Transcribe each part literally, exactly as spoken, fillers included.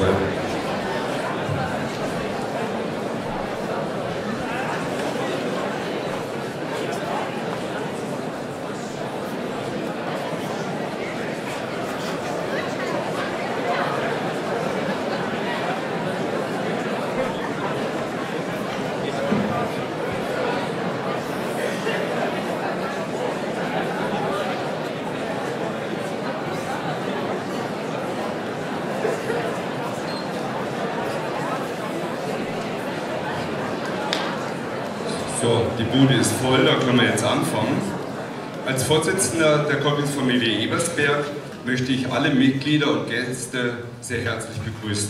So, die Bude ist voll, da können wir jetzt anfangen. Als Vorsitzender der Kolpingsfamilie Ebersberg möchte ich alle Mitglieder und Gäste sehr herzlich begrüßen.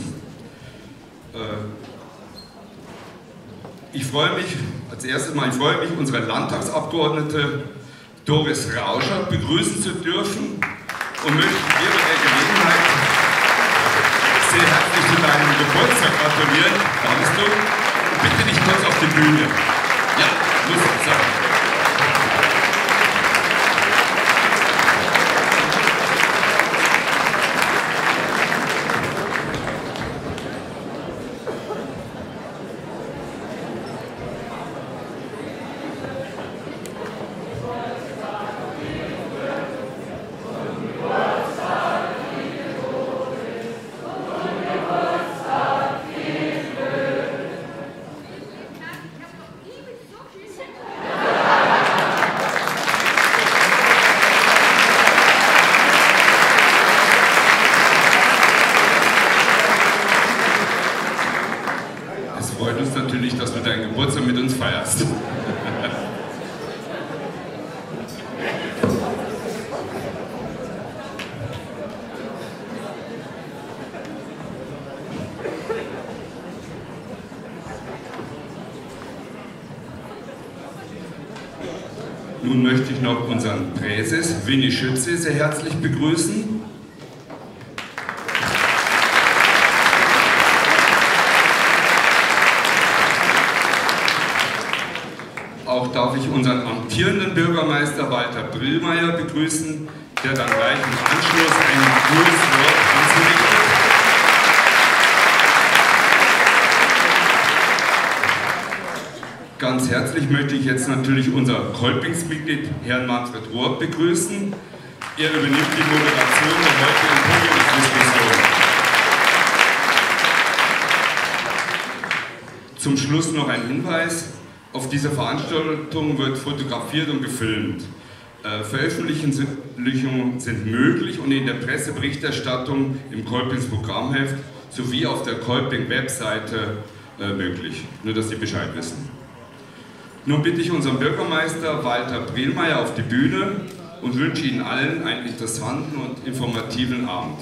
Ich freue mich, als erstes mal, ich freue mich, unsere Landtagsabgeordnete Doris Rauscher begrüßen zu dürfen und möchte dir bei der Gelegenheit sehr herzlich zu deinem Geburtstag gratulieren. Darfst du? Bitte dich kurz auf die Bühne. Ja, muss ich sagen. Freut uns natürlich, dass du deinen Geburtstag mit uns feierst. Nun möchte ich noch unseren Präses Winnie Schütze sehr herzlich begrüßen. Auch darf ich unseren amtierenden Bürgermeister Walter Brillmeier begrüßen, der dann gleich im Anschluss ein Grußwort anzurichtet. Ganz herzlich möchte ich jetzt natürlich unser Kolpingsmitglied Herrn Manfred Rohr begrüßen. Er übernimmt die Moderation der heutigen Podiumsdiskussion. Zum Schluss noch ein Hinweis. Auf dieser Veranstaltung wird fotografiert und gefilmt. Äh, Veröffentlichungen sind möglich und in der Presseberichterstattung im Kolpings-Programmheft sowie auf der Kolping-Webseite äh, möglich. Nur, dass Sie Bescheid wissen. Nun bitte ich unseren Bürgermeister Walter Brillmeier auf die Bühne und wünsche Ihnen allen einen interessanten und informativen Abend.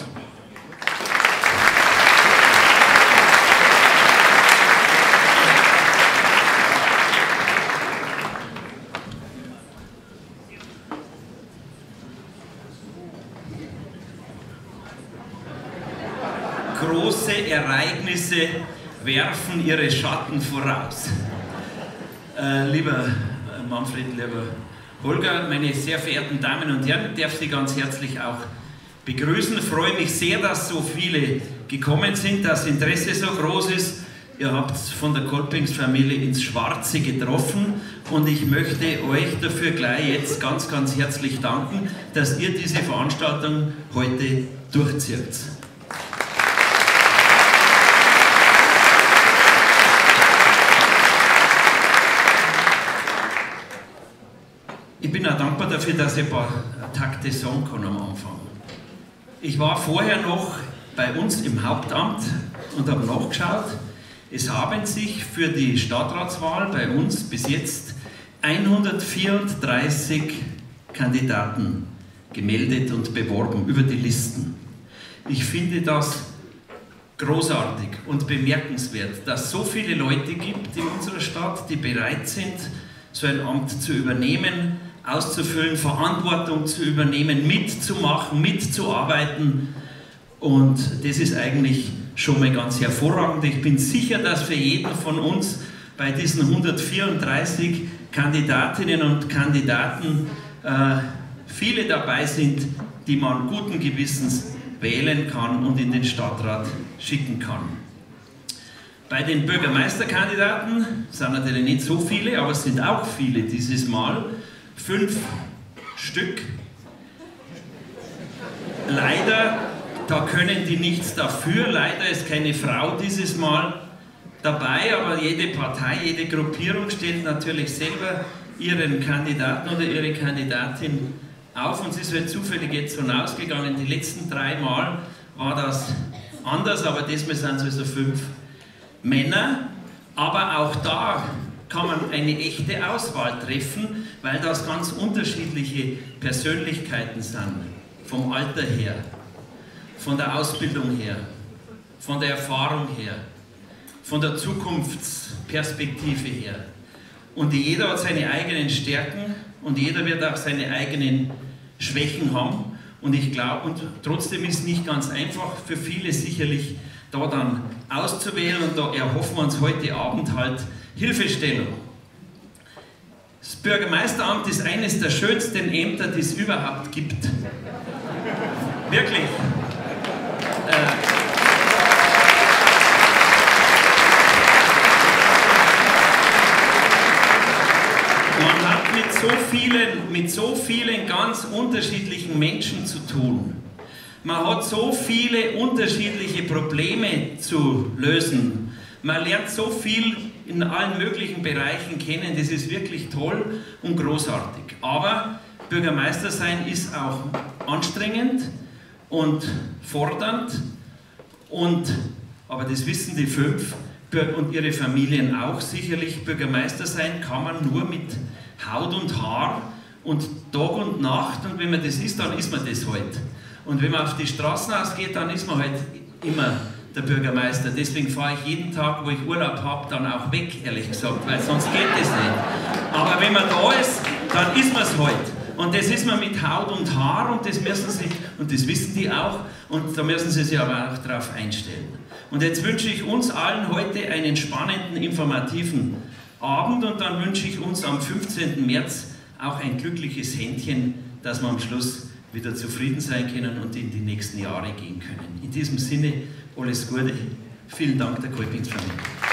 Große Ereignisse werfen ihre Schatten voraus. Äh, lieber Manfred, lieber Holger, meine sehr verehrten Damen und Herren, ich darf Sie ganz herzlich auch begrüßen. Ich freue mich sehr, dass so viele gekommen sind, dass das Interesse so groß ist. Ihr habt von der Kolpingsfamilie ins Schwarze getroffen und ich möchte euch dafür gleich jetzt ganz, ganz herzlich danken, dass ihr diese Veranstaltung heute durchzieht. Ich bin auch dankbar dafür, dass ich ein paar Takte sagen kann am Anfang. Ich war vorher noch bei uns im Hauptamt und habe nachgeschaut. Es haben sich für die Stadtratswahl bei uns bis jetzt hundertvierunddreißig Kandidaten gemeldet und beworben über die Listen. Ich finde das großartig und bemerkenswert, dass es so viele Leute gibt in unserer Stadt, die bereit sind, so ein Amt zu übernehmen, auszufüllen, Verantwortung zu übernehmen, mitzumachen, mitzuarbeiten. Und das ist eigentlich schon mal ganz hervorragend. Ich bin sicher, dass für jeden von uns bei diesen hundertvierunddreißig Kandidatinnen und Kandidaten äh, viele dabei sind, die man guten Gewissens wählen kann und in den Stadtrat schicken kann. Bei den Bürgermeisterkandidaten sind natürlich nicht so viele, aber es sind auch viele dieses Mal. Fünf Stück. Leider, da können die nichts dafür, leider ist keine Frau dieses Mal dabei, aber jede Partei, jede Gruppierung stellt natürlich selber ihren Kandidaten oder ihre Kandidatin auf und es ist halt zufällig jetzt so ausgegangen. Die letzten drei Mal war das anders, aber diesmal sind es also fünf Männer, aber auch da kann man eine echte Auswahl treffen, weil das ganz unterschiedliche Persönlichkeiten sind, vom Alter her, von der Ausbildung her, von der Erfahrung her, von der Zukunftsperspektive her. Und jeder hat seine eigenen Stärken und jeder wird auch seine eigenen Schwächen haben. Und ich glaube, und trotzdem ist es nicht ganz einfach für viele sicherlich da dann auszuwählen und da erhoffen wir uns heute Abend halt Hilfestellung. Das Bürgermeisteramt ist eines der schönsten Ämter, die es überhaupt gibt. Wirklich. Äh, Man hat mit so vielen, mit so vielen ganz unterschiedlichen Menschen zu tun. Man hat so viele unterschiedliche Probleme zu lösen. Man lernt so viel in allen möglichen Bereichen kennen. Das ist wirklich toll und großartig. Aber Bürgermeister sein ist auch anstrengend und fordernd. Und, aber das wissen die fünf und ihre Familien auch sicherlich. Bürgermeister sein kann man nur mit Haut und Haar und Tag und Nacht. Und wenn man das ist, dann ist man das halt. Und wenn man auf die Straßen ausgeht, dann ist man halt immer der Bürgermeister. Deswegen fahre ich jeden Tag, wo ich Urlaub habe, dann auch weg, ehrlich gesagt, weil sonst geht das nicht. Aber wenn man da ist, dann ist man es halt. Und das ist man mit Haut und Haar und das müssen sie, und das wissen die auch, und da müssen sie sich aber auch darauf einstellen. Und jetzt wünsche ich uns allen heute einen spannenden, informativen Abend und dann wünsche ich uns am fünfzehnten März auch ein glückliches Händchen, dass wir am Schluss wieder zufrieden sein können und in die nächsten Jahre gehen können. In diesem Sinne, alles Gute. Vielen Dank der Kolpingsfamilie.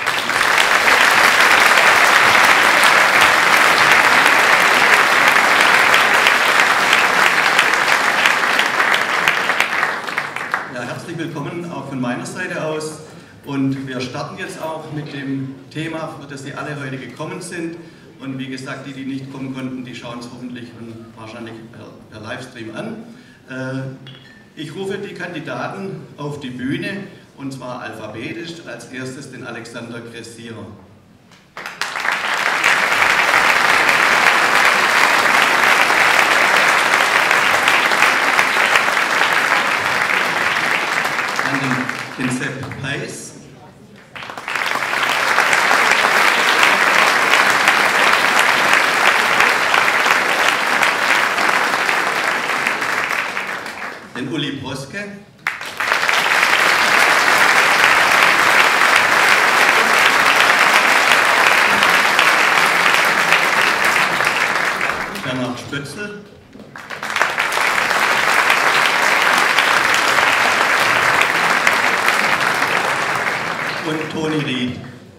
Ja, herzlich willkommen auch von meiner Seite aus. Und wir starten jetzt auch mit dem Thema, für das Sie alle heute gekommen sind. Und wie gesagt, die, die nicht kommen konnten, die schauen es hoffentlich und wahrscheinlich per, per Livestream an. Äh, ich rufe die Kandidaten auf die Bühne, und zwar alphabetisch. Als erstes den Alexander Gressierer. Dann den, den Sepp Peiss. Den Uli Broske. Bernhard Spötzl. Und Toni Ried.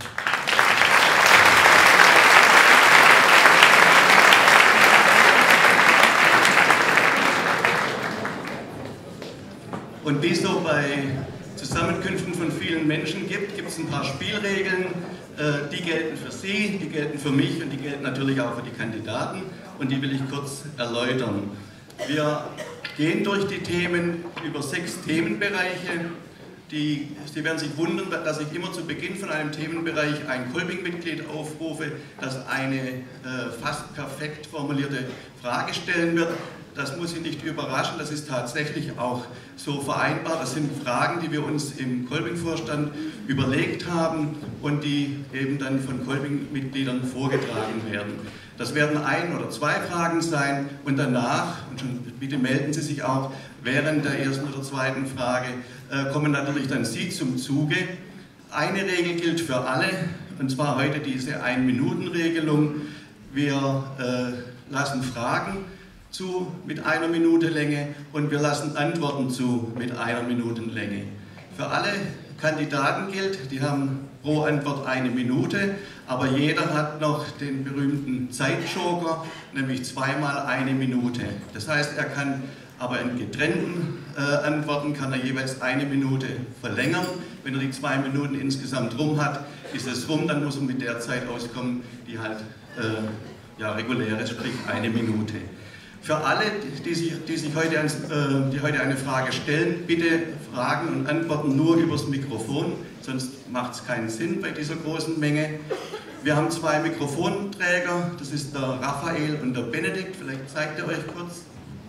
Und wie es so bei Zusammenkünften von vielen Menschen gibt, gibt es ein paar Spielregeln, äh, die gelten für Sie, die gelten für mich und die gelten natürlich auch für die Kandidaten und die will ich kurz erläutern. Wir gehen durch die Themen über sechs Themenbereiche. Die, Sie werden sich wundern, dass ich immer zu Beginn von einem Themenbereich ein Kolping-Mitglied aufrufe, das eine äh, fast perfekt formulierte Frage stellen wird. Das muss Sie nicht überraschen, das ist tatsächlich auch so vereinbart. Das sind Fragen, die wir uns im Kolping-Vorstand überlegt haben und die eben dann von Kolping-Mitgliedern vorgetragen werden. Das werden ein oder zwei Fragen sein und danach, und schon bitte melden Sie sich auch, während der ersten oder zweiten Frage äh, kommen natürlich dann Sie zum Zuge. Eine Regel gilt für alle, und zwar heute diese Ein-Minuten-Regelung. Wir äh, lassen Fragen zu mit einer Minute Länge und wir lassen Antworten zu mit einer Minute Länge. Für alle Kandidaten gilt, die haben pro Antwort eine Minute, aber jeder hat noch den berühmten Zeitjoker, nämlich zweimal eine Minute. Das heißt, er kann aber in getrennten äh, Antworten kann er jeweils eine Minute verlängern. Wenn er die zwei Minuten insgesamt rum hat, ist es rum, dann muss er mit der Zeit auskommen, die halt äh, ja, regulär ist, sprich eine Minute. Für alle, die sich, die sich heute, ans, äh, die heute eine Frage stellen, bitte Fragen und Antworten nur übers Mikrofon, sonst macht es keinen Sinn bei dieser großen Menge. Wir haben zwei Mikrofonträger, das ist der Raphael und der Benedikt, vielleicht zeigt ihr euch kurz.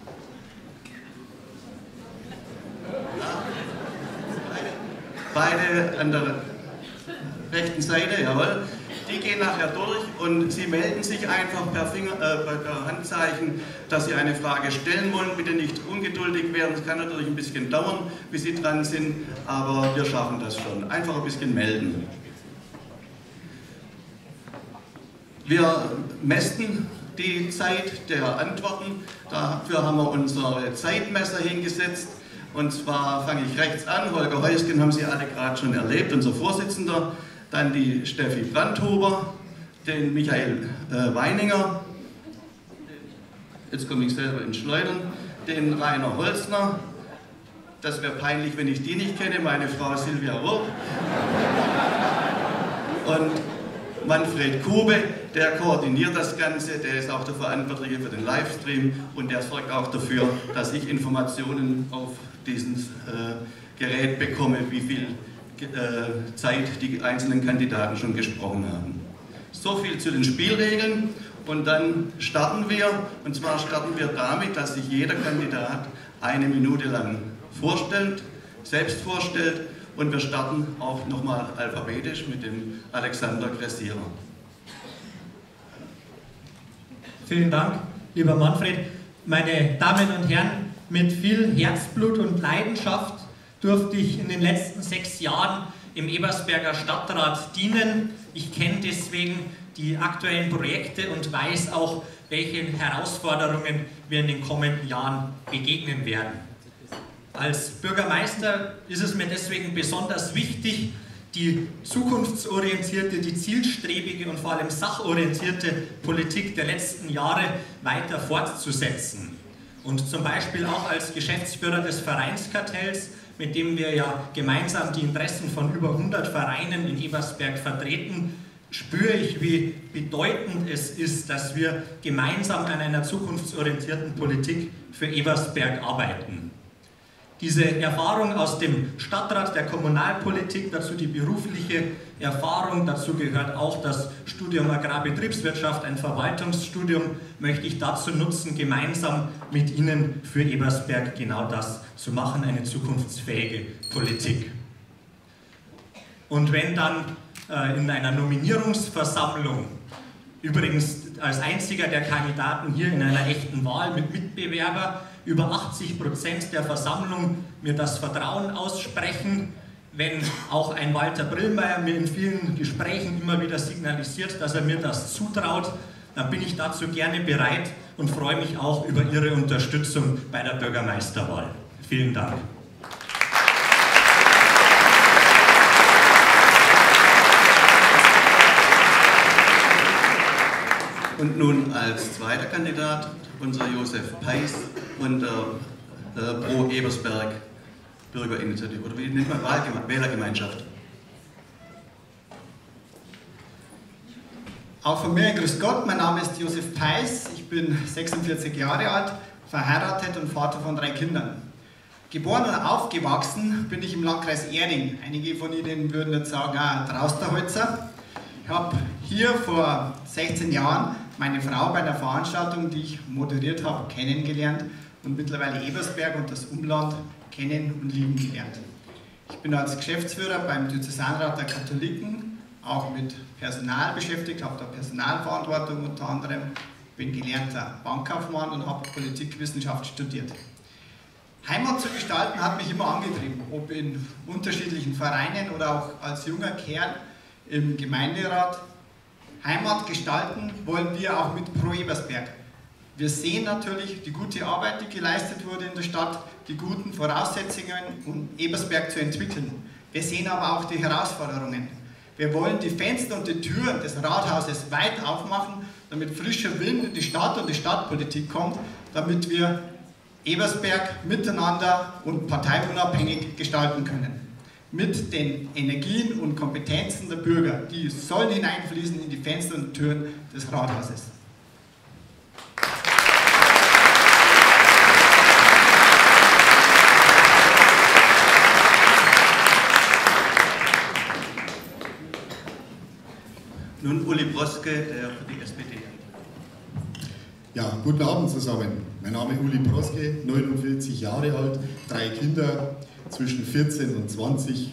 Beide an der rechten Seite, jawohl. Die gehen nachher durch und Sie melden sich einfach per, Finger, äh, per Handzeichen, dass Sie eine Frage stellen wollen. Bitte nicht ungeduldig werden, es kann natürlich ein bisschen dauern, bis Sie dran sind, aber wir schaffen das schon. Einfach ein bisschen melden. Wir messen die Zeit der Antworten, dafür haben wir unsere Zeitmesser hingesetzt. Und zwar fange ich rechts an, Holger Heusgen haben Sie alle gerade schon erlebt, unser Vorsitzender. Dann die Steffi Brandhuber, den Michael äh, Weininger, jetzt komme ich selber ins Schleudern, den Rainer Holzner, das wäre peinlich, wenn ich die nicht kenne, meine Frau Silvia Rupp und Manfred Kube, der koordiniert das Ganze, der ist auch der Verantwortliche für den Livestream und der sorgt auch dafür, dass ich Informationen auf dieses äh, Gerät bekomme, wie viel äh, Zeit die einzelnen Kandidaten schon gesprochen haben. So viel zu den Spielregeln und dann starten wir, und zwar starten wir damit, dass sich jeder Kandidat eine Minute lang vorstellt, selbst vorstellt. Und wir starten auch nochmal alphabetisch mit dem Alexander Gressierer. Vielen Dank, lieber Manfred. Meine Damen und Herren, mit viel Herzblut und Leidenschaft durfte ich in den letzten sechs Jahren im Ebersberger Stadtrat dienen. Ich kenne deswegen die aktuellen Projekte und weiß auch, welche Herausforderungen wir in den kommenden Jahren begegnen werden. Als Bürgermeister ist es mir deswegen besonders wichtig, die zukunftsorientierte, die zielstrebige und vor allem sachorientierte Politik der letzten Jahre weiter fortzusetzen. Und zum Beispiel auch als Geschäftsführer des Vereinskartells, mit dem wir ja gemeinsam die Interessen von über hundert Vereinen in Ebersberg vertreten, spüre ich, wie bedeutend es ist, dass wir gemeinsam an einer zukunftsorientierten Politik für Ebersberg arbeiten. Diese Erfahrung aus dem Stadtrat der Kommunalpolitik, dazu die berufliche Erfahrung, dazu gehört auch das Studium Agrarbetriebswirtschaft, ein Verwaltungsstudium, möchte ich dazu nutzen, gemeinsam mit Ihnen für Ebersberg genau das zu machen, eine zukunftsfähige Politik. Und wenn dann äh, in einer Nominierungsversammlung, übrigens als einziger der Kandidaten hier in einer echten Wahl mit Mitbewerber, über achtzig Prozent der Versammlung mir das Vertrauen aussprechen, wenn auch ein Walter Brillmeier mir in vielen Gesprächen immer wieder signalisiert, dass er mir das zutraut, dann bin ich dazu gerne bereit und freue mich auch über Ihre Unterstützung bei der Bürgermeisterwahl. Vielen Dank. Und nun als zweiter Kandidat unser Josef Peis von der äh, Pro Ebersberg Bürgerinitiative, oder wie nennt man Wahlgeme Wählergemeinschaft. Auch von mir, grüß Gott, mein Name ist Josef Peis, ich bin sechsundvierzig Jahre alt, verheiratet und Vater von drei Kindern. Geboren und aufgewachsen bin ich im Landkreis Erding. Einige von Ihnen würden jetzt sagen, ah, Trausterholzer. Ich habe hier vor sechzehn Jahren meine Frau bei einer Veranstaltung, die ich moderiert habe, kennengelernt und mittlerweile Ebersberg und das Umland kennen und lieben gelernt. Ich bin als Geschäftsführer beim Diözesanrat der Katholiken auch mit Personal beschäftigt, habe da Personalverantwortung unter anderem, bin gelernter Bankkaufmann und habe Politikwissenschaft studiert. Heimat zu gestalten hat mich immer angetrieben, ob in unterschiedlichen Vereinen oder auch als junger Kerl im Gemeinderat. Heimat gestalten wollen wir auch mit Pro Ebersberg. Wir sehen natürlich die gute Arbeit, die geleistet wurde in der Stadt, die guten Voraussetzungen, um Ebersberg zu entwickeln. Wir sehen aber auch die Herausforderungen. Wir wollen die Fenster und die Türen des Rathauses weit aufmachen, damit frischer Wind in die Stadt und die Stadtpolitik kommt, damit wir Ebersberg miteinander und parteiunabhängig gestalten können. Mit den Energien und Kompetenzen der Bürger, die sollen hineinfließen in die Fenster und Türen des Rathauses. Nun Uli Broske, der für die S P D. Ja, guten Abend zusammen. Mein Name ist Uli Broske, neunundvierzig Jahre alt, drei Kinder zwischen vierzehn und zwanzig.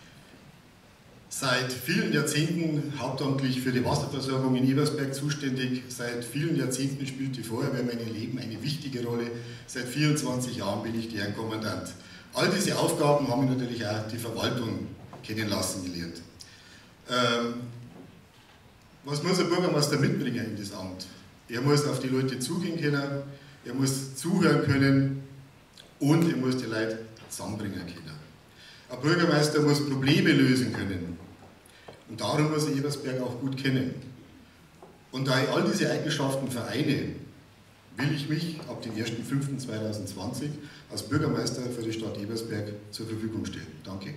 Seit vielen Jahrzehnten hauptamtlich für die Wasserversorgung in Ebersberg zuständig. Seit vielen Jahrzehnten spielt die Feuerwehr in meinem Leben eine wichtige Rolle. Seit vierundzwanzig Jahren bin ich deren Kommandant. All diese Aufgaben haben mir natürlich auch die Verwaltung kennenlassen gelernt. Ähm, Was muss ein Bürgermeister mitbringen in das Amt? Er muss auf die Leute zugehen können, er muss zuhören können und er muss die Leute zusammenbringen können. Ein Bürgermeister muss Probleme lösen können und darum muss er Ebersberg auch gut kennen. Und da ich all diese Eigenschaften vereine, will ich mich ab dem ersten fünften zweitausendzwanzig als Bürgermeister für die Stadt Ebersberg zur Verfügung stellen. Danke.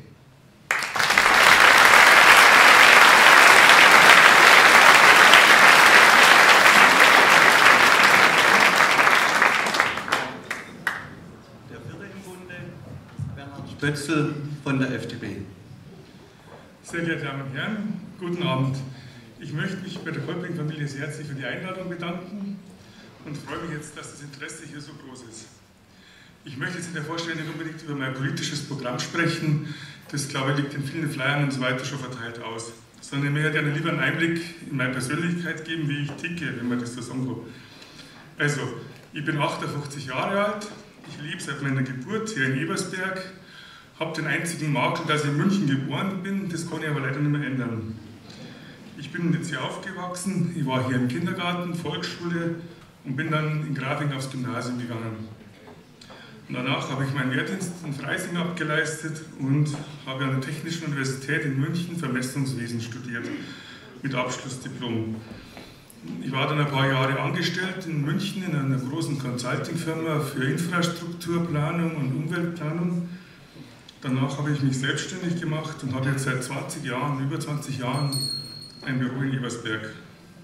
Bötzl von der F D P. Sehr geehrte Damen und Herren, guten Abend. Ich möchte mich bei der Kolping-Familie sehr herzlich für die Einladung bedanken und freue mich jetzt, dass das Interesse hier so groß ist. Ich möchte jetzt in der Vorstellung nicht unbedingt über mein politisches Programm sprechen, das glaube ich liegt in vielen Flyern und so weiter schon verteilt aus, sondern mir gerne lieber einen Einblick in meine Persönlichkeit geben, wie ich ticke, wenn man das so sagen kann. Also, ich bin achtundfünfzig Jahre alt, ich lebe seit meiner Geburt hier in Ebersberg, habe den einzigen Makel, dass ich in München geboren bin, das kann ich aber leider nicht mehr ändern. Ich bin jetzt hier aufgewachsen, ich war hier im Kindergarten, Volksschule und bin dann in Grafing aufs Gymnasium gegangen. Und danach habe ich meinen Wehrdienst in Freising abgeleistet und habe an der Technischen Universität in München Vermessungswesen studiert, mit Abschlussdiplom. Ich war dann ein paar Jahre angestellt in München in einer großen Consulting-Firma für Infrastrukturplanung und Umweltplanung. Danach habe ich mich selbstständig gemacht und habe jetzt seit zwanzig Jahren, über zwanzig Jahren, ein Büro in Ebersberg.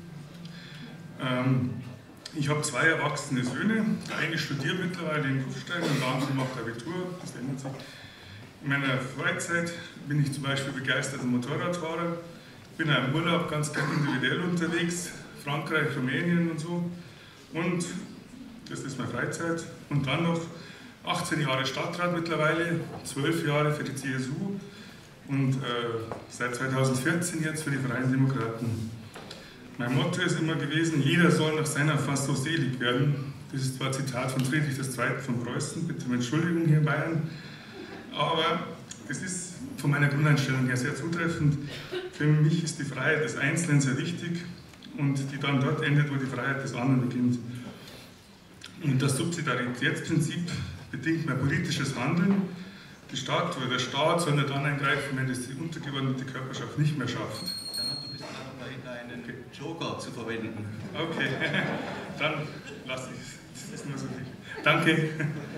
Ähm, ich habe zwei erwachsene Söhne. Der eine studiert mittlerweile in Kufstein und der andere macht Abitur. Das ändert sich. In meiner Freizeit bin ich zum Beispiel begeisterter Motorradfahrer. Bin auch im Urlaub ganz gerne individuell unterwegs, Frankreich, Rumänien und so. Und das ist meine Freizeit. Und dann noch achtzehn Jahre Stadtrat mittlerweile, zwölf Jahre für die C S U und äh, seit zweitausendvierzehn jetzt für die Freien Demokraten. Mein Motto ist immer gewesen, jeder soll nach seiner Fassung selig werden. Das ist zwar ein Zitat von Friedrich der Zweite von Preußen, bitte um Entschuldigung hier in Bayern, aber das ist von meiner Grundeinstellung her sehr zutreffend. Für mich ist die Freiheit des Einzelnen sehr wichtig und die dann dort endet, wo die Freiheit des anderen beginnt. Und das Subsidiaritätsprinzip bedingt mein politisches Handeln. Die Stadt oder der Staat soll nur dann eingreifen, wenn es die untergeordnete Körperschaft nicht mehr schafft. Du bist dabei, deinen okay. Joker zu verwenden. Okay, dann lasse ich es. Das ist nur so viel. Danke.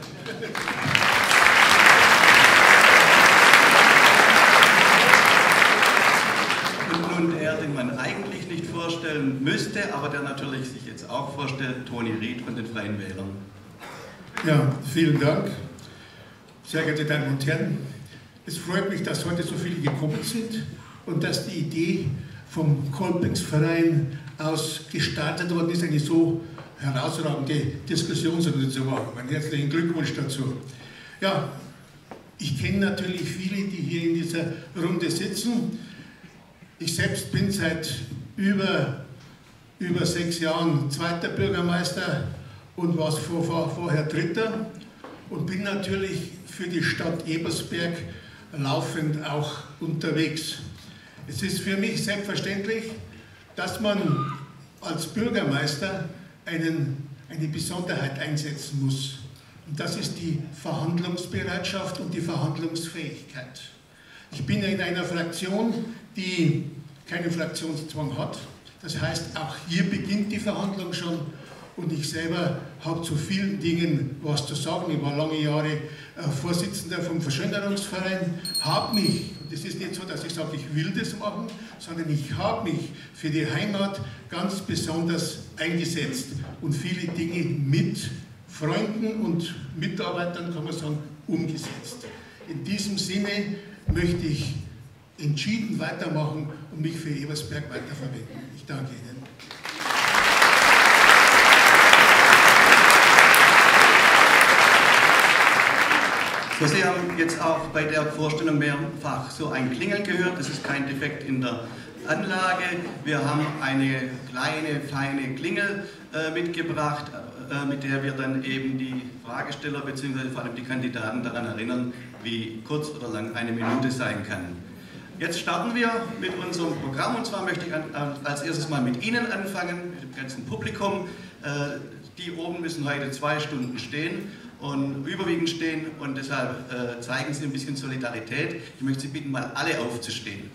Und nun er, den man eigentlich nicht vorstellen müsste, aber der natürlich sich jetzt auch vorstellt, Toni Ried von den Freien Wählern. Ja, vielen Dank. Sehr geehrte Damen und Herren, es freut mich, dass heute so viele gekommen sind und dass die Idee vom Kolpingsverein aus gestartet worden ist, eine so herausragende Diskussionsrunde zu machen. Meinen herzlichen Glückwunsch dazu. Ja, ich kenne natürlich viele, die hier in dieser Runde sitzen. Ich selbst bin seit über, über sechs Jahren zweiter Bürgermeister und war vor, vor, vorher Dritter und bin natürlich für die Stadt Ebersberg laufend auch unterwegs. Es ist für mich selbstverständlich, dass man als Bürgermeister einen eine Besonderheit einsetzen muss. Und das ist die Verhandlungsbereitschaft und die Verhandlungsfähigkeit. Ich bin ja in einer Fraktion, die keinen Fraktionszwang hat. Das heißt, auch hier beginnt die Verhandlung schon. Und ich selber habe zu vielen Dingen was zu sagen. Ich war lange Jahre äh, Vorsitzender vom Verschönerungsverein, habe mich, und es ist nicht so, dass ich sage, ich will das machen, sondern ich habe mich für die Heimat ganz besonders eingesetzt und viele Dinge mit Freunden und Mitarbeitern, kann man sagen, umgesetzt. In diesem Sinne möchte ich entschieden weitermachen und mich für Ebersberg weiterverwenden. Ich danke Ihnen. So, Sie haben jetzt auch bei der Vorstellung mehrfach so ein Klingeln gehört. Das ist kein Defekt in der Anlage. Wir haben eine kleine, feine Klingel äh, mitgebracht, äh, mit der wir dann eben die Fragesteller bzw. vor allem die Kandidaten daran erinnern, wie kurz oder lang eine Minute sein kann. Jetzt starten wir mit unserem Programm, und zwar möchte ich an, als erstes mal mit Ihnen anfangen, mit dem ganzen Publikum. Äh, die oben müssen heute zwei Stunden stehen und überwiegend stehen, und deshalb äh, zeigen Sie ein bisschen Solidarität. Ich möchte Sie bitten, mal alle aufzustehen.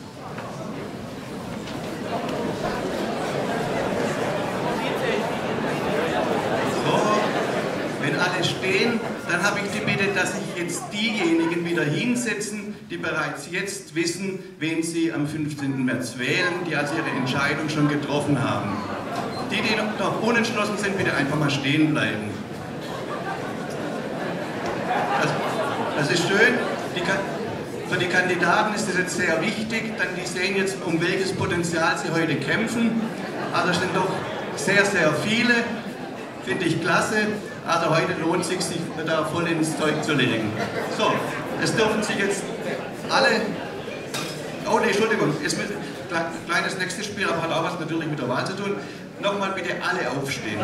So, wenn alle stehen, dann habe ich die Bitte, dass sich jetzt diejenigen wieder hinsetzen, die bereits jetzt wissen, wen sie am fünfzehnten März wählen, die also ihre Entscheidung schon getroffen haben. Die, die noch unentschlossen sind, bitte einfach mal stehen bleiben. Das, das ist schön. Die, für die Kandidaten ist das jetzt sehr wichtig, denn die sehen jetzt, um welches Potenzial sie heute kämpfen. Also es sind doch sehr, sehr viele. Finde ich klasse. Also heute lohnt es sich, sich da voll ins Zeug zu legen. So, es dürfen sich jetzt alle... Oh ne, Entschuldigung, jetzt mit, kleines nächstes Spiel, aber hat auch was natürlich mit der Wahl zu tun. Nochmal bitte alle aufstehen.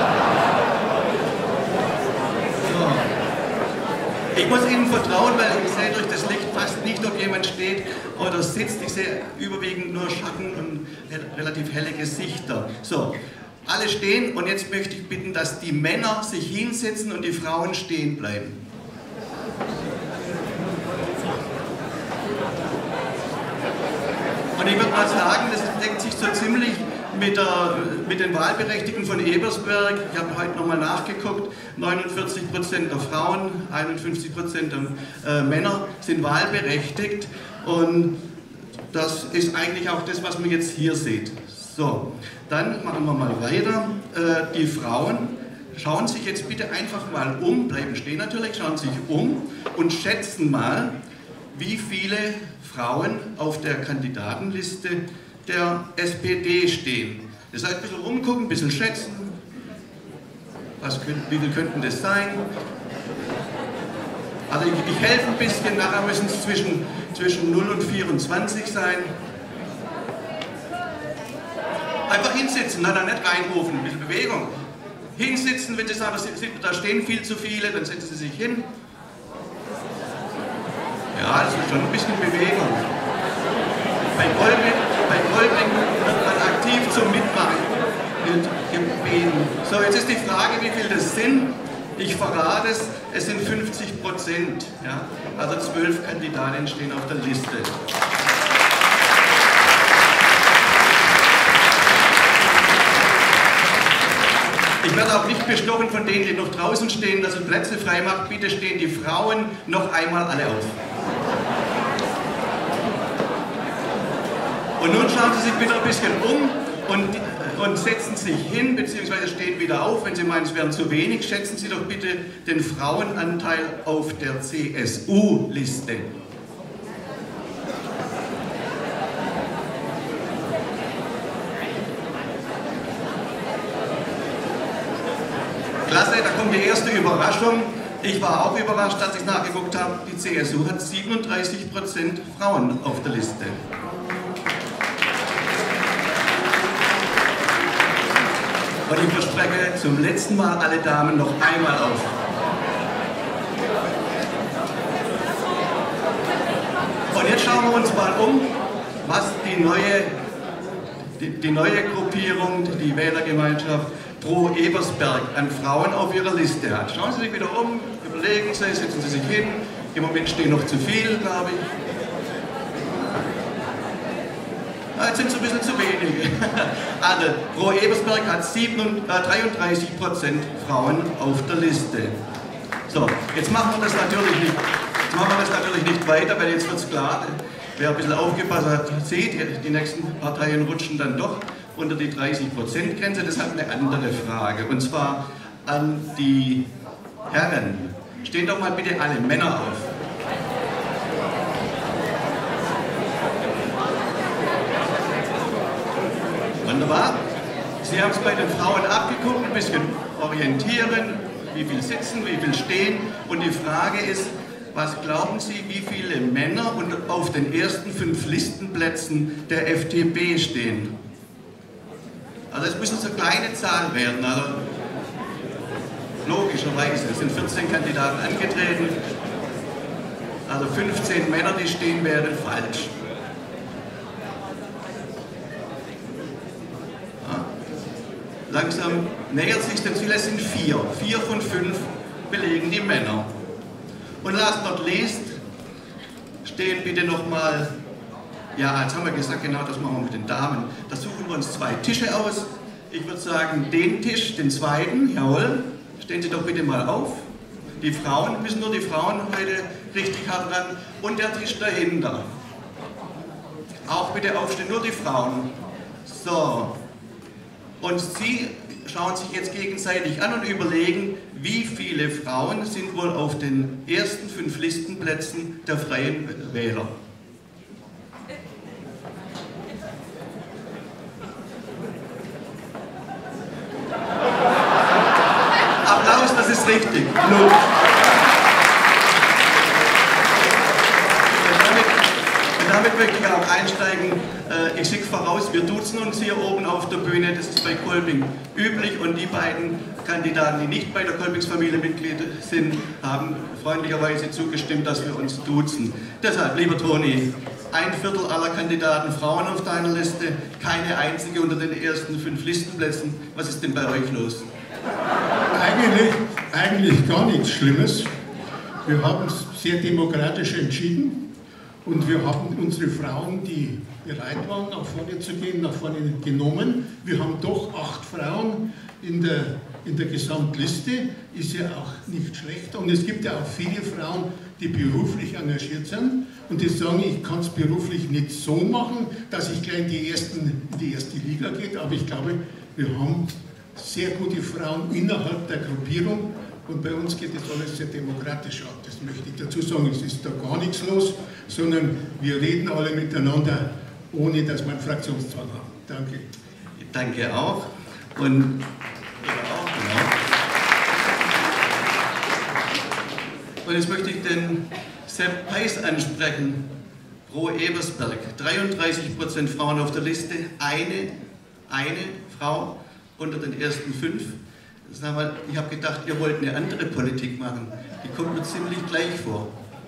So. Ich muss Ihnen vertrauen, weil ich sehe durch das Licht fast nicht, ob jemand steht oder sitzt. Ich sehe überwiegend nur Schatten und relativ helle Gesichter. So, alle stehen, und jetzt möchte ich bitten, dass die Männer sich hinsetzen und die Frauen stehen bleiben. Und ich würde mal sagen, das deckt sich so ziemlich mit, der, mit den Wahlberechtigten von Ebersberg. Ich habe heute nochmal nachgeguckt, neunundvierzig Prozent der Frauen, einundfünfzig Prozent der äh, Männer sind wahlberechtigt, und das ist eigentlich auch das, was man jetzt hier sieht. So, dann machen wir mal weiter. Äh, die Frauen schauen sich jetzt bitte einfach mal um, bleiben stehen natürlich, schauen sich um und schätzen mal, wie viele Frauen auf der Kandidatenliste der S P D stehen. Das heißt, ein bisschen rumgucken, ein bisschen schätzen. Was, wie viel könnten das sein? Also ich, ich helfe ein bisschen, nachher müssen es zwischen, zwischen null und vierundzwanzig sein. Einfach hinsitzen, dann nicht reinrufen, ein bisschen Bewegung. Hinsitzen, wenn Sie sagen, da stehen viel zu viele, dann setzen Sie sich hin. Ja, das ist schon ein bisschen Bewegung. Bei Kolbing, bei Kolbing wird man aktiv zum Mitmachen gebeten. So, jetzt ist die Frage, wie viel das sind. Ich verrate es, es sind fünfzig Prozent. Ja? Also zwölf Kandidatinnen stehen auf der Liste. Ich werde auch nicht bestochen von denen, die noch draußen stehen, dass ihr Plätze frei macht. Bitte stehen die Frauen noch einmal alle auf. Und nun schauen Sie sich bitte ein bisschen um und, und setzen sich hin, beziehungsweise stehen wieder auf. Wenn Sie meinen, es wären zu wenig, schätzen Sie doch bitte den Frauenanteil auf der C S U-Liste. Klasse, da kommt die erste Überraschung. Ich war auch überrascht, als ich nachgeguckt habe. Die C S U hat siebenunddreißig Prozent Frauen auf der Liste. Und ich verspreche zum letzten Mal alle Damen noch einmal auf. Und jetzt schauen wir uns mal um, was die neue, die, die neue Gruppierung, die Wählergemeinschaft pro Ebersberg an Frauen auf ihrer Liste hat. Schauen Sie sich wieder um, überlegen Sie, setzen Sie sich hin. Im Moment stehen noch zu viel, glaube ich. Ah, jetzt sind es ein bisschen zu wenige. Also, pro Ebersberg hat dreiunddreißig Prozent Frauen auf der Liste. So, jetzt machen wir das natürlich nicht, jetzt machen wir das natürlich nicht weiter, weil jetzt wird es klar, wer ein bisschen aufgepasst hat, sieht, die nächsten Parteien rutschen dann doch unter die dreißig Prozent Grenze. Das hat eine andere Frage, und zwar an die Herren. Stehen doch mal bitte alle Männer auf. Wunderbar. Sie haben es bei den Frauen abgeguckt, ein bisschen orientieren, wie viel sitzen, wie viel stehen. Und die Frage ist, was glauben Sie, wie viele Männer und auf den ersten fünf Listenplätzen der F D P stehen? Also es müssen so kleine Zahlen werden. Also logischerweise, es sind vierzehn Kandidaten angetreten. Also fünfzehn Männer, die stehen, wären falsch. Langsam nähert sich das Ziel, es sind vier. Vier von fünf belegen die Männer. Und last not least stehen bitte nochmal, ja, jetzt haben wir gesagt, genau das machen wir mit den Damen. Da suchen wir uns zwei Tische aus. Ich würde sagen, den Tisch, den zweiten, jawohl, stehen Sie doch bitte mal auf. Die Frauen, müssen nur die Frauen heute richtig hart ran. Und der Tisch dahinter. Auch bitte aufstehen, nur die Frauen. So. Und Sie schauen sich jetzt gegenseitig an und überlegen, wie viele Frauen sind wohl auf den ersten fünf Listenplätzen der Freien Wähler. Applaus, das ist richtig. Null. Damit möchte ich auch einsteigen. Ich schicke voraus, wir duzen uns hier oben auf der Bühne, das ist bei Kolping üblich, und die beiden Kandidaten, die nicht bei der Kolpingsfamilie Mitglied sind, haben freundlicherweise zugestimmt, dass wir uns duzen. Deshalb, lieber Toni, ein Viertel aller Kandidaten Frauen auf deiner Liste, keine einzige unter den ersten fünf Listenplätzen. Was ist denn bei euch los? Eigentlich, eigentlich gar nichts Schlimmes. Wir haben es sehr demokratisch entschieden. Und wir haben unsere Frauen, die bereit waren, nach vorne zu gehen, nach vorne genommen. Wir haben doch acht Frauen in der, in der Gesamtliste, ist ja auch nicht schlecht. Und es gibt ja auch viele Frauen, die beruflich engagiert sind und die sagen, ich kann es beruflich nicht so machen, dass ich gleich in die, ersten, in die erste Liga gehe. Aber ich glaube, wir haben sehr gute Frauen innerhalb der Gruppierung. Und bei uns geht das alles sehr demokratisch ab. Das möchte ich dazu sagen. Es ist da gar nichts los, sondern wir reden alle miteinander, ohne dass wir einen Fraktionszwang haben. Danke. Danke auch. Und auch, genau. Und jetzt möchte ich den Sepp Peiß ansprechen. Pro Ebersberg. dreiunddreißig Prozent Frauen auf der Liste. Eine, eine Frau unter den ersten fünf. Ich habe gedacht, ihr wollt eine andere Politik machen. Die kommt mir ziemlich gleich vor.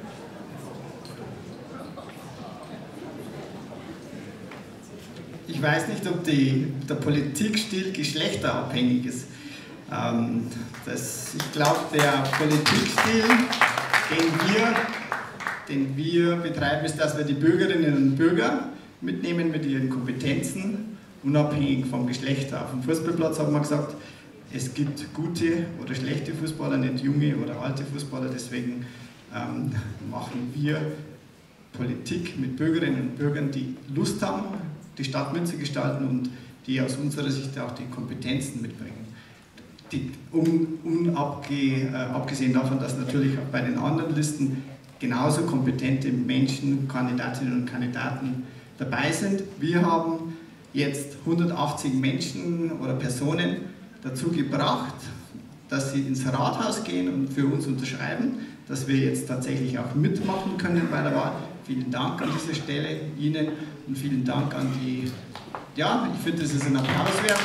Ich weiß nicht, ob die, der Politikstil geschlechterabhängig ist. Ähm, das, ich glaube, der Politikstil, den wir, den wir betreiben, ist, dass wir die Bürgerinnen und Bürger mitnehmen mit ihren Kompetenzen, unabhängig vom Geschlechter. Auf dem Fußballplatz haben wir gesagt, es gibt gute oder schlechte Fußballer, nicht junge oder alte Fußballer, deswegen ähm, machen wir Politik mit Bürgerinnen und Bürgern, die Lust haben, die Stadt mitzugestalten und die aus unserer Sicht auch die Kompetenzen mitbringen. Die, um, um abge, äh, abgesehen davon, dass natürlich auch bei den anderen Listen genauso kompetente Menschen, Kandidatinnen und Kandidaten dabei sind. Wir haben jetzt hundertachtzig Menschen oder Personen dazu gebracht, dass sie ins Rathaus gehen und für uns unterschreiben, dass wir jetzt tatsächlich auch mitmachen können bei der Wahl. Vielen Dank an dieser Stelle Ihnen und vielen Dank an die, ja, ich finde, das ist ein Applaus wert.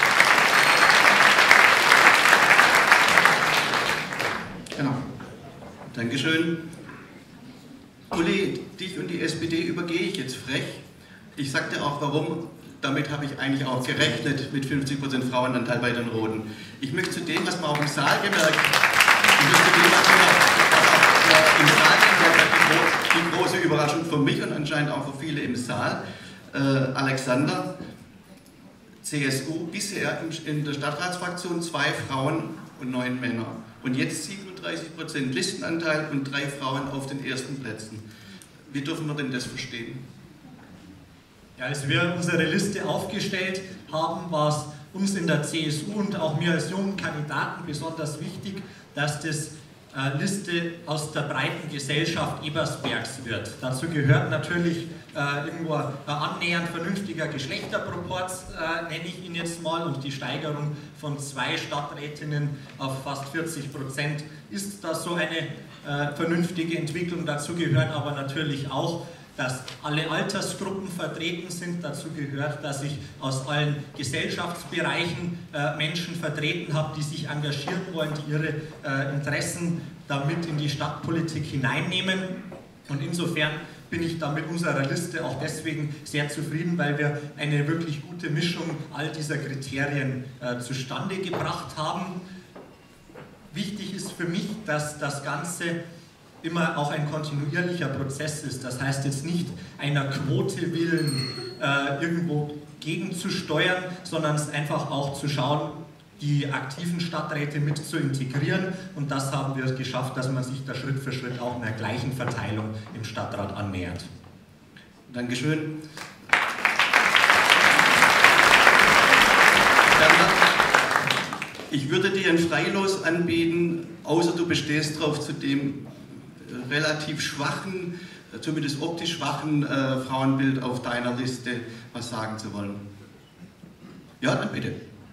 Genau. Dankeschön. Uli, dich und die S P D übergehe ich jetzt frech. Ich sage dir auch warum. damit habe ich eigentlich auch gerechnet mit fünfzig Prozent Frauenanteil bei den Roten. Ich möchte zu dem, was man auch im Saal gemerkt hat, ich möchte zu dem, was man im Saal gemerkt hat, die, die große Überraschung für mich und anscheinend auch für viele im Saal, äh, Alexander, C S U, bisher in der Stadtratsfraktion zwei Frauen und neun Männer. Und jetzt siebenunddreißig Prozent Listenanteil und drei Frauen auf den ersten Plätzen. Wie dürfen wir denn das verstehen? Ja, als wir unsere Liste aufgestellt haben, war es uns in der C S U und auch mir als jungen Kandidaten besonders wichtig, dass das äh, Liste aus der breiten Gesellschaft Ebersbergs wird. Dazu gehört natürlich äh, irgendwo ein annähernd vernünftiger Geschlechterproporz, äh, nenne ich ihn jetzt mal, und die Steigerung von zwei Stadträtinnen auf fast vierzig Prozent ist da so eine äh, vernünftige Entwicklung. Dazu gehört aber natürlich auch, dass alle Altersgruppen vertreten sind. Dazu gehört, dass ich aus allen Gesellschaftsbereichen äh, Menschen vertreten habe, die sich engagieren wollen, die ihre äh, Interessen damit in die Stadtpolitik hineinnehmen. Und insofern bin ich da mit unserer Liste auch deswegen sehr zufrieden, weil wir eine wirklich gute Mischung all dieser Kriterien äh, zustande gebracht haben. Wichtig ist für mich, dass das Ganze immer auch ein kontinuierlicher Prozess ist. Das heißt jetzt nicht einer Quote willen äh, irgendwo gegenzusteuern, sondern es einfach auch zu schauen, die aktiven Stadträte mit zu integrieren, und das haben wir geschafft, dass man sich da Schritt für Schritt auch einer gleichen Verteilung im Stadtrat annähert. Dankeschön. Ich würde dir ein Freilos anbieten, außer du bestehst darauf, zu dem relativ schwachen, zumindest optisch schwachen äh, Frauenbild auf deiner Liste was sagen zu wollen. Ja, dann bitte.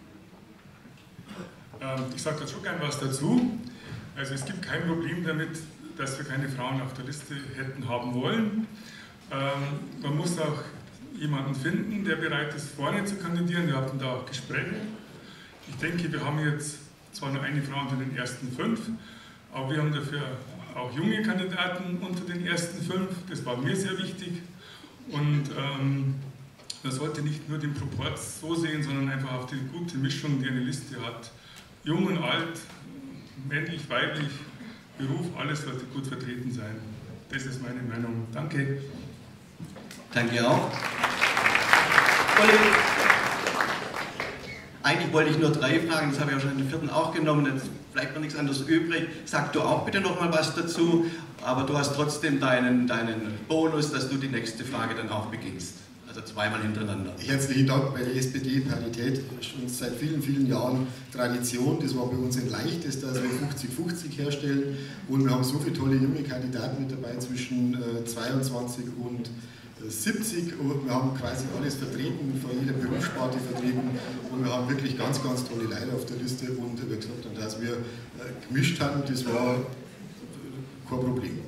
Ähm, ich sage dazu gern was dazu. Also es gibt kein Problem damit, dass wir keine Frauen auf der Liste hätten haben wollen. Ähm, man muss auch jemanden finden, der bereit ist, vorne zu kandidieren. Wir hatten da auch Gespräche. Ich denke, wir haben jetzt zwar nur eine Frau unter den ersten fünf, aber wir haben dafür auch junge Kandidaten unter den ersten fünf. Das war mir sehr wichtig. Und ähm, man sollte nicht nur den Proporz so sehen, sondern einfach auch die gute Mischung, die eine Liste hat. Jung und alt, männlich, weiblich, Beruf, alles sollte gut vertreten sein. Das ist meine Meinung. Danke. Danke auch. Olli, eigentlich wollte ich nur drei Fragen, das habe ich auch schon in der vierten auch genommen, jetzt bleibt noch nichts anderes übrig. Sag du auch bitte noch mal was dazu, aber du hast trotzdem deinen, deinen Bonus, dass du die nächste Frage dann auch beginnst. Also zweimal hintereinander. Herzlichen Dank. Bei der S P D Parität schon seit vielen, vielen Jahren Tradition. Das war bei uns ein leichtes, dass wir fünfzig fünfzig herstellen, und wir haben so viele tolle junge Kandidaten mit dabei zwischen zweiundzwanzig und siebzig, und wir haben quasi alles vertreten, von jeder Berufssparte vertreten, und wir haben wirklich ganz, ganz tolle Leute auf der Liste, und wie gesagt, dass wir gemischt hatten, das war kein Problem.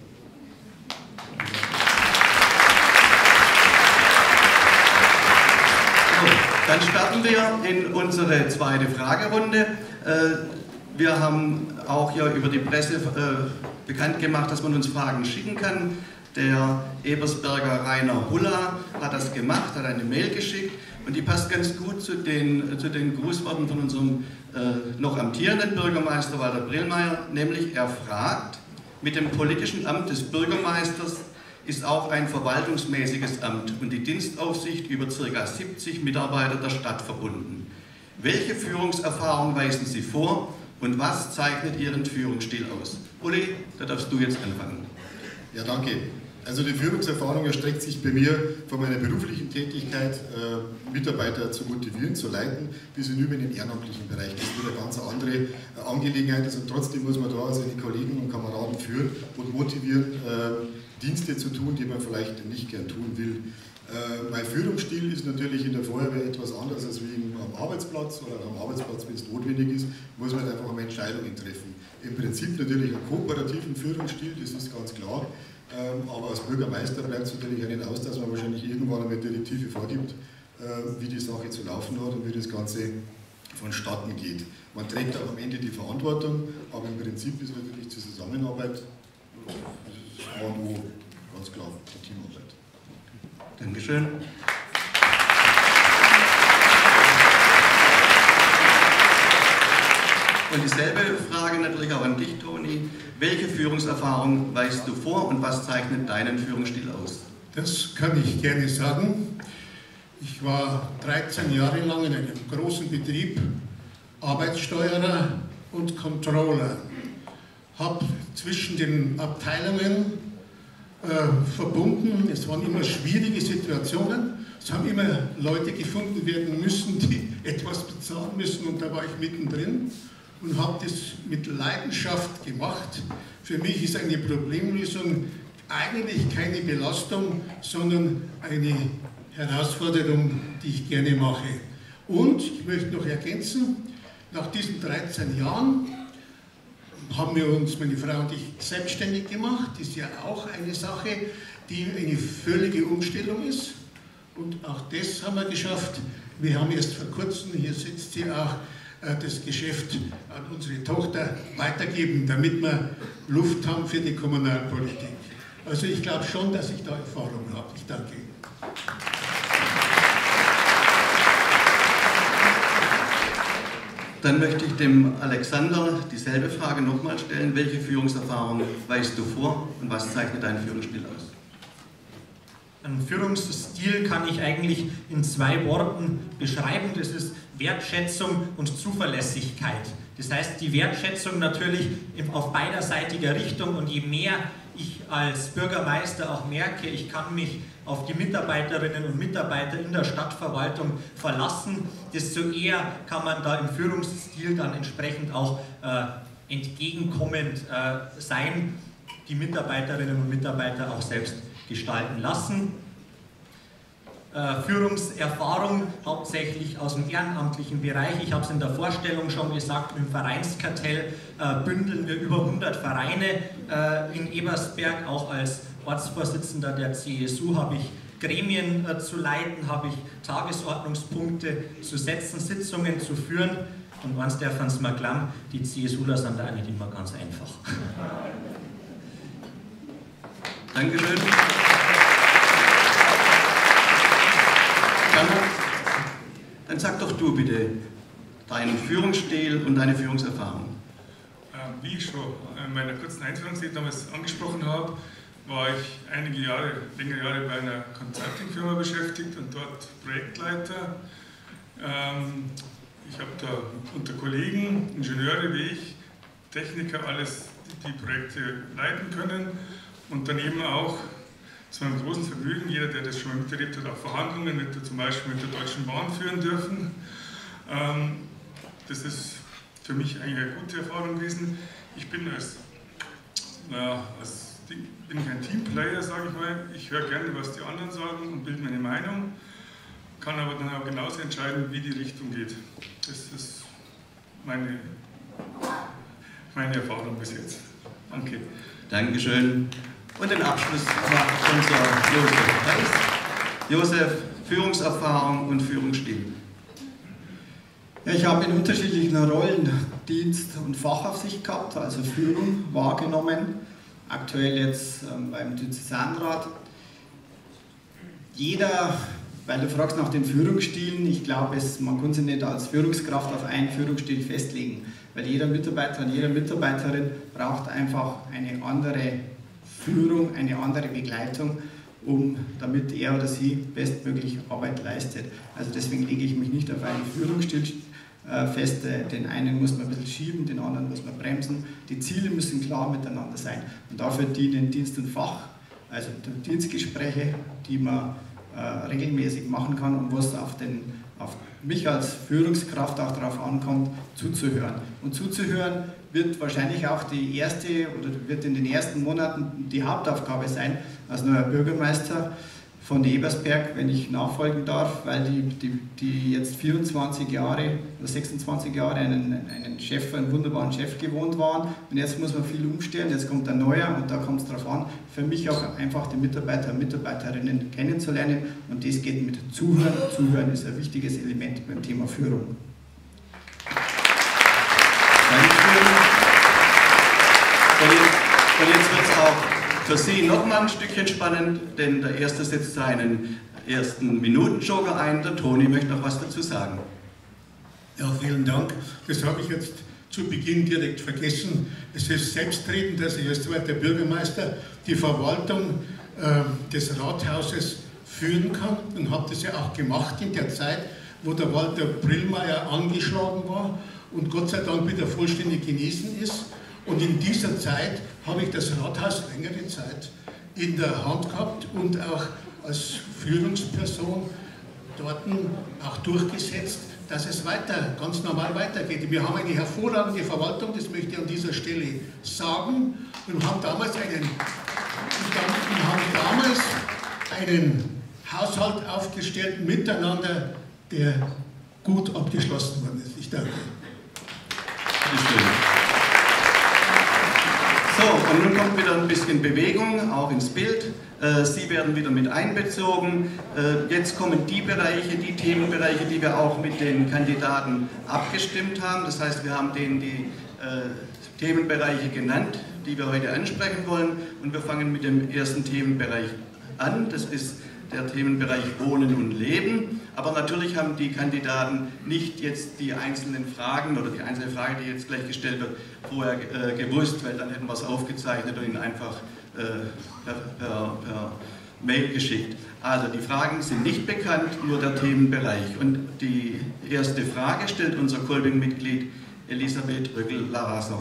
Dann starten wir in unsere zweite Fragerunde. Wir haben auch ja über die Presse bekannt gemacht, dass man uns Fragen schicken kann. Der Ebersberger Rainer Hulla hat das gemacht, hat eine Mail geschickt, und die passt ganz gut zu den, zu den Grußworten von unserem äh, noch amtierenden Bürgermeister Walter Brillmeier, nämlich er fragt: Mit dem politischen Amt des Bürgermeisters ist auch ein verwaltungsmäßiges Amt und die Dienstaufsicht über ca. siebzig Mitarbeiter der Stadt verbunden. Welche Führungserfahrung weisen Sie vor und was zeichnet Ihren Führungsstil aus? Uli, da darfst du jetzt anfangen. Ja, danke. Also die Führungserfahrung erstreckt sich bei mir von meiner beruflichen Tätigkeit, äh, Mitarbeiter zu motivieren, zu leiten, bis hinüber in den ehrenamtlichen Bereich. Das ist wieder eine ganz andere äh, Angelegenheit. Also trotzdem muss man da seine Kollegen und Kameraden führen und motivieren, äh, Dienste zu tun, die man vielleicht nicht gern tun will. Äh, mein Führungsstil ist natürlich in der Feuerwehr etwas anders als wie am Arbeitsplatz oder am Arbeitsplatz, wenn es notwendig ist, muss man einfach mal Entscheidungen treffen. Im Prinzip natürlich einen kooperativen Führungsstil, das ist ganz klar, ähm, aber als Bürgermeister bleibt es natürlich auch nicht aus, dass man wahrscheinlich irgendwann eine Direktive vorgibt, äh, wie die Sache zu laufen hat und wie das Ganze vonstatten geht. Man trägt auch am Ende die Verantwortung, aber im Prinzip ist natürlich zur Zusammenarbeit, das ist A und O, ganz klar, die Teamarbeit. Dankeschön. Und dieselbe Frage natürlich auch an dich, Toni. Welche Führungserfahrung weist du vor und was zeichnet deinen Führungsstil aus? Das kann ich gerne sagen. Ich war dreizehn Jahre lang in einem großen Betrieb Arbeitssteuerer und Controller. Habe zwischen den Abteilungen äh, verbunden. Es waren immer schwierige Situationen. Es haben immer Leute gefunden werden müssen, die etwas bezahlen müssen, und da war ich mittendrin und habe das mit Leidenschaft gemacht. Für mich ist eine Problemlösung eigentlich keine Belastung, sondern eine Herausforderung, die ich gerne mache. Und ich möchte noch ergänzen, nach diesen dreizehn Jahren haben wir uns, meine Frau und ich, selbstständig gemacht. Das ist ja auch eine Sache, die eine völlige Umstellung ist. Und auch das haben wir geschafft. Wir haben erst vor kurzem, hier sitzt sie auch, das Geschäft an unsere Tochter weitergeben, damit wir Luft haben für die Kommunalpolitik. Also ich glaube schon, dass ich da Erfahrung habe. Ich danke. Dann möchte ich dem Alexander dieselbe Frage nochmal stellen. Welche Führungserfahrung weist du vor und was zeichnet deinen Führungsstil aus? Ein Führungsstil kann ich eigentlich in zwei Worten beschreiben. Das ist Wertschätzung und Zuverlässigkeit. Das heißt, die Wertschätzung natürlich auf beiderseitiger Richtung, und je mehr ich als Bürgermeister auch merke, ich kann mich auf die Mitarbeiterinnen und Mitarbeiter in der Stadtverwaltung verlassen, desto eher kann man da im Führungsstil dann entsprechend auch äh, entgegenkommend äh, sein, die Mitarbeiterinnen und Mitarbeiter auch selbst gestalten lassen. Äh, Führungserfahrung hauptsächlich aus dem ehrenamtlichen Bereich. Ich habe es in der Vorstellung schon gesagt, im Vereinskartell äh, bündeln wir über hundert Vereine äh, in Ebersberg. Auch als Ortsvorsitzender der C S U habe ich Gremien äh, zu leiten, habe ich Tagesordnungspunkte zu setzen, Sitzungen zu führen. Und eins darf uns mal glauben, die CSUler sind da auch nicht immer ganz einfach. Dankeschön. Dann, dann sag doch du bitte deinen Führungsstil und deine Führungserfahrung. Wie ich schon in meiner kurzen Einführungsrede damals angesprochen habe, war ich einige Jahre, längere Jahre bei einer Consulting-Firma beschäftigt und dort Projektleiter. Ich habe da unter Kollegen, Ingenieure wie ich, Techniker, alles die Projekte leiten können. Und daneben auch, zu meinem großen Vergnügen, jeder, der das schon mal miterlebt hat, auch Verhandlungen mit der, zum Beispiel mit der Deutschen Bahn führen dürfen. Ähm, das ist für mich eigentlich eine gute Erfahrung gewesen. Ich bin als, naja, als bin ich ein Teamplayer, sage ich mal. Ich höre gerne, was die anderen sagen und bilde meine Meinung, kann aber dann auch genauso entscheiden, wie die Richtung geht. Das ist meine, meine Erfahrung bis jetzt. Danke. Dankeschön. Und den Abschluss macht unser Josef Peiß. Josef, Führungserfahrung und Führungsstil. Ja, ich habe in unterschiedlichen Rollen Dienst- und Fachaufsicht gehabt, also Führung wahrgenommen. Aktuell jetzt ähm, beim Diözesanrat. Jeder, weil du fragst nach den Führungsstilen, ich glaube, es, man kann sich nicht als Führungskraft auf einen Führungsstil festlegen, weil jeder Mitarbeiter und jede Mitarbeiterin braucht einfach eine andere Führung, eine andere Begleitung, um, damit er oder sie bestmöglich Arbeit leistet. Also deswegen lege ich mich nicht auf einen Führungsstil äh, fest. Den einen muss man ein bisschen schieben, den anderen muss man bremsen. Die Ziele müssen klar miteinander sein. Und dafür dienen Dienst und Fach, also Dienstgespräche, die man äh, regelmäßig machen kann und wo es auf, den, auf mich als Führungskraft auch darauf ankommt, zuzuhören. Und zuzuhören wird wahrscheinlich auch die erste oder wird in den ersten Monaten die Hauptaufgabe sein, als neuer Bürgermeister von Ebersberg, wenn ich nachfolgen darf, weil die, die, die jetzt vierundzwanzig Jahre oder sechsundzwanzig Jahre einen, einen Chef, einen wunderbaren Chef gewohnt waren, und jetzt muss man viel umstellen, jetzt kommt ein neuer und da kommt es darauf an, für mich auch einfach die Mitarbeiter und Mitarbeiterinnen kennenzulernen, und das geht mit Zuhören. Zuhören ist ein wichtiges Element beim Thema Führung. Und jetzt wird es auch für Sie nochmal ein Stückchen spannend, denn der Erste setzt seinen ersten Minuten-Joker ein. Der Toni möchte noch was dazu sagen. Ja, vielen Dank. Das habe ich jetzt zu Beginn direkt vergessen. Es ist selbstredend, dass ich als zweiter Bürgermeister die Verwaltung äh, des Rathauses führen kann und habe das ja auch gemacht in der Zeit, wo der Walter Brillmeier angeschlagen war und Gott sei Dank wieder vollständig genesen ist. Und in dieser Zeit habe ich das Rathaus längere Zeit in der Hand gehabt und auch als Führungsperson dort auch durchgesetzt, dass es weiter, ganz normal weitergeht. Wir haben eine hervorragende Verwaltung, das möchte ich an dieser Stelle sagen, und haben damals einen, und haben damals einen Haushalt aufgestellt miteinander, der gut abgeschlossen worden ist. Ich danke. So, und nun kommt wieder ein bisschen Bewegung, auch ins Bild. Sie werden wieder mit einbezogen. Jetzt kommen die Bereiche, die Themenbereiche, die wir auch mit den Kandidaten abgestimmt haben. Das heißt, wir haben denen die Themenbereiche genannt, die wir heute ansprechen wollen. Und wir fangen mit dem ersten Themenbereich an. Das ist der Themenbereich Wohnen und Leben. Aber natürlich haben die Kandidaten nicht jetzt die einzelnen Fragen oder die einzelne Frage, die jetzt gleich gestellt wird, vorher äh, gewusst, weil dann hätten wir es aufgezeichnet und ihnen einfach äh, per, per, per Mail geschickt. Also die Fragen sind nicht bekannt, nur der Themenbereich. Und die erste Frage stellt unser Kolping-Mitglied Elisabeth Röckel-Larasser.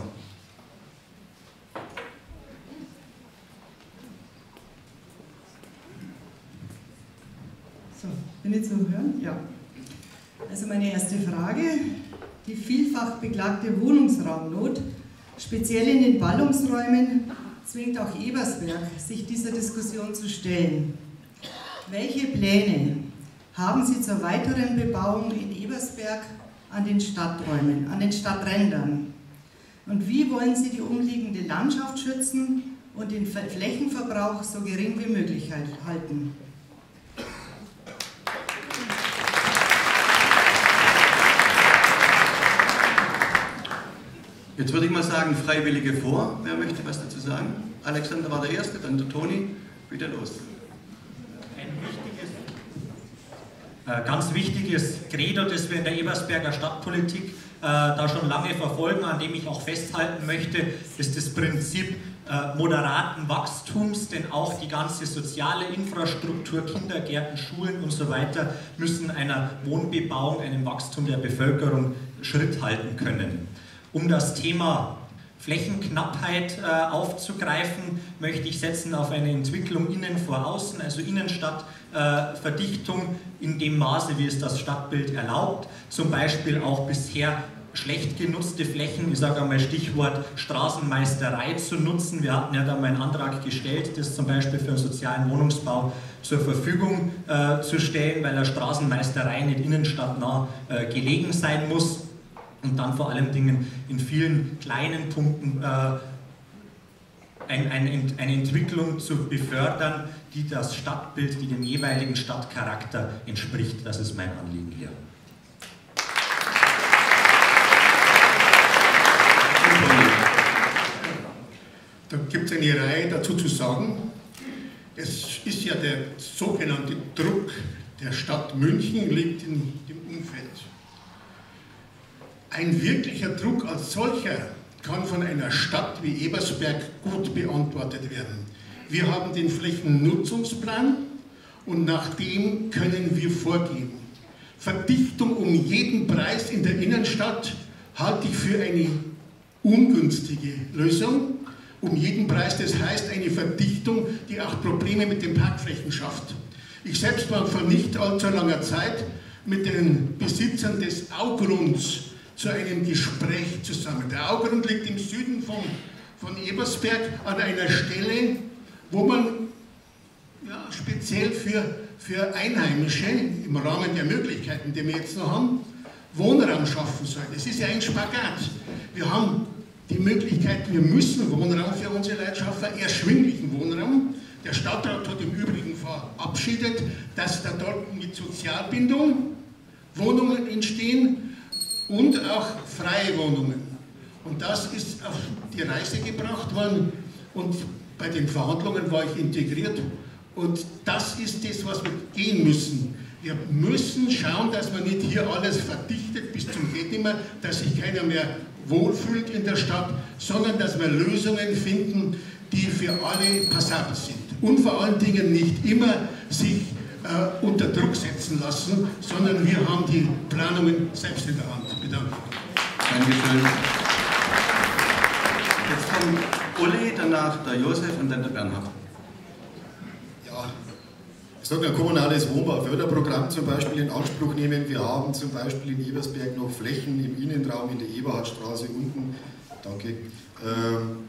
So, bin ich zu hören? Ja. Also meine erste Frage, die vielfach beklagte Wohnungsraumnot, speziell in den Ballungsräumen, zwingt auch Ebersberg, sich dieser Diskussion zu stellen. Welche Pläne haben Sie zur weiteren Bebauung in Ebersberg an den Stadträumen, an den Stadträndern? Und wie wollen Sie die umliegende Landschaft schützen und den Flächenverbrauch so gering wie möglich halten? Jetzt würde ich mal sagen, Freiwillige vor. Wer möchte was dazu sagen? Alexander war der Erste, dann der Toni. Bitte los. Ein wichtiges, äh, ganz wichtiges Credo, das wir in der Ebersberger Stadtpolitik äh, da schon lange verfolgen, an dem ich auch festhalten möchte, ist das Prinzip äh, moderaten Wachstums, denn auch die ganze soziale Infrastruktur, Kindergärten, Schulen und so weiter müssen einer Wohnbebauung, einem Wachstum der Bevölkerung Schritt halten können. Um das Thema Flächenknappheit äh, aufzugreifen, möchte ich setzen auf eine Entwicklung innen vor außen, also Innenstadtverdichtung äh, in dem Maße, wie es das Stadtbild erlaubt. Zum Beispiel auch bisher schlecht genutzte Flächen, ich sage einmal Stichwort Straßenmeisterei zu nutzen. Wir hatten ja da mal einen Antrag gestellt, das zum Beispiel für den sozialen Wohnungsbau zur Verfügung äh, zu stellen, weil eine Straßenmeisterei nicht innenstadtnah äh, gelegen sein muss. Und dann vor allen Dingen in vielen kleinen Punkten äh, ein, ein, eine Entwicklung zu befördern, die das Stadtbild, die dem jeweiligen Stadtcharakter entspricht. Das ist mein Anliegen hier. Da gibt es eine Reihe dazu zu sagen. Es ist ja der sogenannte Druck der Stadt München liegt in dem Umfeld. Ein wirklicher Druck als solcher kann von einer Stadt wie Ebersberg gut beantwortet werden. Wir haben den Flächennutzungsplan und nach dem können wir vorgehen. Verdichtung um jeden Preis in der Innenstadt halte ich für eine ungünstige Lösung. Um jeden Preis, das heißt eine Verdichtung, die auch Probleme mit den Parkflächen schafft. Ich selbst war vor nicht allzu langer Zeit mit den Besitzern des Augrunds zu einem Gespräch zusammen. Der Augrund liegt im Süden von, von Ebersberg an einer Stelle, wo man ja, speziell für, für Einheimische im Rahmen der Möglichkeiten, die wir jetzt noch haben, Wohnraum schaffen soll. Das ist ja ein Spagat. Wir haben die Möglichkeit, wir müssen Wohnraum für unsere Leute schaffen, erschwinglichen Wohnraum. Der Stadtrat hat im Übrigen verabschiedet, dass da dort mit Sozialbindung Wohnungen entstehen, und auch freie Wohnungen. Und das ist auf die Reise gebracht worden und bei den Verhandlungen war ich integriert. Und das ist das, was wir gehen müssen. Wir müssen schauen, dass man nicht hier alles verdichtet bis zum geht nimmer, dass sich keiner mehr wohlfühlt in der Stadt, sondern dass wir Lösungen finden, die für alle passabel sind. Und vor allen Dingen nicht immer sich äh, unter Druck setzen lassen, sondern wir haben die Planungen selbst in der Hand. Bedanke. Dankeschön. Jetzt kommt Uli, danach der Josef und dann der Bernhard. Ja, ich sage, ein kommunales Wohnbauförderprogramm zum Beispiel in Anspruch nehmen. Wir haben zum Beispiel in Ebersberg noch Flächen im Innenraum in der Eberhardstraße unten. Danke. Ähm,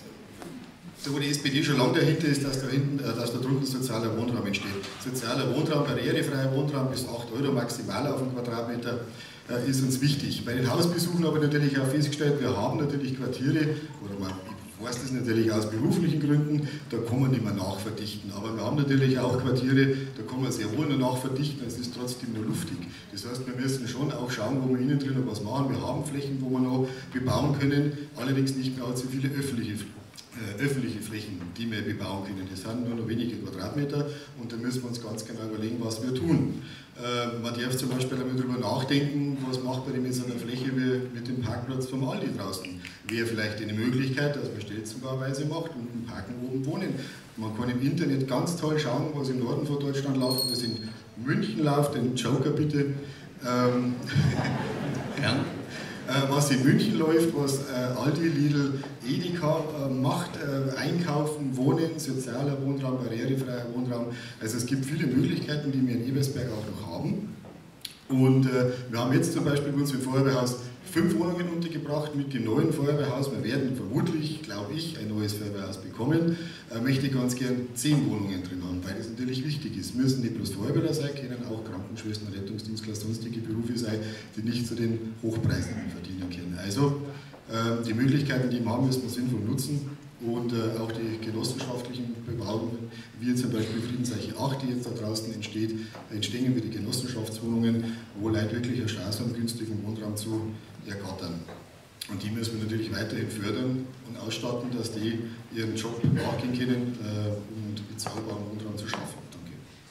Da, wo die S P D schon lange dahinter ist, dass da, hinten, äh, dass da drunten sozialer Wohnraum entsteht. Sozialer Wohnraum, barrierefreier Wohnraum bis acht Euro maximal auf den Quadratmeter äh, ist uns wichtig. Bei den Hausbesuchen habe ich natürlich auch festgestellt, wir haben natürlich Quartiere, oder man, ich weiß das natürlich aus beruflichen Gründen, da kann man nicht mehr nachverdichten. Aber wir haben natürlich auch Quartiere, da kann man sehr wohl noch nachverdichten, es ist trotzdem nur luftig. Das heißt, wir müssen schon auch schauen, wo wir innen drin noch was machen. Wir haben Flächen, wo wir noch bebauen können, allerdings nicht mehr allzu viele öffentliche Flächen. öffentliche Flächen, die wir bebauen können. Das sind nur noch wenige Quadratmeter und da müssen wir uns ganz genau überlegen, was wir tun. Äh, man darf zum Beispiel einmal darüber nachdenken, was macht man denn mit so einer Fläche wie mit dem Parkplatz vom Aldi draußen. Wäre vielleicht eine Möglichkeit, dass man stellzenbarweise macht und ein Parken oben wohnen. Man kann im Internet ganz toll schauen, was im Norden von Deutschland läuft, was in München läuft, den Joker bitte. Ähm, ja. Was in München läuft, was äh, Aldi, Lidl, Edeka äh, macht, äh, einkaufen, wohnen, sozialer Wohnraum, barrierefreier Wohnraum. Also es gibt viele Möglichkeiten, die wir in Ebersberg auch noch haben. Und äh, wir haben jetzt zum Beispiel bei uns im Feuerwehrhaus fünf Wohnungen untergebracht mit dem neuen Feuerwehrhaus. Wir werden vermutlich, glaube ich, ein neues Feuerwehrhaus bekommen. Äh, möchte ganz gern zehn Wohnungen drin haben, weil das natürlich wichtig ist. Müssen nicht bloß Feuerwehrler sein, können auch Krankenschwestern, Rettungsdienstler, sonstige Berufe sein, die nicht zu den Hochpreisen verdienen können. Also äh, die Möglichkeiten, die wir haben, müssen wir sinnvoll nutzen. Und äh, auch die genossenschaftlichen Bebauungen, wie zum Beispiel Friedenseiche acht, die jetzt da draußen entsteht, entstehen wieder Genossenschaftswohnungen, wo Leute wirklich eine Chance haben, günstigen Wohnraum zu ergattern. Und die müssen wir natürlich weiterhin fördern und ausstatten, dass die ihren Job nachgehen können äh, und bezahlbaren Wohnraum zu schaffen. Danke.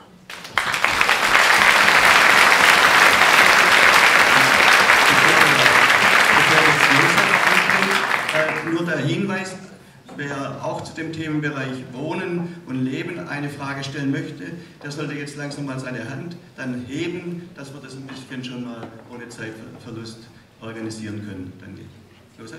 Äh, nur der Hinweis, wer auch zu dem Themenbereich Wohnen und Leben eine Frage stellen möchte, der sollte jetzt langsam mal seine Hand dann heben, dass wir das ein bisschen schon mal ohne Zeitverlust organisieren können. Danke. Josef?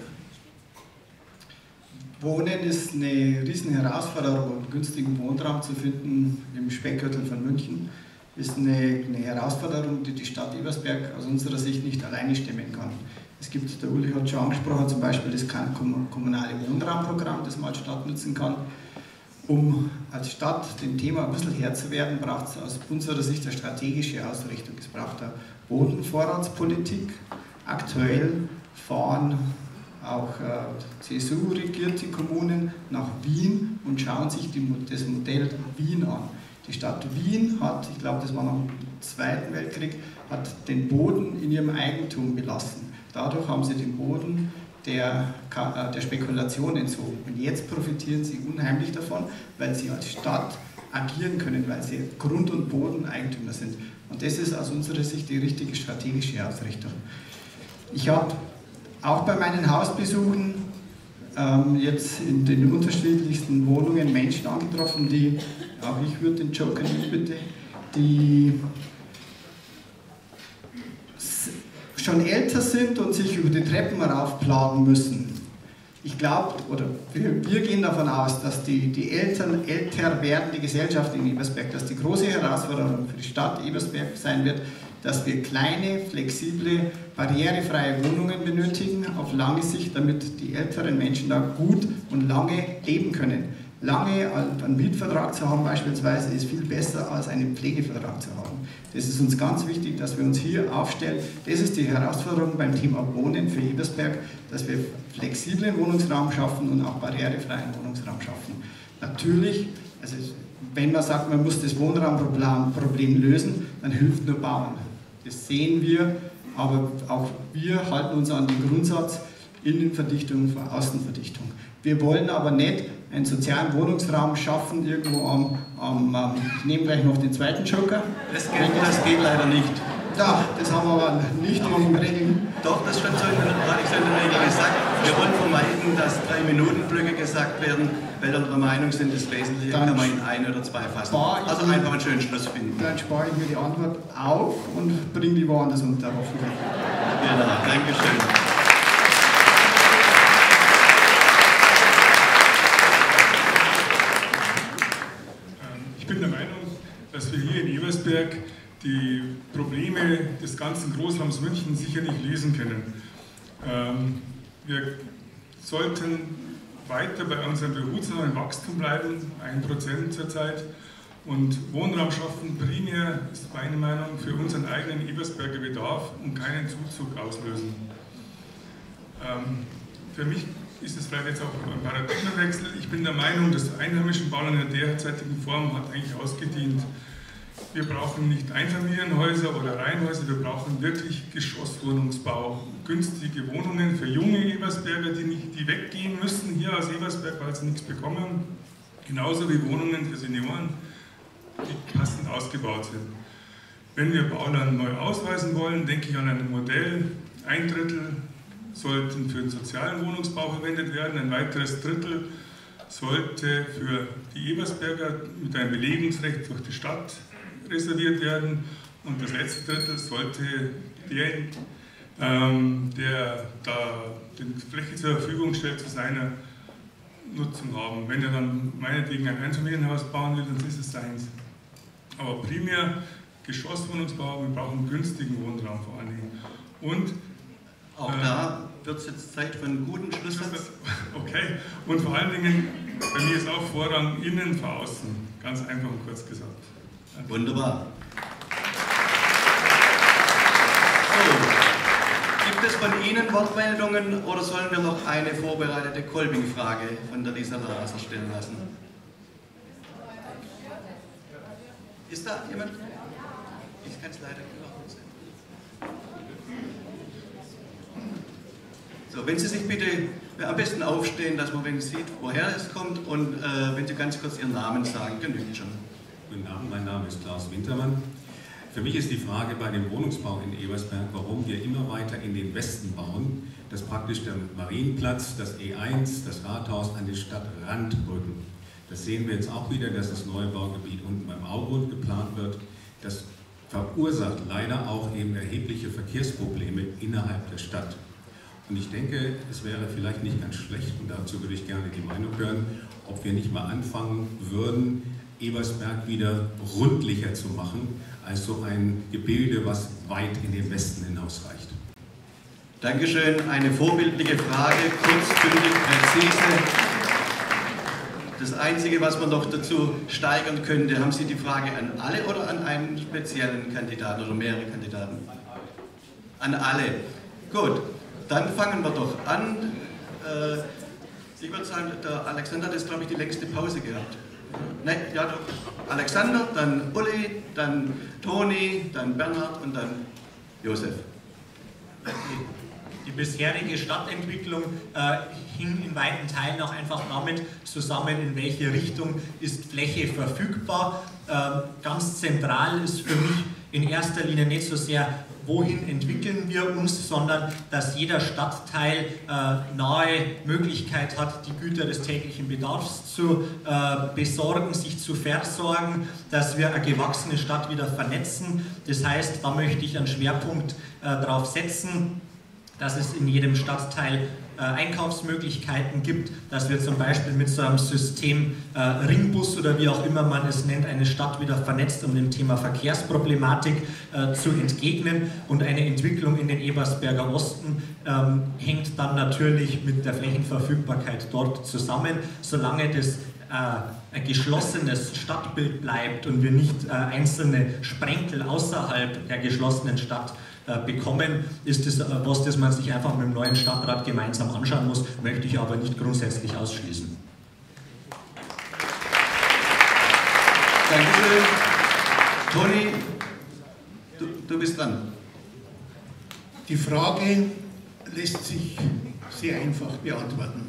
Wohnen ist eine riesen Herausforderung und günstigen Wohnraum zu finden im Speckgürtel von München ist eine, eine Herausforderung, die die Stadt Ebersberg aus unserer Sicht nicht alleine stemmen kann. Es gibt, der Uli hat schon angesprochen, zum Beispiel das kommunale Wohnraumprogramm, das man als Stadt nutzen kann. Um als Stadt dem Thema ein bisschen Herr zu werden, braucht es aus unserer Sicht eine strategische Ausrichtung. Es braucht eine Bodenvorratspolitik. Aktuell fahren auch äh, C S U-regierte Kommunen nach Wien und schauen sich die, das Modell Wien an. Die Stadt Wien hat, ich glaube, das war nach dem Zweiten Weltkrieg, hat den Boden in ihrem Eigentum belassen. Dadurch haben sie den Boden der, der Spekulation entzogen. Und jetzt profitieren sie unheimlich davon, weil sie als Stadt agieren können, weil sie Grund- und Bodeneigentümer sind. Und das ist aus unserer Sicht die richtige strategische Ausrichtung. Ich habe auch bei meinen Hausbesuchen ähm, jetzt in den unterschiedlichsten Wohnungen Menschen angetroffen, die, auch ich würde den Joker nicht bitte, die schon älter sind und sich über die Treppen raufplagen müssen. Ich glaube, oder wir, wir gehen davon aus, dass die, die Eltern, älter werdende Gesellschaft in Ebersberg, dass die große Herausforderung für die Stadt Ebersberg sein wird, dass wir kleine, flexible, barrierefreie Wohnungen benötigen auf lange Sicht, damit die älteren Menschen da gut und lange leben können. Lange einen Mietvertrag zu haben beispielsweise ist viel besser als einen Pflegevertrag zu haben. Das ist uns ganz wichtig, dass wir uns hier aufstellen. Das ist die Herausforderung beim Thema Wohnen für Ebersberg, dass wir flexiblen Wohnungsraum schaffen und auch barrierefreien Wohnungsraum schaffen. Natürlich, also wenn man sagt, man muss das Wohnraumproblem lösen, dann hilft nur Bauen. Das sehen wir, aber auch wir halten uns an den Grundsatz Innenverdichtung vor Außenverdichtung. Wir wollen aber nicht einen sozialen Wohnungsraum schaffen, irgendwo am, am, am ich nehme gleich noch den zweiten Joker. Das geht, das geht leider nicht. Ja, das haben wir aber nicht in den Regeln. Doch, das stand so in der, hatte ich so in der Regel gesagt. Wir wollen vermeiden, dass drei Minuten Blöcke gesagt werden, weil wir der Meinung sind, das Wesentliche Dann kann man in ein oder zwei fassen. Also ich- einfach einen schönen Schluss finden. Dann spare ich mir die Antwort auf und bringe die woanders unter, hoffentlich. Genau, Dankeschön. Ich bin der Meinung, dass wir hier in Ebersberg die Probleme des ganzen Großraums München sicher nicht lösen können. Ähm, wir sollten weiter bei unserem behutsamen Wachstum bleiben, ein Prozent zurzeit, und Wohnraum schaffen primär, ist meine Meinung, für unseren eigenen Ebersberger Bedarf und keinen Zuzug auslösen. Ähm, für mich ist es vielleicht jetzt auch ein Paradigmenwechsel. Ich bin der Meinung, das einheimischen Bauen in der derzeitigen Form hat eigentlich ausgedient. Wir brauchen nicht Einfamilienhäuser oder Reihenhäuser, wir brauchen wirklich Geschosswohnungsbau, günstige Wohnungen für junge Ebersberger, die, nicht, die weggehen müssen hier aus Ebersberg, weil sie nichts bekommen. Genauso wie Wohnungen für Senioren, die passend ausgebaut sind. Wenn wir Bauland neu ausweisen wollen, denke ich an ein Modell, ein Drittel sollten für den sozialen Wohnungsbau verwendet werden, ein weiteres Drittel sollte für die Ebersberger mit einem Belegungsrecht durch die Stadt reserviert werden und das letzte Drittel sollte der, ähm, der da die Fläche zur Verfügung stellt, zu seiner Nutzung haben. Wenn er dann meinetwegen ein Einfamilienhaus bauen will, dann ist es seins. Aber primär Geschosswohnungsbau, wir brauchen günstigen Wohnraum vor allen Dingen. Und Auch äh, da wird es jetzt Zeit für einen guten Schlusssatz. Okay, und vor allen Dingen, bei mir ist auch Vorrang innen vor außen, ganz einfach und kurz gesagt. Wunderbar. So, gibt es von Ihnen Wortmeldungen oder sollen wir noch eine vorbereitete Kolbing-Frage von der Lisa Laser stellen lassen? Ist da jemand? Ich kann es leider noch nicht sehen. So, wenn Sie sich bitte am besten aufstehen, dass man wenn sieht, woher es kommt und äh, wenn Sie ganz kurz Ihren Namen sagen, genügt schon. Guten Abend, mein Name ist Klaus Wintermann. Für mich ist die Frage bei dem Wohnungsbau in Ebersberg, warum wir immer weiter in den Westen bauen, dass praktisch der Marienplatz, das E eins, das Rathaus an den Stadtrand rücken. Das sehen wir jetzt auch wieder, dass das neue Baugebiet unten beim Augrund geplant wird. Das verursacht leider auch eben erhebliche Verkehrsprobleme innerhalb der Stadt. Und ich denke, es wäre vielleicht nicht ganz schlecht, und dazu würde ich gerne die Meinung hören, ob wir nicht mal anfangen würden, Ebersberg wieder rundlicher zu machen, als so ein Gebilde, was weit in den Westen hinausreicht. Dankeschön. Eine vorbildliche Frage, kurzbündig, präzise. Das Einzige, was man noch dazu steigern könnte, haben Sie die Frage an alle oder an einen speziellen Kandidaten oder mehrere Kandidaten? An alle. Gut, dann fangen wir doch an. Äh, ich würde sagen, der Alexander hat jetzt, glaube ich, die längste Pause gehabt. Nein, ja doch. Alexander, dann Uli, dann Toni, dann Bernhard und dann Josef. Die bisherige Stadtentwicklung äh, hing in weiten Teilen auch einfach damit zusammen, in welche Richtung ist Fläche verfügbar. Äh, ganz zentral ist für mich in erster Linie nicht so sehr, wohin entwickeln wir uns, sondern dass jeder Stadtteil äh, nahe Möglichkeit hat, die Güter des täglichen Bedarfs zu äh, besorgen, sich zu versorgen, dass wir eine gewachsene Stadt wieder vernetzen. Das heißt, da möchte ich einen Schwerpunkt äh, drauf setzen, dass es in jedem Stadtteil äh, Einkaufsmöglichkeiten gibt, dass wir zum Beispiel mit so einem System äh, Ringbus oder wie auch immer man es nennt, eine Stadt wieder vernetzt, um dem Thema Verkehrsproblematik äh, zu entgegnen. Und eine Entwicklung in den Ebersberger Osten ähm, hängt dann natürlich mit der Flächenverfügbarkeit dort zusammen. Solange das äh, ein geschlossenes Stadtbild bleibt und wir nicht äh, einzelne Sprenkel außerhalb der geschlossenen Stadt bekommen, ist das was, das man sich einfach mit dem neuen Stadtrat gemeinsam anschauen muss, möchte ich aber nicht grundsätzlich ausschließen. Dankeschön. Toni, du, du bist dran. Die Frage lässt sich sehr einfach beantworten.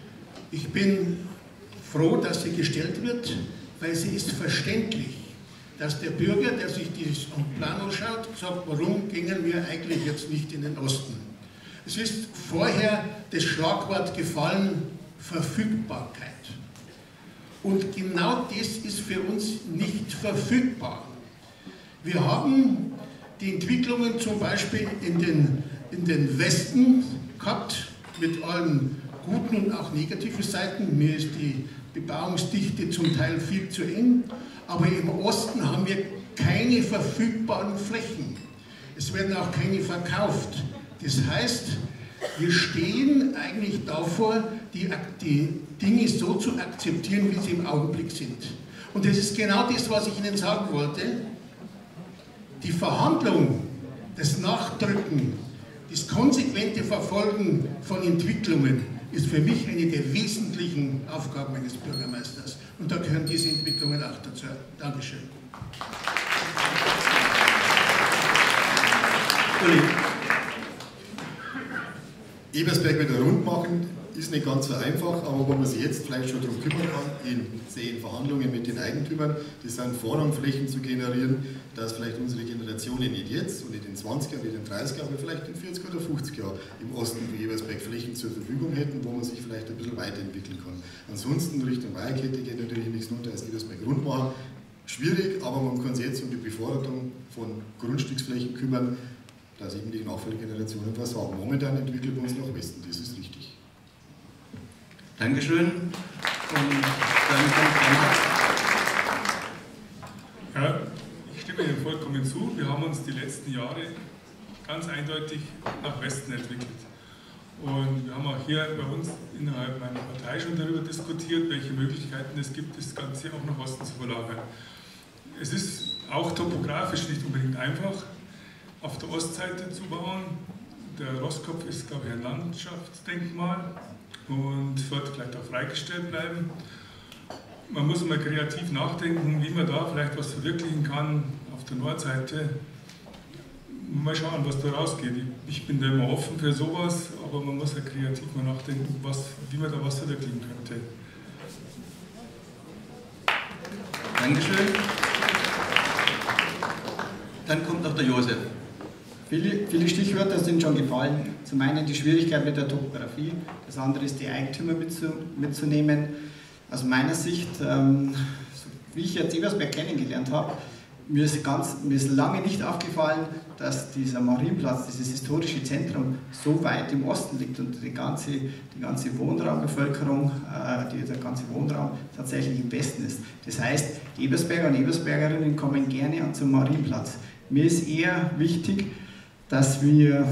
Ich bin froh, dass sie gestellt wird, weil sie ist verständlich. dass der Bürger, der sich dieses Plan anschaut, sagt, warum gingen wir eigentlich jetzt nicht in den Osten? Es ist vorher das Schlagwort gefallen, Verfügbarkeit. Und genau das ist für uns nicht verfügbar. Wir haben die Entwicklungen zum Beispiel in den, in den Westen gehabt, mit allen guten und auch negativen Seiten. Mir ist die Bebauungsdichte zum Teil viel zu eng, aber im Osten haben wir keine verfügbaren Flächen. Es werden auch keine verkauft. Das heißt, wir stehen eigentlich davor, die, die Dinge so zu akzeptieren, wie sie im Augenblick sind. Und das ist genau das, was ich Ihnen sagen wollte. Die Verhandlung, das Nachdrücken, das konsequente Verfolgen von Entwicklungen ist für mich eine der wesentlichen Aufgaben eines Bürgermeisters. Und da gehören diese Entwicklungen auch dazu. Dankeschön. Uli. Ebersberg wieder rund machen ist nicht ganz so einfach, aber wo man sich jetzt vielleicht schon darum kümmern kann, in, in Verhandlungen mit den Eigentümern, das sind Vorrangflächen zu generieren, dass vielleicht unsere Generationen nicht jetzt und nicht in zwanzig Jahren, nicht in dreißig Jahren, aber vielleicht in vierzig oder fünfzig Jahren im Osten von Ebersberg Flächen zur Verfügung hätten, wo man sich vielleicht ein bisschen weiterentwickeln kann. Ansonsten Richtung Weierkette geht natürlich nichts runter als Ebersberg rund machen. Schwierig, aber man kann sich jetzt um die Bevorratung von Grundstücksflächen kümmern, dass eben die Nachfolgegenerationen versorgen. Momentan entwickeln wir uns nach Westen, das ist richtig. Dankeschön. Und dann kommt ja, ich stimme Ihnen vollkommen zu. Wir haben uns die letzten Jahre ganz eindeutig nach Westen entwickelt. Und wir haben auch hier bei uns innerhalb meiner Partei schon darüber diskutiert, welche Möglichkeiten es gibt, das Ganze auch nach Osten zu verlagern. Es ist auch topografisch nicht unbedingt einfach, auf der Ostseite zu bauen. Der Rosskopf ist, glaube ich, ein Landschaftsdenkmal und sollte vielleicht auch freigestellt bleiben. Man muss mal kreativ nachdenken, wie man da vielleicht was verwirklichen kann auf der Nordseite. Mal schauen, was da rausgeht. Ich bin da immer offen für sowas, aber man muss ja kreativ mal nachdenken, was, wie man da was verwirklichen könnte. Dankeschön. Dann kommt noch der Josef. Viele, viele Stichwörter sind schon gefallen. Zum einen die Schwierigkeit mit der Topografie, das andere ist die Eigentümer mitzu, mitzunehmen. Aus meiner Sicht, ähm, wie ich jetzt Ebersberg kennengelernt habe, mir ist, ganz, mir ist lange nicht aufgefallen, dass dieser Marienplatz, dieses historische Zentrum so weit im Osten liegt und die ganze, die ganze Wohnraumbevölkerung, äh, die, der ganze Wohnraum tatsächlich im Westen ist. Das heißt, Ebersberger und Ebersbergerinnen kommen gerne zum Marienplatz. Mir ist eher wichtig, dass wir,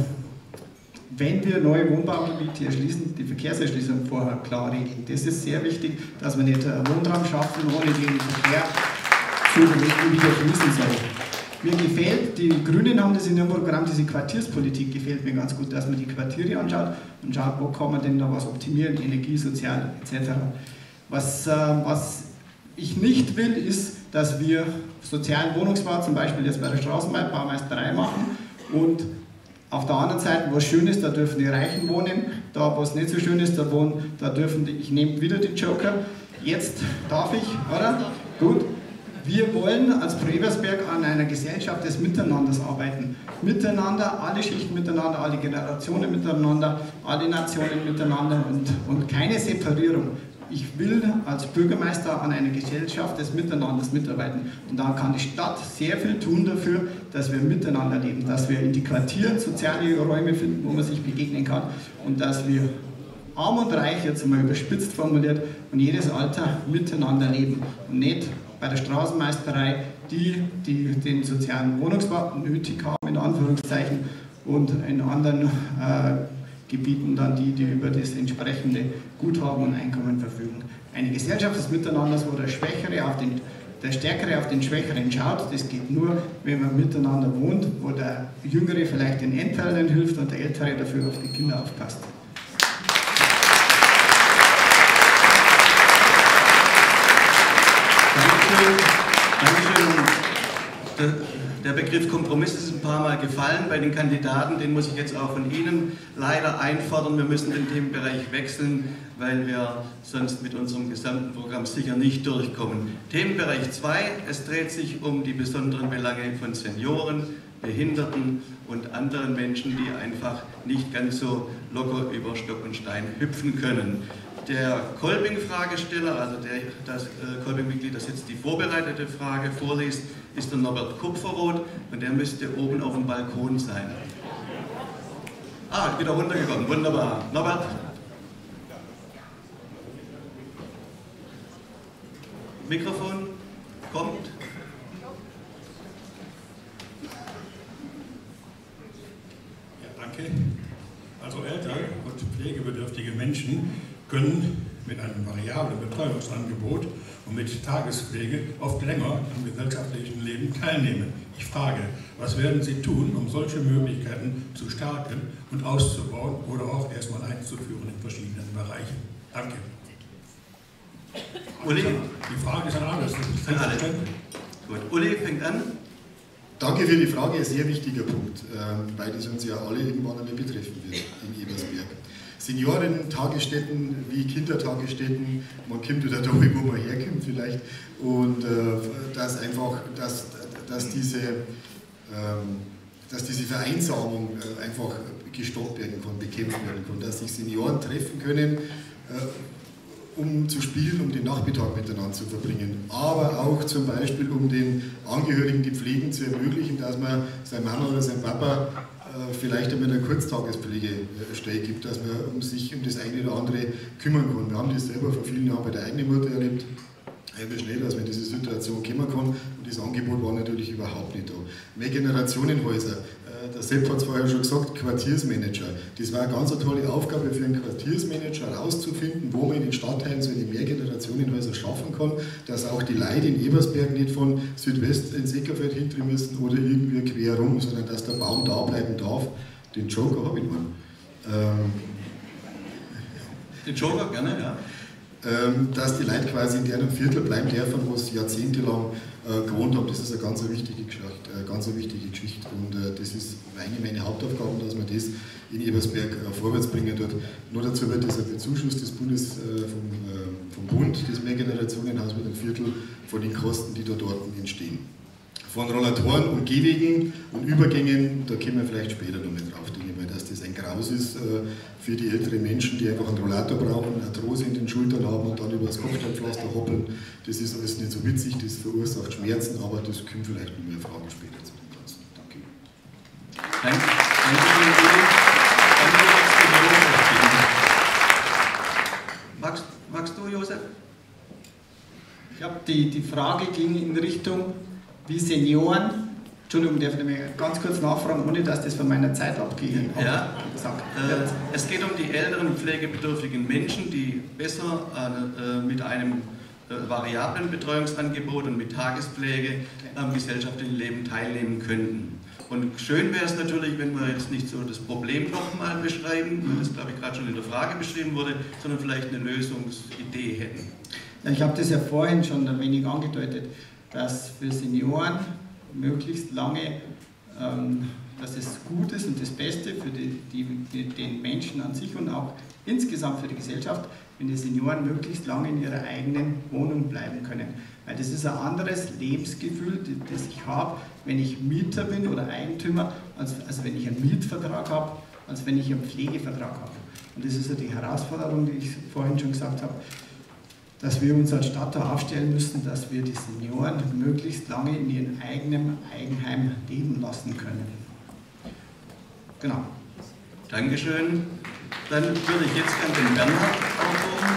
wenn wir neue Wohnbaugebiete erschließen, die Verkehrserschließung vorher klar regeln. Das ist sehr wichtig, dass wir nicht einen Wohnraum schaffen, ohne den Verkehr zu überlegen, wie er fließen soll. Mir gefällt, die Grünen haben das in ihrem Programm, diese Quartierspolitik gefällt mir ganz gut, dass man die Quartiere anschaut und schaut, wo kann man denn da was optimieren, Energie, Sozial et cetera. Was, äh, was ich nicht will, ist, dass wir sozialen Wohnungsbau zum Beispiel jetzt bei der Straßenbaumeisterei machen und auf der anderen Seite, wo es schön ist, da dürfen die Reichen wohnen, da wo es nicht so schön ist, da wohnen, da dürfen die, ich nehme wieder den Joker, jetzt darf ich, oder? Gut. Wir wollen als Pro Ebersberg an einer Gesellschaft des Miteinanders arbeiten. Miteinander, alle Schichten miteinander, alle Generationen miteinander, alle Nationen miteinander und, und keine Separierung. Ich will als Bürgermeister an einer Gesellschaft des Miteinanders mitarbeiten. Und da kann die Stadt sehr viel tun dafür, dass wir miteinander leben, dass wir in die Quartiere soziale Räume finden, wo man sich begegnen kann und dass wir arm und reich, jetzt einmal überspitzt formuliert, und jedes Alter miteinander leben und nicht bei der Straßenmeisterei die, die den sozialen Wohnungsbau nötig haben, in Anführungszeichen, und in anderen äh, Gebieten dann die, die über das entsprechende Guthaben und Einkommen verfügen. Eine Gesellschaft des Miteinanders, wo der Schwächere auf den, der Stärkere auf den Schwächeren schaut, das geht nur, wenn man miteinander wohnt, wo der Jüngere vielleicht den Älteren hilft und der Ältere dafür auf die Kinder aufpasst. Dankeschön. Dankeschön. Der, der Begriff Kompromiss ist ein paar Mal gefallen bei den Kandidaten, den muss ich jetzt auch von Ihnen leider einfordern. Wir müssen den Themenbereich wechseln, weil wir sonst mit unserem gesamten Programm sicher nicht durchkommen. Themenbereich zwei, es dreht sich um die besonderen Belange von Senioren, Behinderten und anderen Menschen, die einfach nicht ganz so locker über Stock und Stein hüpfen können. Der Kolping-Fragesteller, also der, das äh, Kolping-Mitglied, das jetzt die vorbereitete Frage vorliest, ist der Norbert Kupferroth und der müsste oben auf dem Balkon sein. Ah, wieder runtergekommen, wunderbar. Norbert? Mikrofon kommt. Ja, danke. Also ältere und pflegebedürftige Menschen können mit einem variablen Betreuungsangebot und mit Tagespflege oft länger am gesellschaftlichen Leben teilnehmen. Ich frage, was werden Sie tun, um solche Möglichkeiten zu stärken und auszubauen oder auch erstmal einzuführen in verschiedenen Bereichen? Danke. Uli? Die Frage ist an alles. An alle. Gut. Uli fängt an. Danke für die Frage, ein sehr wichtiger Punkt, weil das uns ja alle irgendwann einmal betreffen wird in Ebersberg. Senioren-Tagesstätten wie Kindertagesstätten, man kommt wieder da, wo man herkommt vielleicht, und äh, dass einfach, dass, dass, diese, ähm, dass diese Vereinsamung äh, einfach gestoppt werden kann, bekämpft werden kann, dass sich Senioren treffen können, äh, um zu spielen, um den Nachmittag miteinander zu verbringen, aber auch zum Beispiel, um den Angehörigen die Pflegen zu ermöglichen, dass man seine Mama oder sein Papa vielleicht einmal eine Kurztagespflegestelle gibt, dass man um sich um das eine oder andere kümmern kann. Wir haben das selber vor vielen Jahren bei der eigenen Mutter erlebt, wie schnell, dass man in diese Situation kommen kann, und das Angebot war natürlich überhaupt nicht da. Mehrgenerationenhäuser, der Sepp hat es vorher schon gesagt, Quartiersmanager. Das war eine ganz tolle Aufgabe für einen Quartiersmanager, herauszufinden, wo man in den Stadtteilen so eine Mehrgenerationenhäuser schaffen kann, dass auch die Leute in Ebersberg nicht von Südwest ins Eckerfeld hinten müssen oder irgendwie quer rum, sondern dass der Baum da bleiben darf. Den Joker habe ich noch. Ähm, Den Joker, gerne, ja. Ähm, dass die Leute quasi in deren Viertel bleiben dürfen, wo sie jahrzehntelang äh, gewohnt haben. Das ist eine ganz wichtige Geschichte. Äh, ganz wichtige Geschichte. Und äh, das ist eine meiner Hauptaufgaben, dass man das in Ebersberg äh, vorwärts bringen wird. Nur dazu wird dieser Bezuschuss des Bundes äh, vom, äh, vom Bund, das Mehrgenerationenhaus mit einem Viertel von den Kosten, die da dort entstehen. Von Rollatoren und Gehwegen und Übergängen, da kommen wir vielleicht später noch mal drauf, denke ich mal, dass das ein Graus ist äh, für die älteren Menschen, die einfach einen Rollator brauchen, eine Arthrose in den Schultern haben und dann über das Kopfsteinpflaster hoppeln. Das ist alles nicht so witzig, das verursacht Schmerzen, aber das kommt vielleicht noch mehr Fragen später zu dem Ganzen. Danke. Danke. Danke. Magst, magst du, Josef? Ich glaube, die, die Frage ging in Richtung, wie Senioren, Entschuldigung, darf ich mir ganz kurz nachfragen, ohne dass das von meiner Zeit abgeht. Ja, äh, es geht um die älteren und pflegebedürftigen Menschen, die besser äh, mit einem äh, variablen Betreuungsangebot und mit Tagespflege am gesellschaftlichen Leben teilnehmen könnten. Und schön wäre es natürlich, wenn wir jetzt nicht so das Problem nochmal beschreiben, wie das, glaube ich, gerade schon in der Frage beschrieben wurde, sondern vielleicht eine Lösungsidee hätten. Ja, ich habe das ja vorhin schon ein wenig angedeutet, dass für Senioren möglichst lange, ähm, dass es gut ist und das Beste für die, die, die, den Menschen an sich und auch insgesamt für die Gesellschaft, wenn die Senioren möglichst lange in ihrer eigenen Wohnung bleiben können. Weil das ist ein anderes Lebensgefühl, das ich habe, wenn ich Mieter bin oder Eigentümer, als, also wenn ich einen Mietvertrag habe, als wenn ich einen Pflegevertrag habe. Und das ist ja die Herausforderung, die ich vorhin schon gesagt habe, dass wir uns als Stadt da aufstellen müssen, dass wir die Senioren möglichst lange in ihrem eigenen Eigenheim leben lassen können. Genau. Dankeschön. Dann würde ich jetzt an den Bernhard aufrufen.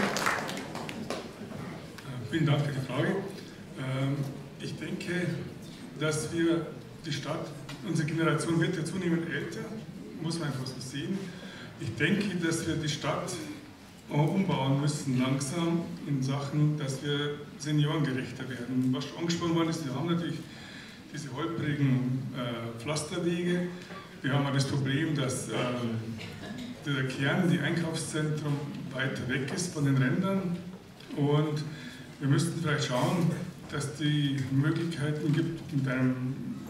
Vielen Dank für die Frage. Ich denke, dass wir die Stadt, unsere Generation wird ja zunehmend älter, muss man einfach so sehen. Ich denke, dass wir die Stadt umbauen müssen langsam in Sachen, dass wir seniorengerechter werden. Was schon angesprochen worden ist, wir haben natürlich diese holprigen äh, Pflasterwege. Wir haben auch das Problem, dass äh, der Kern, die Einkaufszentrum, weiter weg ist von den Rändern. Und wir müssten vielleicht schauen, dass es die Möglichkeiten gibt, mit einem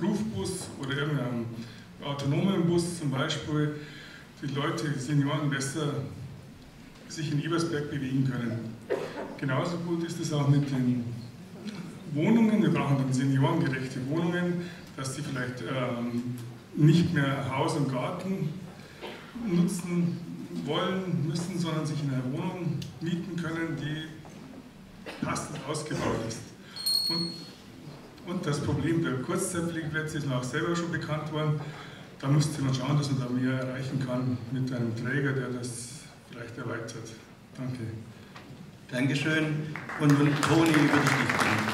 Rufbus oder irgendeinem autonomen Bus zum Beispiel die Leute, die Senioren besser sich in Ebersberg bewegen können. Genauso gut ist es auch mit den Wohnungen. Wir brauchen dann seniorengerechte Wohnungen, dass die vielleicht ähm, nicht mehr Haus und Garten nutzen wollen müssen, sondern sich in einer Wohnung mieten können, die passend ausgebaut ist. Und, und das Problem der Kurzzeitpflegeplätze ist mir auch selber schon bekannt worden. Da müsste man schauen, dass man da mehr erreichen kann mit einem Träger, der das vielleicht erweitert. Danke. Dankeschön. Und nun, Toni, würde ich dich bitten.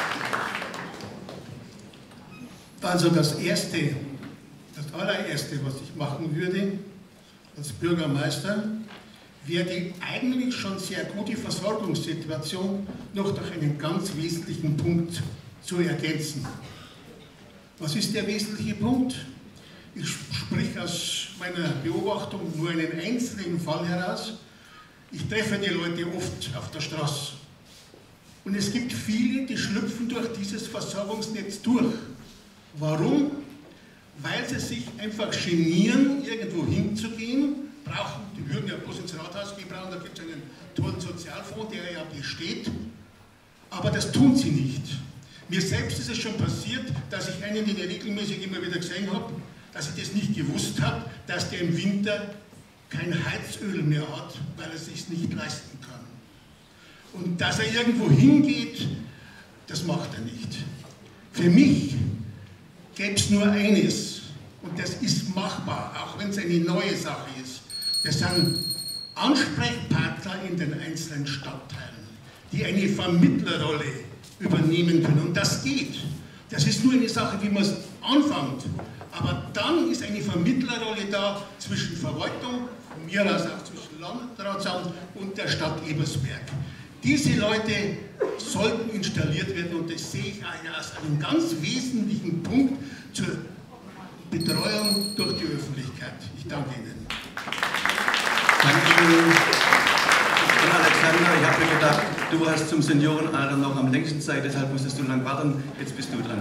Also das Erste, das allererste, was ich machen würde als Bürgermeister, wäre die eigentlich schon sehr gute Versorgungssituation noch durch einen ganz wesentlichen Punkt zu ergänzen. Was ist der wesentliche Punkt? Ich spreche aus meiner Beobachtung nur einen einzelnen Fall heraus. Ich treffe die Leute oft auf der Straße. Und es gibt viele, die schlüpfen durch dieses Versorgungsnetz durch. Warum? Weil sie sich einfach genieren, irgendwo hinzugehen, brauchen, die würden ja bloß ins Rathaus gehen, brauchen, da gibt es einen tollen Sozialfonds, der ja besteht, aber das tun sie nicht. Mir selbst ist es schon passiert, dass ich einen, den ich regelmäßig immer wieder gesehen habe, dass ich das nicht gewusst habe, dass der im Winter kein Heizöl mehr hat, weil er es sich nicht leisten kann. Und dass er irgendwo hingeht, das macht er nicht. Für mich gäbe es nur eines, und das ist machbar, auch wenn es eine neue Sache ist. Das sind Ansprechpartner in den einzelnen Stadtteilen, die eine Vermittlerrolle übernehmen können. Und das geht. Das ist nur eine Sache, wie man es anfängt. Aber dann ist eine Vermittlerrolle da zwischen Verwaltung, von mir aus auch zwischen Landratsamt und der Stadt Ebersberg. Diese Leute sollten installiert werden und das sehe ich als einen ganz wesentlichen Punkt zur Betreuung durch die Öffentlichkeit. Ich danke Ihnen. Dankeschön. Und Alexander, ich habe mir gedacht, du hast zum Seniorenalter noch am längsten Zeit, deshalb musstest du lang warten. Jetzt bist du dran.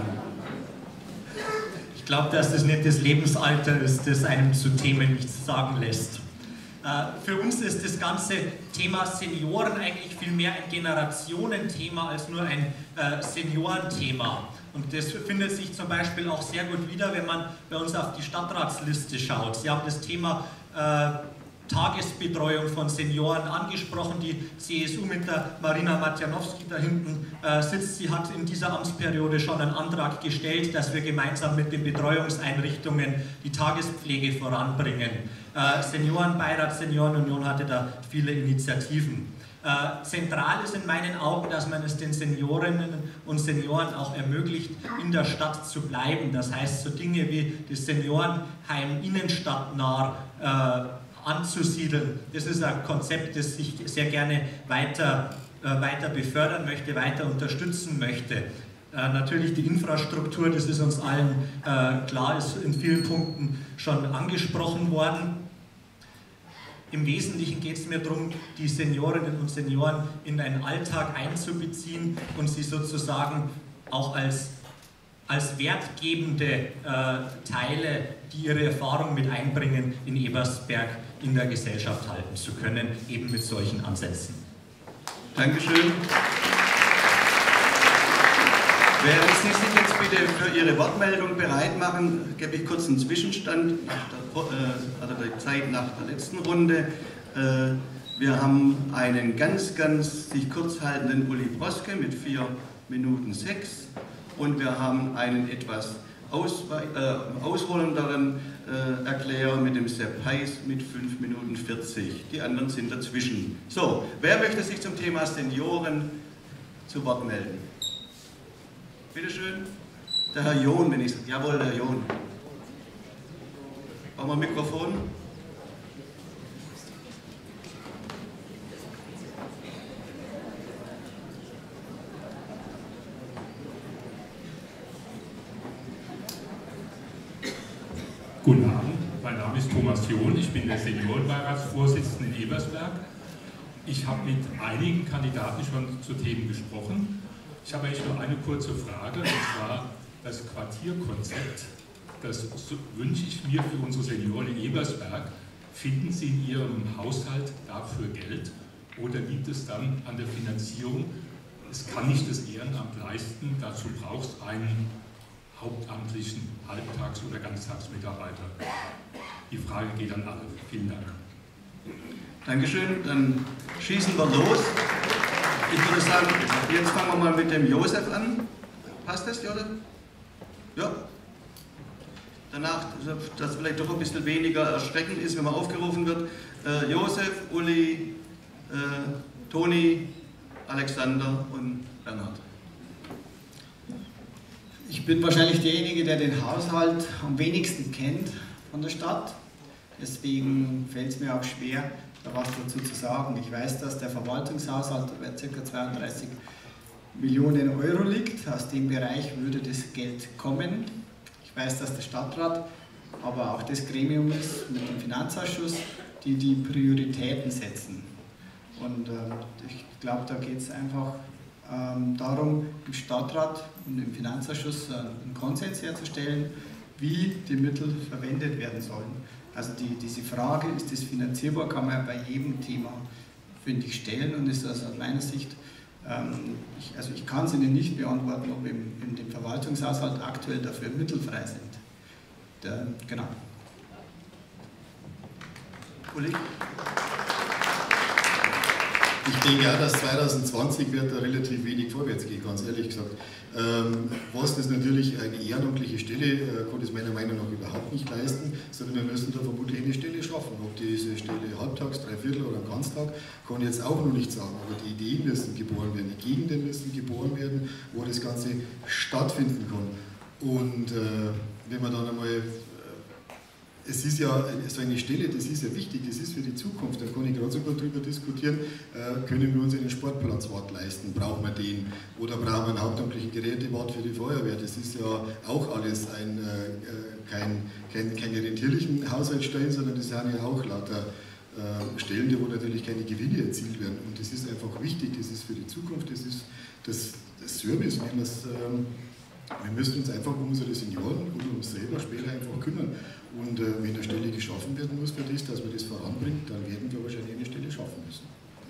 Ich glaube, dass das nicht das Lebensalter ist, das einem zu Themen nichts sagen lässt. Für uns ist das ganze Thema Senioren eigentlich viel mehr ein Generationenthema als nur ein Seniorenthema. Und das findet sich zum Beispiel auch sehr gut wieder, wenn man bei uns auf die Stadtratsliste schaut. Sie haben das Thema äh, Tagesbetreuung von Senioren angesprochen. Die C S U mit der Marina Matjanowski da hinten äh, sitzt. Sie hat in dieser Amtsperiode schon einen Antrag gestellt, dass wir gemeinsam mit den Betreuungseinrichtungen die Tagespflege voranbringen. Äh, Seniorenbeirat, Seniorenunion hatte da viele Initiativen. Äh, zentral ist in meinen Augen, dass man es den Seniorinnen und Senioren auch ermöglicht, in der Stadt zu bleiben. Das heißt, so Dinge wie das Seniorenheim innenstadtnah äh, anzusiedeln. Das ist ein Konzept, das ich sehr gerne weiter, äh, weiter befördern möchte, weiter unterstützen möchte. Äh, natürlich die Infrastruktur, das ist uns allen äh, klar, ist in vielen Punkten schon angesprochen worden. Im Wesentlichen geht es mir darum, die Seniorinnen und Senioren in einen Alltag einzubeziehen und sie sozusagen auch als, als wertgebende äh, Teile, die ihre Erfahrung mit einbringen, in Ebersberg in der Gesellschaft halten zu können, eben mit solchen Ansätzen. Dankeschön. Während Sie sich jetzt bitte für Ihre Wortmeldung bereit machen, gebe ich kurz einen Zwischenstand nach der, äh, also der Zeit nach der letzten Runde. Äh, wir haben einen ganz, ganz sich kurz haltenden Uli Broske mit vier Minuten sechs und wir haben einen etwas auswe äh, ausholenderen äh, Erklärer mit dem Sepp Heiß mit fünf Minuten vierzig. Die anderen sind dazwischen. So, wer möchte sich zum Thema Senioren zu Wort melden? Bitte schön. Der Herr John, wenn ich sage. Jawohl, der Herr John. Brauchen wir ein Mikrofon? Guten Abend, mein Name ist Thomas John, ich bin der Seniorenbeiratsvorsitzende in Ebersberg. Ich habe mit einigen Kandidaten schon zu Themen gesprochen. Ich habe eigentlich nur eine kurze Frage, und zwar, das Quartierkonzept, das wünsche ich mir für unsere Senioren in Ebersberg. Finden Sie in Ihrem Haushalt dafür Geld oder liegt es dann an der Finanzierung? Es kann nicht das Ehrenamt leisten, dazu braucht es einen hauptamtlichen Halbtags- oder Ganztagsmitarbeiter. Die Frage geht an alle. Vielen Dank. Dankeschön, dann schießen wir los. Ich würde sagen, jetzt fangen wir mal mit dem Josef an. Passt das, Josef? Ja. Danach, dass vielleicht doch ein bisschen weniger erschreckend ist, wenn man aufgerufen wird. Äh, Josef, Uli, äh, Toni, Alexander und Bernhard. Ich bin wahrscheinlich derjenige, der den Haushalt am wenigsten kennt von der Stadt. Deswegen fällt es mir auch schwer, da was dazu zu sagen. Ich weiß, dass der Verwaltungshaushalt bei ca. zweiunddreißig Millionen Euro liegt. Aus dem Bereich würde das Geld kommen. Ich weiß, dass der Stadtrat, aber auch das Gremium ist mit dem Finanzausschuss, die die Prioritäten setzen. Und äh, ich glaube, da geht es einfach ähm, darum, im Stadtrat und im Finanzausschuss äh, einen Konsens herzustellen, wie die Mittel verwendet werden sollen. Also die, diese Frage, ist das finanzierbar, kann man bei jedem Thema, finde ich, stellen und ist also aus meiner Sicht, ähm, ich, also ich kann es Ihnen nicht beantworten, ob im, in dem Verwaltungshaushalt aktuell dafür Mittel frei sind. Der, genau. Uli? Ich denke auch, dass zwanzig zwanzig wird da relativ wenig vorwärts gehen, ganz ehrlich gesagt. Ähm, was das natürlich eine ehrenamtliche Stelle äh, kann das meiner Meinung nach überhaupt nicht leisten, sondern wir müssen da vermutlich eine Stelle schaffen. Ob diese Stelle halbtags, dreiviertel oder ganztag, kann ich jetzt auch noch nicht sagen. Aber die Ideen müssen geboren werden, die Gegenden müssen geboren werden, wo das Ganze stattfinden kann. Und äh, wenn man dann einmal es ist ja so eine Stelle, das ist ja wichtig, das ist für die Zukunft. Da kann ich gerade sogar darüber diskutieren, äh, können wir uns einen Sportplatzwart leisten, brauchen wir den? Oder brauchen wir einen hauptamtlichen Gerätewart für die Feuerwehr? Das ist ja auch alles ein, äh, kein, kein, keine rentierlichen Haushaltsstellen, sondern das sind ja auch lauter äh, Stellen, wo natürlich keine Gewinne erzielt werden. Und das ist einfach wichtig, das ist für die Zukunft, das ist das, das Service, wenn das, ähm, wir müssen uns einfach um unsere Senioren und um uns selber später einfach kümmern. Und äh, wenn eine Stelle geschaffen werden muss für das, dass man das voranbringt, dann werden wir wahrscheinlich eine Stelle schaffen müssen.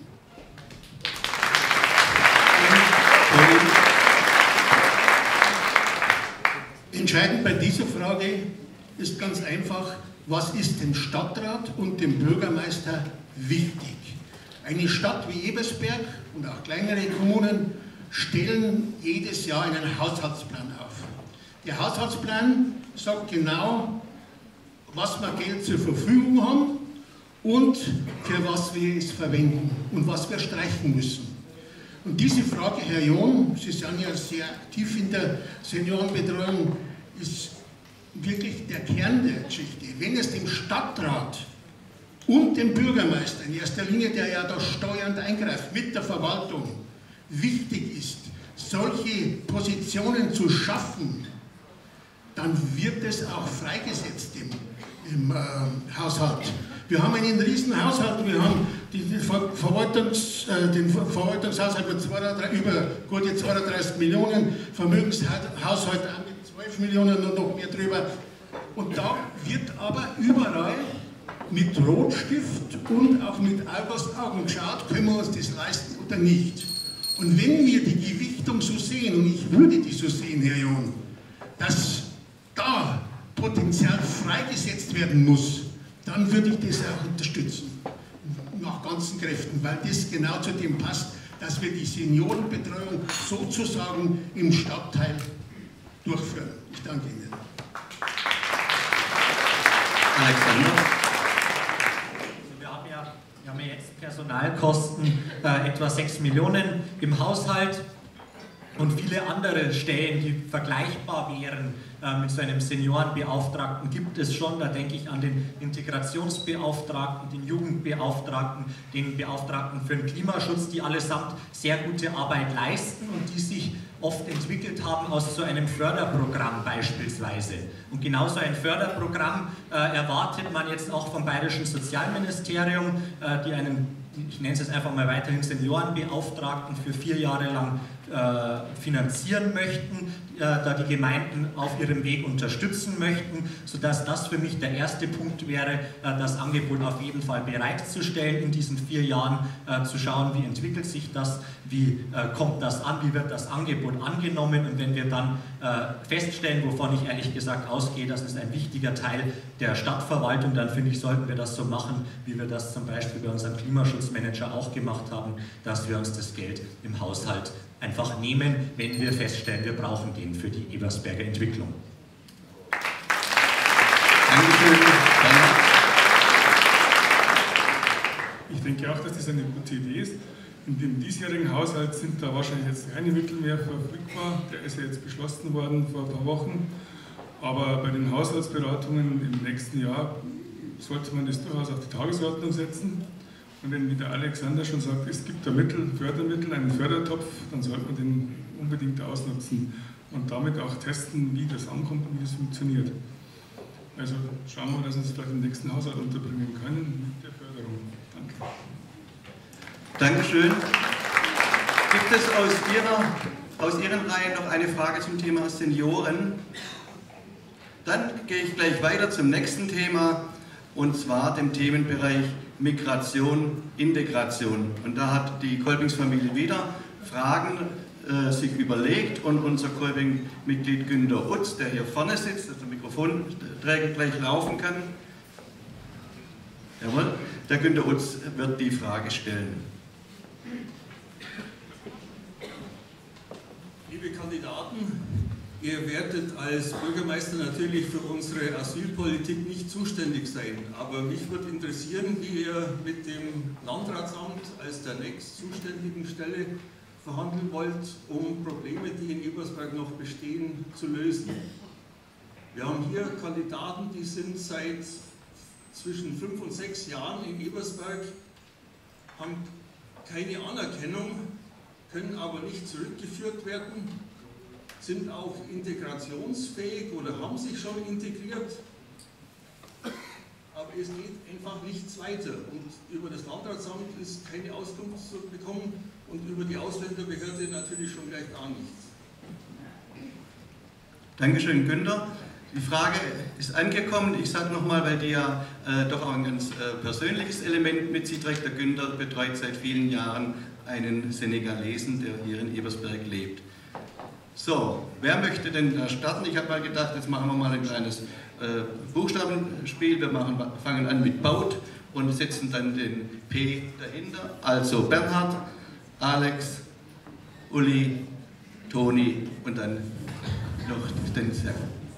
Entscheidend bei dieser Frage ist ganz einfach, was ist dem Stadtrat und dem Bürgermeister wichtig? Eine Stadt wie Ebersberg und auch kleinere Kommunen stellen jedes Jahr einen Haushaltsplan auf. Der Haushaltsplan sagt genau, was wir Geld zur Verfügung haben und für was wir es verwenden und was wir streichen müssen. Und diese Frage, Herr John, Sie sind ja sehr tief in der Seniorenbetreuung, ist wirklich der Kern der Geschichte. Wenn es dem Stadtrat und dem Bürgermeister, in erster Linie, der ja da steuernd eingreift, mit der Verwaltung, wichtig ist, solche Positionen zu schaffen, dann wird es auch freigesetzt im im äh, Haushalt. Wir haben einen riesen Haushalt, wir haben die, die Verwaltungs, äh, den Verwaltungshaushalt mit zweiunddreißig, über gute zweiunddreißig Millionen, Vermögenshaushalt auch mit zwölf Millionen und noch mehr drüber. Und da wird aber überall mit Rotstift und auch mit Augen geschaut, können wir uns das leisten oder nicht. Und wenn wir die Gewichtung so sehen, und ich würde die so sehen, Herr John, dass da Potenzial freigesetzt werden muss, dann würde ich das auch unterstützen, nach ganzen Kräften, weil das genau zu dem passt, dass wir die Seniorenbetreuung sozusagen im Stadtteil durchführen. Ich danke Ihnen. Alexander? Also wir haben ja, wir haben ja jetzt Personalkosten äh, etwa sechs Millionen im Haushalt. Und viele andere Stellen, die vergleichbar wären äh, mit so einem Seniorenbeauftragten, gibt es schon. Da denke ich an den Integrationsbeauftragten, den Jugendbeauftragten, den Beauftragten für den Klimaschutz, die allesamt sehr gute Arbeit leisten und die sich oft entwickelt haben aus so einem Förderprogramm beispielsweise. Und genauso ein Förderprogramm äh, erwartet man jetzt auch vom Bayerischen Sozialministerium, äh, die einen, ich nenne es jetzt einfach mal weiterhin Seniorenbeauftragten für vier Jahre lang äh, finanzieren möchten, äh, da die Gemeinden auf ihrem Weg unterstützen möchten, sodass das für mich der erste Punkt wäre, äh, das Angebot auf jeden Fall bereitzustellen, in diesen vier Jahren äh, zu schauen, wie entwickelt sich das, wie äh, kommt das an, wie wird das Angebot angenommen, und wenn wir dann äh, feststellen, wovon ich ehrlich gesagt ausgehe, das ist ein wichtiger Teil der Stadtverwaltung, dann finde ich, sollten wir das so machen, wie wir das zum Beispiel bei unserem Klimaschutzmanager auch gemacht haben, dass wir uns das Geld im Haushalt einfach nehmen, wenn wir feststellen, wir brauchen den für die Ebersberger Entwicklung. Dankeschön. Ich denke auch, dass das eine gute Idee ist. In dem diesjährigen Haushalt sind da wahrscheinlich jetzt keine Mittel mehr verfügbar. Der ist ja jetzt beschlossen worden vor ein paar Wochen. Aber bei den Haushaltsberatungen im nächsten Jahr sollte man das durchaus auf die Tagesordnung setzen. Und wenn, wie der Alexander schon sagt, es gibt da Mittel, Fördermittel, einen Fördertopf, dann sollte man den unbedingt ausnutzen und damit auch testen, wie das ankommt und wie das funktioniert. Also schauen wir, dass wir es vielleicht im nächsten Haushalt unterbringen können mit der Förderung. Danke. Dankeschön. Gibt es aus, Ihrer, aus Ihren Reihen noch eine Frage zum Thema Senioren? Dann gehe ich gleich weiter zum nächsten Thema, und zwar dem Themenbereich Migration, Integration. Und da hat die Kolpingsfamilie wieder Fragen äh, sich überlegt, und unser Kolping-Mitglied Günter Utz, der hier vorne sitzt, dass der Mikrofonträger gleich laufen kann. Jawohl, der Günter Utz wird die Frage stellen. Liebe Kandidaten, ihr werdet als Bürgermeister natürlich für unsere Asylpolitik nicht zuständig sein, aber mich würde interessieren, wie ihr mit dem Landratsamt als der nächst zuständigen Stelle verhandeln wollt, um Probleme, die in Ebersberg noch bestehen, zu lösen. Wir haben hier Kandidaten, die sind seit zwischen fünf und sechs Jahren in Ebersberg, haben keine Anerkennung, können aber nicht zurückgeführt werden, sind auch integrationsfähig oder haben sich schon integriert, aber es geht einfach nichts weiter. Und über das Landratsamt ist keine Auskunft zu bekommen und über die Ausländerbehörde natürlich schon gleich gar nichts. Dankeschön, Günter. Die Frage ist angekommen. Ich sage nochmal, weil die ja äh, doch auch ein ganz äh, persönliches Element mit sich trägt. Der Günter betreut seit vielen Jahren einen Senegalesen, der hier in Ebersberg lebt. So, wer möchte denn da starten? Ich habe mal gedacht, jetzt machen wir mal ein kleines äh, Buchstabenspiel. Wir machen, fangen an mit Baut und setzen dann den P dahinter. Also Bernhard, Alex, Uli, Toni und dann noch den Sepp.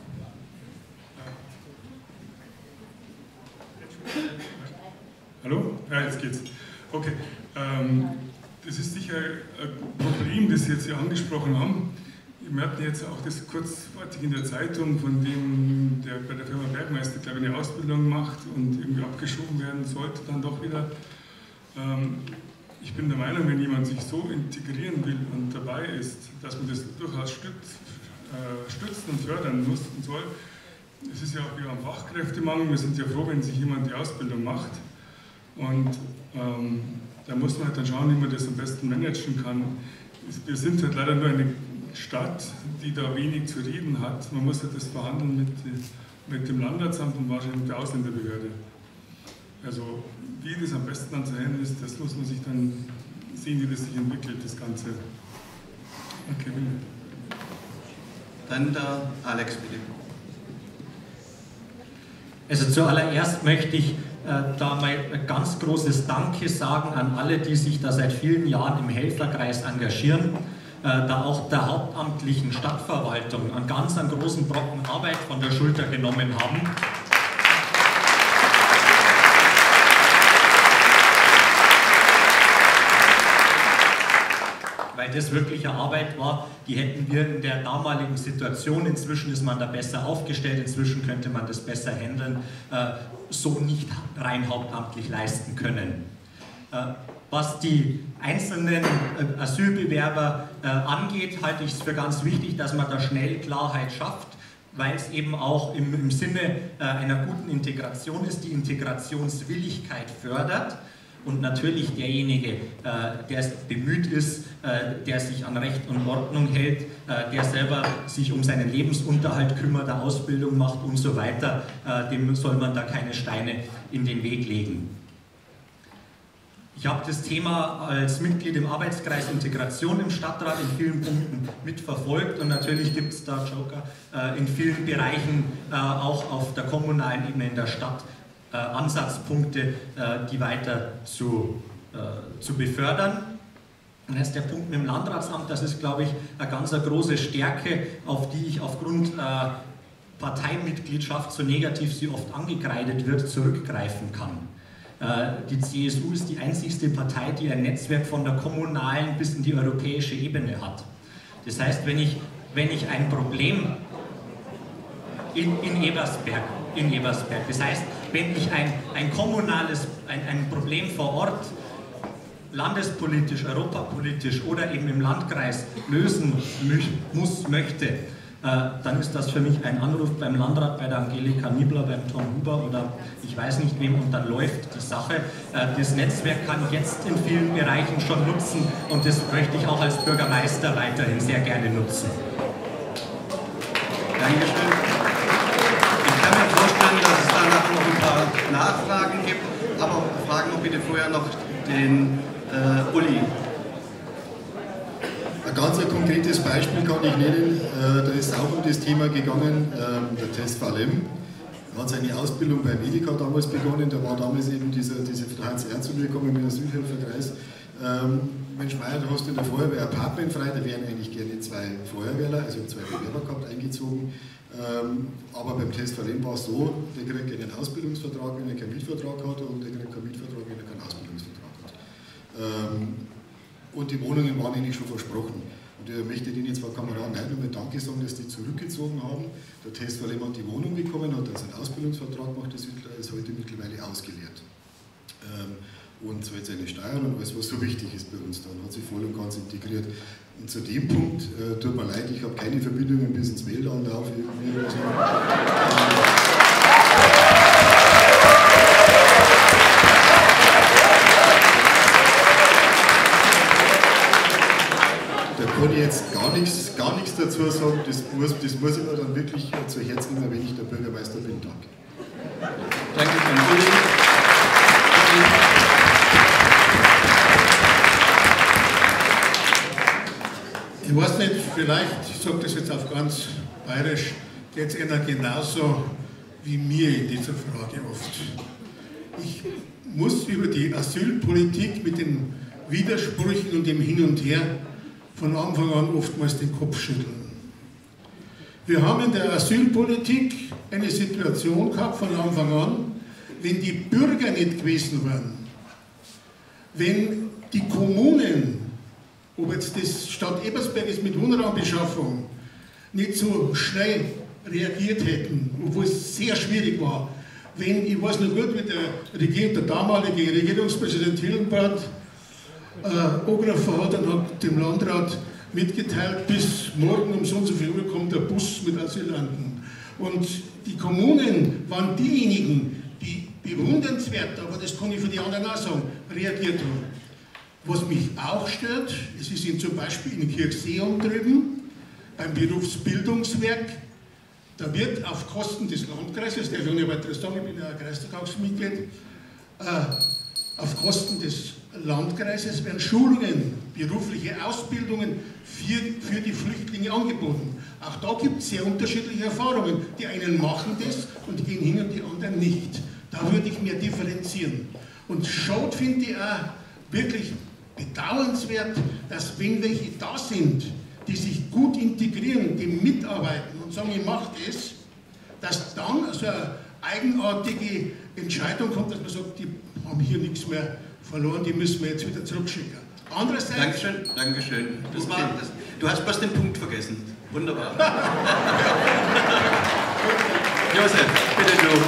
Hallo? Ja, jetzt geht's. Okay. Ähm, das ist sicher ein Problem, das Sie jetzt hier angesprochen haben. Wir hatten jetzt auch das kurzfristig in der Zeitung, von dem der bei der Firma Bergmeister, glaube ich, eine Ausbildung macht und irgendwie abgeschoben werden sollte, dann doch wieder. Ähm, ich bin der Meinung, wenn jemand sich so integrieren will und dabei ist, dass man das durchaus stützt, äh, stützen und fördern muss und soll. Es ist ja auch wieder ein Fachkräftemangel. Wir sind ja froh, wenn sich jemand die Ausbildung macht. Und ähm, da muss man halt dann schauen, wie man das am besten managen kann. Wir sind halt leider nur eine Stadt, die da wenig zu reden hat. Man muss halt das verhandeln mit, mit dem Landratsamt und wahrscheinlich mit der Ausländerbehörde. Also wie das am besten dann zu handeln ist, das muss man sich dann sehen, wie das sich entwickelt, das Ganze. Okay, bitte. Dann der Alex, bitte. Also zuallererst möchte ich äh, da mal ein ganz großes Danke sagen an alle, die sich da seit vielen Jahren im Helferkreis engagieren, äh, da auch der hauptamtlichen Stadtverwaltung einen ganz einen großen Brocken Arbeit von der Schulter genommen haben. Weil das wirklich eine Arbeit war, die hätten wir in der damaligen Situation, inzwischen ist man da besser aufgestellt, inzwischen könnte man das besser handeln, äh, so nicht rein hauptamtlich leisten können. Äh, was die einzelnen äh, Asylbewerber äh, angeht, halte ich es für ganz wichtig, dass man da schnell Klarheit schafft, weil es eben auch im, im Sinne äh, einer guten Integration ist, die Integrationswilligkeit fördert. und natürlich derjenige, äh, der bemüht ist, äh, der sich an Recht und Ordnung hält, äh, der selber sich um seinen Lebensunterhalt kümmert, eine Ausbildung macht und so weiter, äh, dem soll man da keine Steine in den Weg legen. Ich habe das Thema als Mitglied im Arbeitskreis Integration im Stadtrat in vielen Punkten mitverfolgt und natürlich gibt es da Joker äh, in vielen Bereichen, äh, auch auf der kommunalen Ebene in der Stadt, äh, Ansatzpunkte, äh, die weiter zu, äh, zu befördern. Und jetzt der Punkt mit dem Landratsamt, das ist, glaube ich, eine ganz eine große Stärke, auf die ich aufgrund äh, Parteimitgliedschaft, so negativ sie oft angekreidet wird, zurückgreifen kann. Die C S U ist die einzigste Partei, die ein Netzwerk von der kommunalen bis in die europäische Ebene hat. Das heißt, wenn ich, wenn ich ein Problem in, in, Ebersberg, in Ebersberg, das heißt, wenn ich ein, ein kommunales, ein, ein Problem vor Ort, landespolitisch, europapolitisch oder eben im Landkreis lösen muss, möchte, dann ist das für mich ein Anruf beim Landrat, bei der Angelika Niebler, beim Tom Huber oder ich weiß nicht wem und dann läuft die Sache. Das Netzwerk kann ich jetzt in vielen Bereichen schon nutzen und das möchte ich auch als Bürgermeister weiterhin sehr gerne nutzen. Dankeschön. Ich kann mir vorstellen, dass es danach noch ein paar Nachfragen gibt, aber fragen wir bitte vorher noch den äh, Uli. Ein ganz ein konkretes Beispiel kann ich nennen, da ist auch um das Thema gegangen, der Test V L M. Er hat seine Ausbildung bei Medica damals begonnen, da war damals eben dieser, dieser H C R zu mir gekommen mit dem Asylhelferkreis. Mensch Meier, du hast in der Feuerwehr ein Apartment frei, da wären eigentlich gerne zwei Feuerwehrler, also zwei Bewerber gehabt, eingezogen. Aber beim Test V L M war es so, der kriegt keinen Ausbildungsvertrag, wenn er keinen Mietvertrag hat und der kriegt keinen Mietvertrag, wenn er keinen Ausbildungsvertrag hat. Und die Wohnungen waren ihnen schon versprochen. Und ich möchte Ihnen jetzt, Frau Kameraden, nein, nur mal Danke sagen, dass die zurückgezogen haben. Der Test V L M hat die Wohnung bekommen, hat also einen Ausbildungsvertrag gemacht, das ist heute mittlerweile ausgeleert. Und zahlt seine Steuern und alles, was so wichtig ist bei uns da, und hat sich voll und ganz integriert. Und zu dem Punkt, äh, tut mir leid, ich habe keine Verbindungen bis ins Wählland auf. Irgendwie oder so. Da kann ich jetzt gar nichts, gar nichts dazu sagen, das muss, das muss ich mir dann wirklich zu Herzen nehmen, wenn ich der Bürgermeister bin. Danke. Danke, Herr Uli. Ich weiß nicht, vielleicht, ich sage das jetzt auf ganz bayerisch, geht es einer genauso wie mir in dieser Frage oft. Ich muss über die Asylpolitik mit den Widersprüchen und dem Hin und Her von Anfang an oftmals den Kopf schütteln. Wir haben in der Asylpolitik eine Situation gehabt von Anfang an, wenn die Bürger nicht gewesen wären, wenn die Kommunen, ob jetzt das Stadt Ebersberg ist mit Wohnraumbeschaffung, nicht so schnell reagiert hätten, obwohl es sehr schwierig war. Wenn, ich weiß noch gut, wie der, Regier, der damalige Regierungspräsident Hillenbrand äh, angerufen hat und hat dem Landrat mitgeteilt, bis morgen um so und so viel Uhr kommt der Bus mit Asylanten. Und die Kommunen waren diejenigen, die bewundernswert, aber das kann ich für die anderen auch sagen, reagiert haben. Was mich auch stört, es ist in, zum Beispiel in Kirchseeum drüben, beim Berufsbildungswerk, da wird auf Kosten des Landkreises, der will nicht weiter sagen, ich bin ja ein Kreistagsmitglied, äh, auf Kosten des Landkreises werden Schulungen, berufliche Ausbildungen für, für die Flüchtlinge angeboten. Auch da gibt es sehr unterschiedliche Erfahrungen. Die einen machen das und gehen hin und die anderen nicht. Da würde ich mehr differenzieren. Und schaut, finde ich auch wirklich bedauernswert, dass wenn welche da sind, die sich gut integrieren, die mitarbeiten und sagen, ich mache das, dass dann so eine eigenartige Entscheidung kommt, dass man sagt, die haben hier nichts mehr verloren, die müssen wir jetzt wieder zurückschicken. Andererseits... Dankeschön, Dankeschön. Das okay. war, das, du hast bloß den Punkt vergessen. Wunderbar. Josef, bitte du.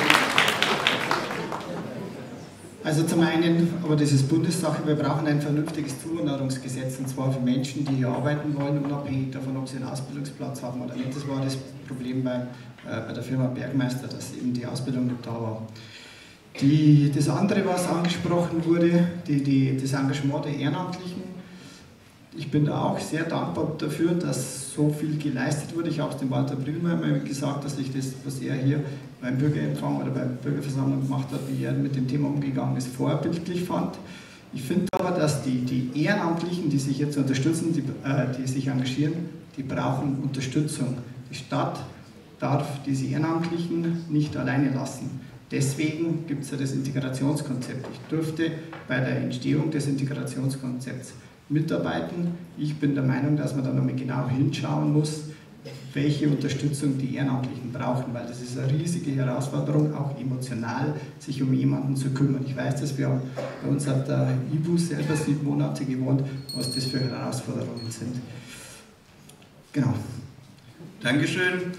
Also zum einen, aber das ist Bundessache, wir brauchen ein vernünftiges Zuwanderungsgesetz, und zwar für Menschen, die hier arbeiten wollen, unabhängig davon, ob sie einen Ausbildungsplatz haben oder nicht. Das war das Problem bei, äh, bei der Firma Bergmeister, dass eben die Ausbildung nicht da war. Die, das andere, was angesprochen wurde, die, die, das Engagement der Ehrenamtlichen, ich bin da auch sehr dankbar dafür, dass so viel geleistet wurde. Ich habe es dem Walter Brillmeier mal gesagt, dass ich das, was er hier beim Bürgerempfang oder bei der Bürgerversammlung gemacht hat, wie er mit dem Thema umgegangen ist, vorbildlich fand. Ich finde aber, dass die, die Ehrenamtlichen, die sich jetzt unterstützen, die, äh, die sich engagieren, die brauchen Unterstützung. Die Stadt darf diese Ehrenamtlichen nicht alleine lassen. Deswegen gibt es ja das Integrationskonzept. Ich durfte bei der Entstehung des Integrationskonzepts mitarbeiten. Ich bin der Meinung, dass man da nochmal genau hinschauen muss, welche Unterstützung die Ehrenamtlichen brauchen, weil das ist eine riesige Herausforderung, auch emotional, sich um jemanden zu kümmern. Ich weiß, dass wir bei uns hat der Ibu selber sieben Monate gewohnt, was das für Herausforderungen sind. Genau. Dankeschön.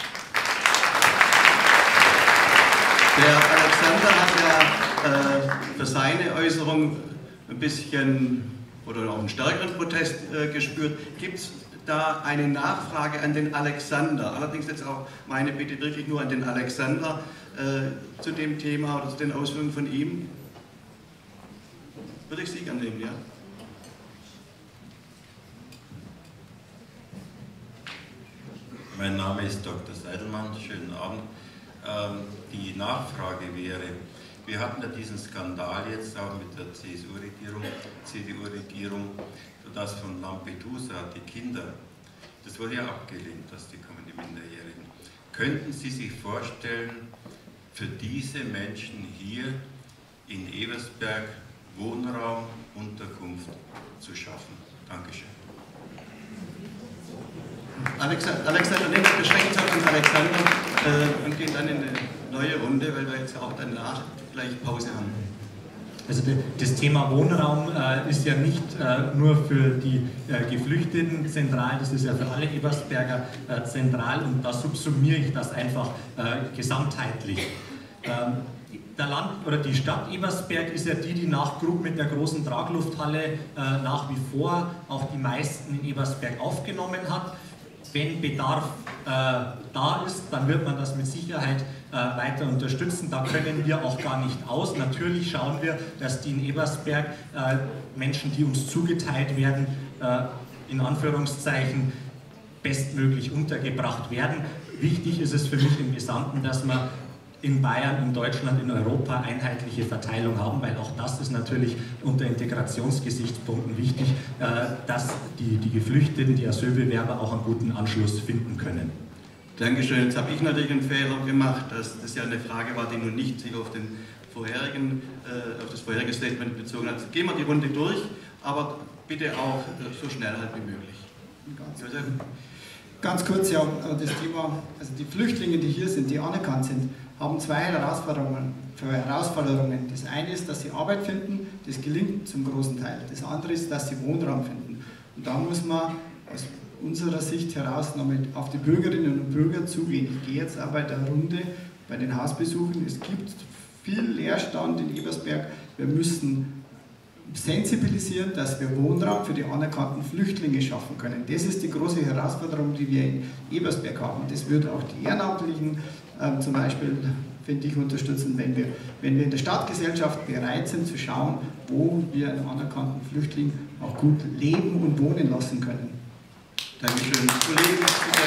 Der Alexander hat ja äh, für seine Äußerung ein bisschen oder auch einen stärkeren Protest äh, gespürt. Gibt es da eine Nachfrage an den Alexander? Allerdings jetzt auch meine Bitte wirklich nur an den Alexander äh, zu dem Thema oder zu den Ausführungen von ihm. Würde ich Sie gerne nehmen, ja? Mein Name ist Doktor Seidelmann, schönen Abend. Ähm, die Nachfrage wäre, wir hatten ja diesen Skandal jetzt auch mit der C S U-Regierung, C D U-Regierung, sodass von Lampedusa die Kinder, das wurde ja abgelehnt, dass die kommen, die Minderjährigen. Könnten Sie sich vorstellen, für diese Menschen hier in Ebersberg Wohnraum, Unterkunft zu schaffen? Dankeschön. Alexander, Alexander nimmt beschränkt hat und Alexander äh, und geht dann in eine neue Runde, weil wir jetzt auch danach gleich Pause haben. Also das Thema Wohnraum äh, ist ja nicht äh, nur für die äh, Geflüchteten zentral, das ist ja für alle Ebersberger äh, zentral und da subsumiere ich das einfach äh, gesamtheitlich. Ähm, der Land oder die Stadt Ebersberg ist ja die, die nach Krug mit der großen Traglufthalle äh, nach wie vor auch die meisten in Ebersberg aufgenommen hat. Wenn Bedarf äh, da ist, dann wird man das mit Sicherheit äh, weiter unterstützen. Da können wir auch gar nicht aus. Natürlich schauen wir, dass die in Ebersberg äh, Menschen, die uns zugeteilt werden, äh, in Anführungszeichen bestmöglich untergebracht werden. Wichtig ist es für mich im Gesamten, dass man in Bayern, in Deutschland, in Europa einheitliche Verteilung haben, weil auch das ist natürlich unter Integrationsgesichtspunkten wichtig, dass die, die Geflüchteten, die Asylbewerber auch einen guten Anschluss finden können. Dankeschön. Jetzt habe ich natürlich einen Fehler gemacht, dass das ja eine Frage war, die nun nicht sich auf, den vorherigen, äh, auf das vorherige Statement bezogen hat. Gehen wir die Runde durch, aber bitte auch äh, so schnell halt wie möglich. Ganz, ganz kurz, ja, das Thema, also die Flüchtlinge, die hier sind, die anerkannt sind, haben zwei Herausforderungen, Herausforderungen. Das eine ist, dass sie Arbeit finden, das gelingt zum großen Teil. Das andere ist, dass sie Wohnraum finden. Und da muss man aus unserer Sicht heraus nochmal auf die Bürgerinnen und Bürger zugehen. Ich gehe jetzt auch bei der Runde, bei den Hausbesuchen. Es gibt viel Leerstand in Ebersberg. Wir müssen sensibilisieren, dass wir Wohnraum für die anerkannten Flüchtlinge schaffen können. Das ist die große Herausforderung, die wir in Ebersberg haben. Das würde auch die Ehrenamtlichen äh, zum Beispiel, finde ich, unterstützen, wenn wir, wenn wir in der Stadtgesellschaft bereit sind zu schauen, wo wir einen anerkannten Flüchtling auch gut leben und wohnen lassen können. Dankeschön. Kollegen,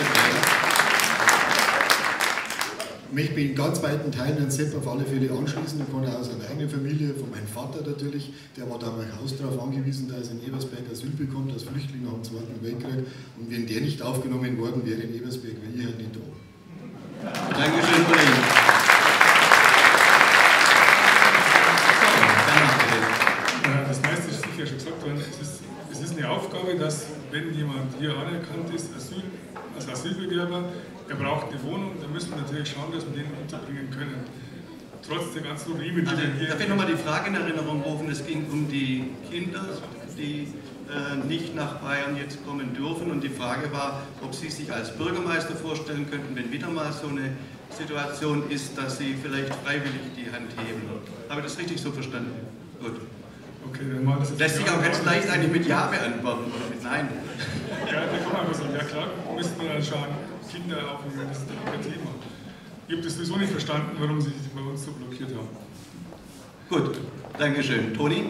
ich möchte mich in ganz weiten Teilen an Sepp auf alle Fälle anschließen. Ich komme aus einer eigenen Familie, von meinem Vater natürlich. Der war damals darauf angewiesen, dass er in Ebersberg Asyl bekommt, als Flüchtling nach dem Zweiten Weltkrieg. Und wenn der nicht aufgenommen worden wäre in Ebersberg, wäre ich halt nicht da. Dankeschön, Kollegen. Das meiste ist sicher schon gesagt worden. Es ist, es ist eine Aufgabe, dass, wenn jemand hier anerkannt ist, Asyl, als Asylbewerber, er braucht eine Wohnung, dann müssen wir natürlich schauen, dass wir den unterbringen können. Trotz der ganzen Probleme, die also, wir hier... Darf ich nochmal die Frage in Erinnerung rufen? Es ging um die Kinder, die äh, nicht nach Bayern jetzt kommen dürfen. Und die Frage war, ob Sie sich als Bürgermeister vorstellen könnten, wenn wieder mal so eine Situation ist, dass Sie vielleicht freiwillig die Hand heben. Habe ich das richtig so verstanden? Gut. Okay, dann machen wir das jetzt. Lässt sich auch ganz leicht eigentlich mit Ja beantworten oder mit Nein. Ja, da kann man was sagen. Ja klar, müsste man dann schauen, Kinder aufnehmen, das ist kein Thema. Ich habe das sowieso nicht verstanden, warum Sie sich bei uns so blockiert haben. Gut, Dankeschön. Toni?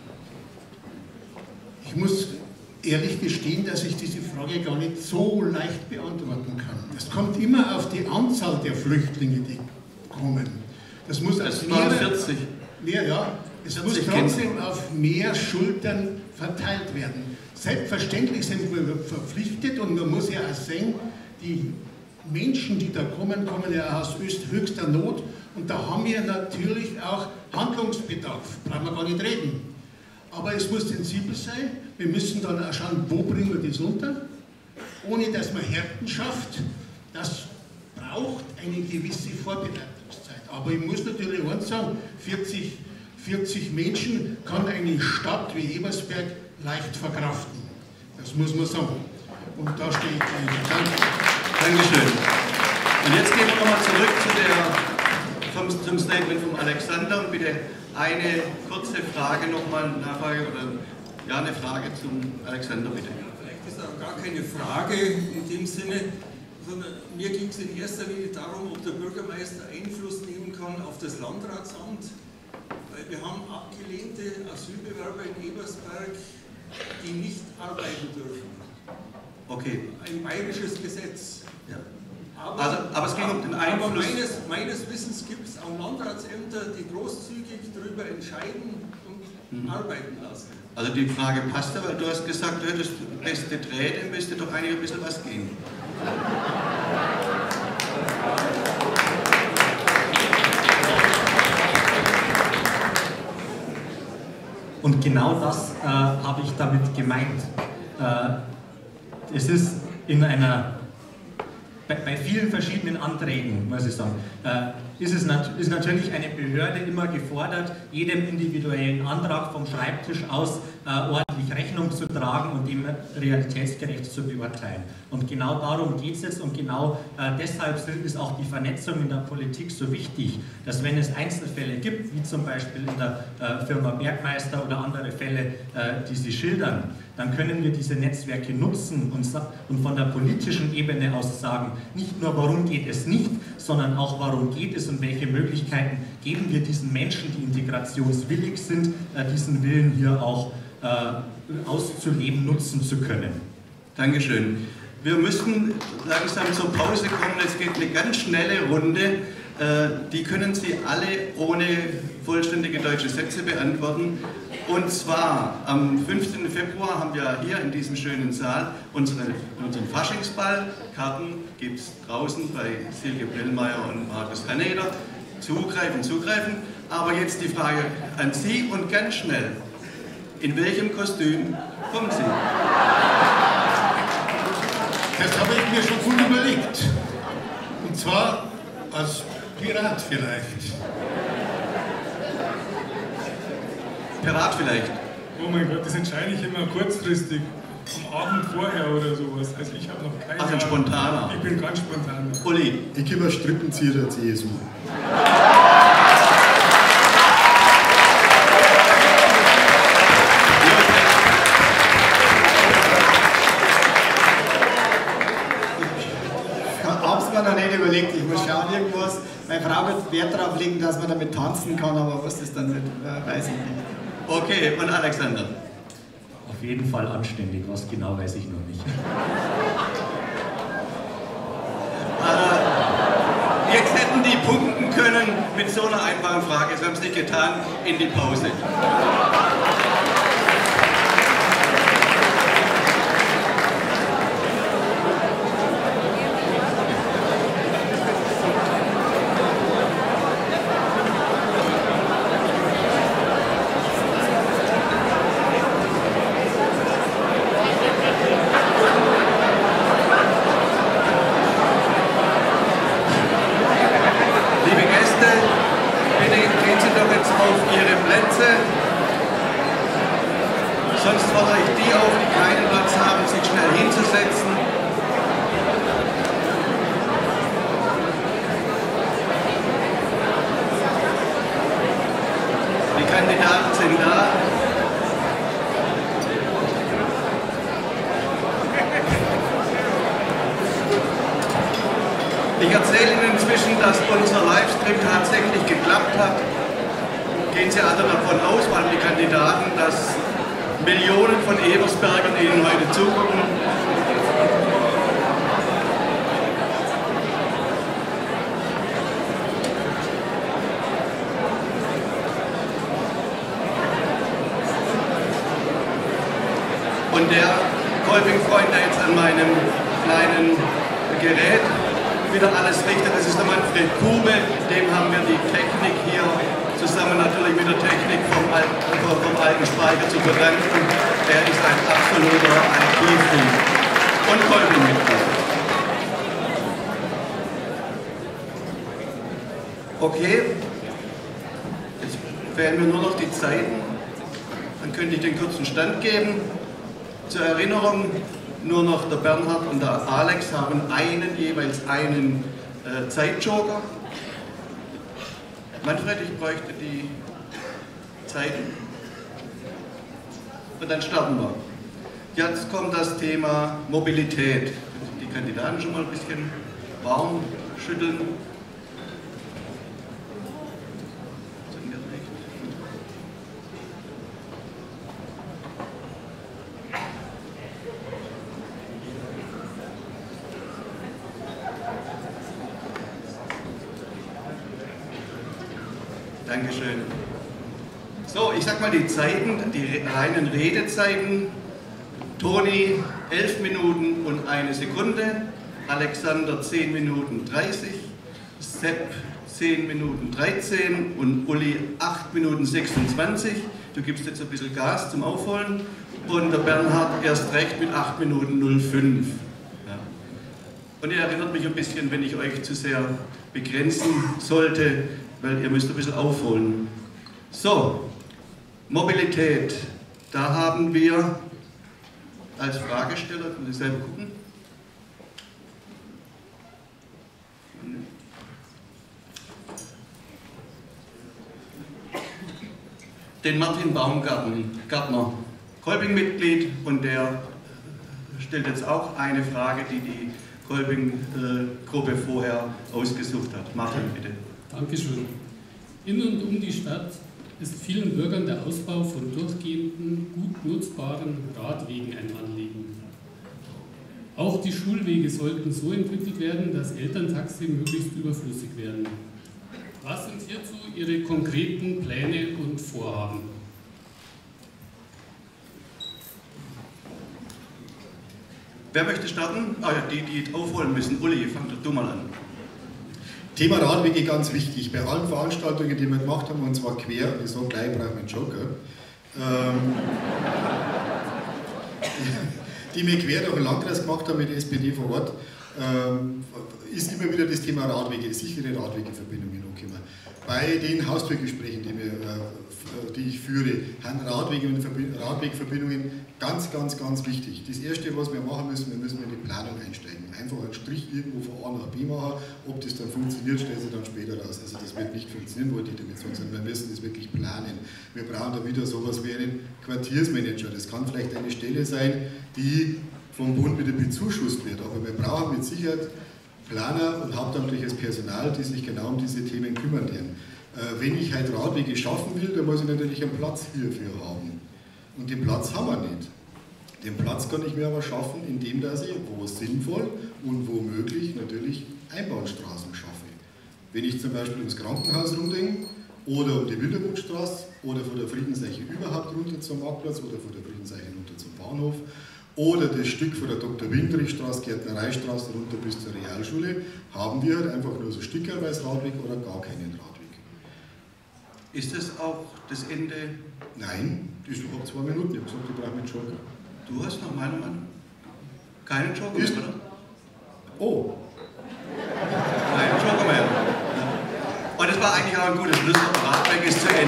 Ich muss ehrlich gestehen, dass ich diese Frage gar nicht so leicht beantworten kann. Es kommt immer auf die Anzahl der Flüchtlinge, die kommen. Das muss das waren vierzig. Ja, ja. Es muss trotzdem auf mehr Schultern verteilt werden. Selbstverständlich sind wir verpflichtet und man muss ja auch sehen, die Menschen, die da kommen, kommen ja aus höchster Not und da haben wir natürlich auch Handlungsbedarf. Brauchen wir gar nicht reden. Aber es muss sensibel sein. Wir müssen dann auch schauen, wo bringen wir das unter, ohne dass man Härten schafft. Das braucht eine gewisse Vorbereitungszeit. Aber ich muss natürlich eins sagen, vierzig, vierzig Menschen kann eine Stadt wie Ebersberg leicht verkraften. Das muss man sagen. Und da stehe ich gleich. Danke. Dankeschön. Und jetzt gehen wir nochmal zurück zu der, zum, zum Statement von Alexander und bitte eine kurze Frage nochmal, Nachfrage oder ja, eine Frage zum Alexander, bitte. Vielleicht ist auch gar keine Frage in dem Sinne, sondern mir ging es in erster Linie darum, ob der Bürgermeister Einfluss nehmen kann auf das Landratsamt, weil wir haben abgelehnte Asylbewerber in Ebersberg, die nicht arbeiten dürfen. Okay. Ein bayerisches Gesetz. Ja. Aber, also, aber es ging um den Einfluss. Aber meines, meines Wissens gibt es auch Landratsämter, die großzügig darüber entscheiden und hm. arbeiten lassen. Also die Frage passt ja, weil du hast gesagt, du hättest beste Träne, müsste doch eigentlich ein bisschen was gehen. Und genau das äh, habe ich damit gemeint. Äh, es ist in einer, bei, bei vielen verschiedenen Anträgen, muss ich sagen, äh, ist es nat ist natürlich eine Behörde immer gefordert, jedem individuellen Antrag vom Schreibtisch aus äh, ordentlich Rechnung zu tragen und ihm realitätsgerecht zu beurteilen. Und genau darum geht es jetzt und genau äh, deshalb ist auch die Vernetzung in der Politik so wichtig, dass wenn es Einzelfälle gibt, wie zum Beispiel in der äh, Firma Bergmeister oder andere Fälle, äh, die Sie schildern, dann können wir diese Netzwerke nutzen und, und von der politischen Ebene aus sagen, nicht nur warum geht es nicht, sondern auch warum geht es und welche Möglichkeiten geben wir diesen Menschen, die integrationswillig sind, äh, diesen Willen hier auch äh, auszuleben, nutzen zu können. Dankeschön. Wir müssen langsam zur Pause kommen, es geht eine ganz schnelle Runde. Die können Sie alle ohne vollständige deutsche Sätze beantworten. Und zwar am fünfzehnten Februar haben wir hier in diesem schönen Saal unsere, unseren Faschingsball. Karten gibt es draußen bei Silke Bellmeier und Markus Haneder. Zugreifen, zugreifen. Aber jetzt die Frage an Sie und ganz schnell. In welchem Kostüm kommen Sie? Das habe ich mir schon gut überlegt. Und zwar als Pirat vielleicht. Pirat vielleicht? Oh mein Gott, das entscheide ich immer kurzfristig. Am Abend vorher oder sowas. Also ich habe noch keine Ach, ein Spontaner. Ich bin ganz spontan. Uli. Ich gebe als Strippenzieher der C S U. Noch nicht überlegt, ich muss schauen irgendwas. Meine Frau wird Wert darauf legen, dass man damit tanzen kann, aber was das dann wird, weiß ich nicht. Okay, und Alexander? Auf jeden Fall anständig, was genau weiß ich noch nicht. Äh, jetzt hätten die punkten können mit so einer einfachen Frage, sie haben es nicht getan, in die Pause. Ich erzähle Ihnen inzwischen, dass unser Livestream tatsächlich geklappt hat. gehen Sie alle davon aus, weil die Kandidaten, dass Millionen von Ebersbergern Ihnen heute zugucken? Und der Kolping-Freund, der jetzt an meinem kleinen Gerät wieder alles richtet, das ist der Manfred Kube, dem haben wir die Technik hier zusammen natürlich mit der Technik vom alten, vom alten Speicher zu verdanken. Er ist ein absoluter I T-Freak und Kolping-Mitglied. Okay, jetzt fehlen mir nur noch die Zeiten, dann könnte ich den kurzen Stand geben. Zur Erinnerung, nur noch der Bernhard und der Alex haben einen, jeweils einen äh, Zeitjoker. Manfred, ich bräuchte die Zeiten. Und dann starten wir. Jetzt kommt das Thema Mobilität. Die Kandidaten schon mal ein bisschen warm schütteln. Dankeschön. So, ich sag mal die Zeiten, die reinen Redezeiten. Toni elf Minuten und eine Sekunde, Alexander zehn Minuten dreißig, Sepp zehn Minuten dreizehn und Uli acht Minuten sechsundzwanzig. Du gibst jetzt ein bisschen Gas zum Aufholen. Und der Bernhard erst recht mit acht Minuten null fünf. Ja. Und ihr erinnert mich ein bisschen, wenn ich euch zu sehr begrenzen sollte, weil ihr müsst ein bisschen aufholen. So, Mobilität. Da haben wir als Fragesteller, können Sie selber gucken. Den Martin Baumgartner, Kolping-Mitglied, und der stellt jetzt auch eine Frage, die die Kolping-Gruppe vorher ausgesucht hat. Martin, bitte. Dankeschön. In und um die Stadt ist vielen Bürgern der Ausbau von durchgehenden, gut nutzbaren Radwegen ein Anliegen. Auch die Schulwege sollten so entwickelt werden, dass Elterntaxi möglichst überflüssig werden. Was sind hierzu Ihre konkreten Pläne und Vorhaben? Wer möchte starten? Ah, ja, die, die aufholen müssen. Uli, fang doch du mal an. Thema Radwege ganz wichtig. Bei allen Veranstaltungen, die wir gemacht haben, und zwar quer, ich sage gleich, brauche ich einen Joker, ähm, die wir quer durch den Landkreis gemacht haben mit der S P D vor Ort, ähm, ist immer wieder das Thema Radwege, sichere Radwegeverbindungen angekommen. Bei den Haustürgesprächen, die, wir, äh, die ich führe, sind Radwege und Radwegverbindungen ganz, ganz, ganz wichtig. Das Erste, was wir machen müssen, wir müssen in die Planung einsteigen. Einfach einen Strich irgendwo von A nach B machen. Ob das dann funktioniert, stellt sich dann später raus. Also das wird nicht funktionieren, wollte ich damit sagen, sondern wir müssen das wirklich planen. Wir brauchen da wieder sowas wie einen Quartiersmanager. Das kann vielleicht eine Stelle sein, die vom Bund wieder bezuschusst wird. Aber wir brauchen mit Sicherheit Planer und hauptamtliches Personal, die sich genau um diese Themen kümmern werden. Äh, wenn ich halt Radwege schaffen will, dann muss ich natürlich einen Platz hierfür haben. Und den Platz haben wir nicht. Den Platz kann ich mir aber schaffen, indem dass ich, wo sinnvoll und wo möglich, natürlich Einbahnstraßen schaffe. Wenn ich zum Beispiel ums Krankenhaus rumdenke oder um die Wildermundstraße oder von der Friedenseiche überhaupt runter zum Marktplatz oder von der Friedenseiche runter zum Bahnhof oder das Stück von der Doktor Windrichstraße, Gärtnereistraße runter bis zur Realschule, haben wir halt einfach nur so stickerweise Radweg oder gar keinen Radweg. Ist das auch das Ende? Nein, das ist überhaupt zwei Minuten. Ich habe gesagt, ich brauche einen Joker. Du hast noch meiner Meinung keinen Joker mehr, oder? Oh. Keinen Joker mehr. Und das war eigentlich auch ein gutes Schlusswort. Radweg ist zu Ende.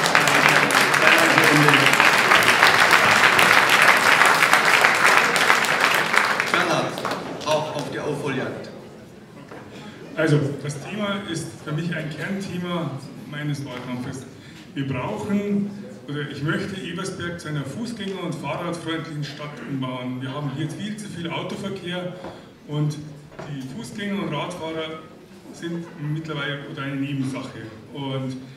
Bernhard, auch auf die Aufholjagd. Also, das Thema ist für mich ein Kernthema meines Wahlkampfes. Wir brauchen, oder ich möchte Ebersberg zu einer fußgänger- und fahrradfreundlichen Stadt umbauen. Wir haben hier viel zu viel Autoverkehr und die Fußgänger und Radfahrer sind mittlerweile oder eine Nebensache. Und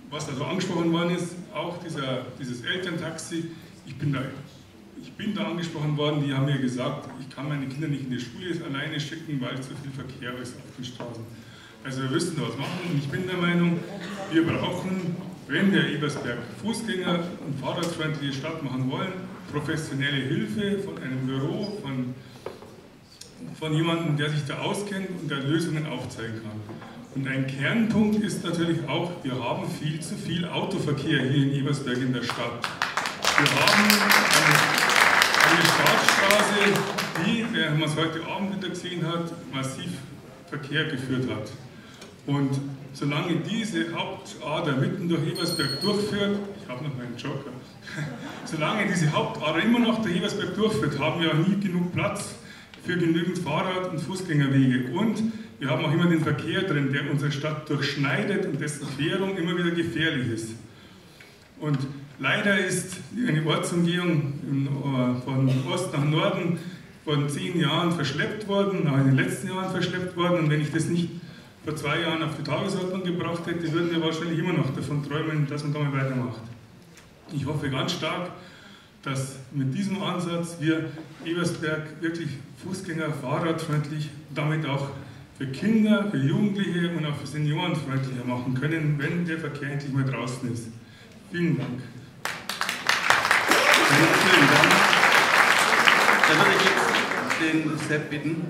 was da so angesprochen worden ist, auch dieser, dieses Elterntaxi, ich bin, da, ich bin da angesprochen worden, die haben mir gesagt, ich kann meine Kinder nicht in die Schule alleine schicken, weil zu viel Verkehr ist auf den Straßen. Also wir müssen da was machen und ich bin der Meinung, wir brauchen, wenn wir Ebersberg Fußgänger- und fahrradfreundliche Stadt machen wollen, professionelle Hilfe von einem Büro, von, von jemandem, der sich da auskennt und der Lösungen aufzeigen kann. Und ein Kernpunkt ist natürlich auch, wir haben viel zu viel Autoverkehr hier in Ebersberg in der Stadt. Wir haben eine, eine Staatsstraße, die, wie man es heute Abend wieder gesehen hat, massiv Verkehr geführt hat. Und solange diese Hauptader mitten durch Ebersberg durchführt, ich habe noch meinen Joker, solange diese Hauptader immer noch durch Ebersberg durchführt, haben wir auch nie genug Platz für genügend Fahrrad- und Fußgängerwege. Und wir haben auch immer den Verkehr drin, der unsere Stadt durchschneidet und dessen Querung immer wieder gefährlich ist. Und leider ist eine Ortsumgehung von Ost nach Norden vor zehn Jahren verschleppt worden, auch in den letzten Jahren verschleppt worden. Und wenn ich das nicht vor zwei Jahren auf die Tagesordnung gebracht hätte, würden wir wahrscheinlich immer noch davon träumen, dass man damit weitermacht. Ich hoffe ganz stark, dass mit diesem Ansatz wir Ebersberg wirklich Fußgänger-, fahrradfreundlich, damit auch für Kinder, für Jugendliche und auch für Senioren freundlicher machen können, wenn der Verkehr endlich mal draußen ist. Vielen Dank. Vielen Dank. Dann würde ich jetzt den Sepp bitten.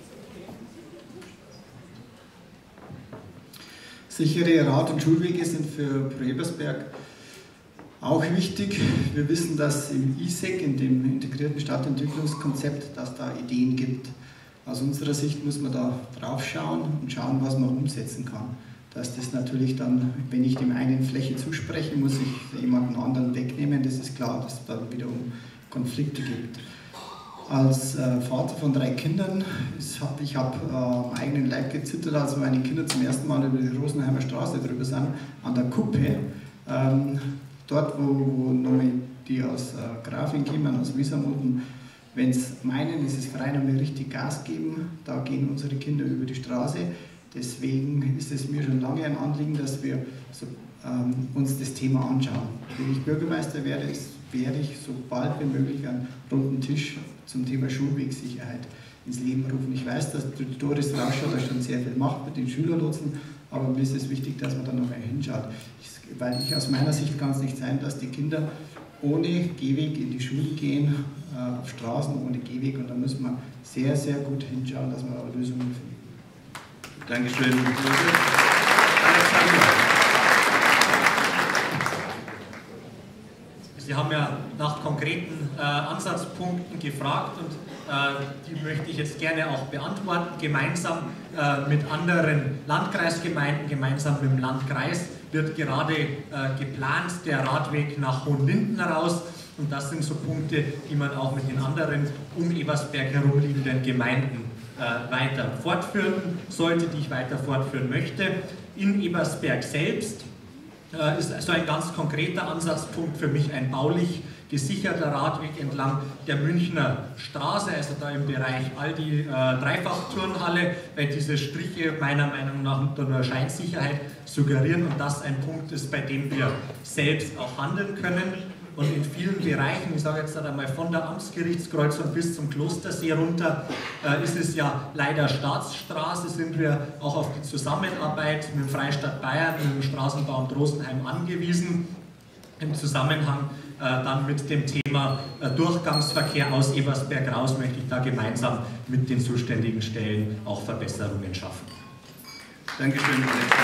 Sichere Rad- und Schulwege sind für Ebersberg auch wichtig. Wir wissen, dass im I S E C, in dem integrierten Stadtentwicklungskonzept, dass da Ideen gibt. Aus unserer Sicht muss man da drauf schauen und schauen, was man umsetzen kann. Dass das natürlich dann, wenn ich dem einen Fläche zuspreche, muss ich jemanden anderen wegnehmen. Das ist klar, dass es dann wiederum Konflikte gibt. Als äh, Vater von drei Kindern, hab, ich habe äh, am eigenen Leib gezittert, als meine Kinder zum ersten Mal über die Rosenheimer Straße drüber sind, an der Kuppe. Ähm, dort, wo, wo nochmal die aus äh, Grafing kommen, aus Wiesermunden, wenn sie meinen, es ist frei, nochmal richtig Gas geben, da gehen unsere Kinder über die Straße. Deswegen ist es mir schon lange ein Anliegen, dass wir so, ähm, uns das Thema anschauen. Wenn ich Bürgermeister wäre, werde ich so bald wie möglich einen runden Tisch zum Thema Schulwegsicherheit ins Leben rufen. Ich weiß, dass Doris Rauscher da schon sehr viel macht mit den Schülerlotsen, aber mir ist es wichtig, dass man da nochmal hinschaut. Ich, weil ich aus meiner Sicht kann es nicht sein, dass die Kinder ohne Gehweg in die Schule gehen, äh, auf Straßen ohne Gehweg, und da müssen wir sehr, sehr gut hinschauen, dass wir da Lösungen finden. Dankeschön. Sie haben ja nach konkreten äh, Ansatzpunkten gefragt und äh, die möchte ich jetzt gerne auch beantworten. Gemeinsam äh, mit anderen Landkreisgemeinden, gemeinsam mit dem Landkreis wird gerade äh, geplant der Radweg nach Hohenlinden raus. Und das sind so Punkte, die man auch mit den anderen um Ebersberg herumliegenden Gemeinden äh, weiter fortführen sollte, die ich weiter fortführen möchte. In Ebersberg selbst äh, ist also ein ganz konkreter Ansatzpunkt für mich ein baulich gesicherter Radweg entlang der Münchner Straße, also da im Bereich Aldi äh, Dreifachturnhalle, weil diese Striche meiner Meinung nach nur Scheinsicherheit suggerieren und das ein Punkt ist, bei dem wir selbst auch handeln können. Und in vielen Bereichen, ich sage jetzt einmal von der Amtsgerichtskreuzung bis zum Klostersee runter, äh, ist es ja leider Staatsstraße, sind wir auch auf die Zusammenarbeit mit dem Freistaat Bayern, mit dem Straßenbauamt Rosenheim angewiesen, im Zusammenhang äh, dann mit dem Thema äh, Durchgangsverkehr aus Ebersberg raus, möchte ich da gemeinsam mit den zuständigen Stellen auch Verbesserungen schaffen. Dankeschön.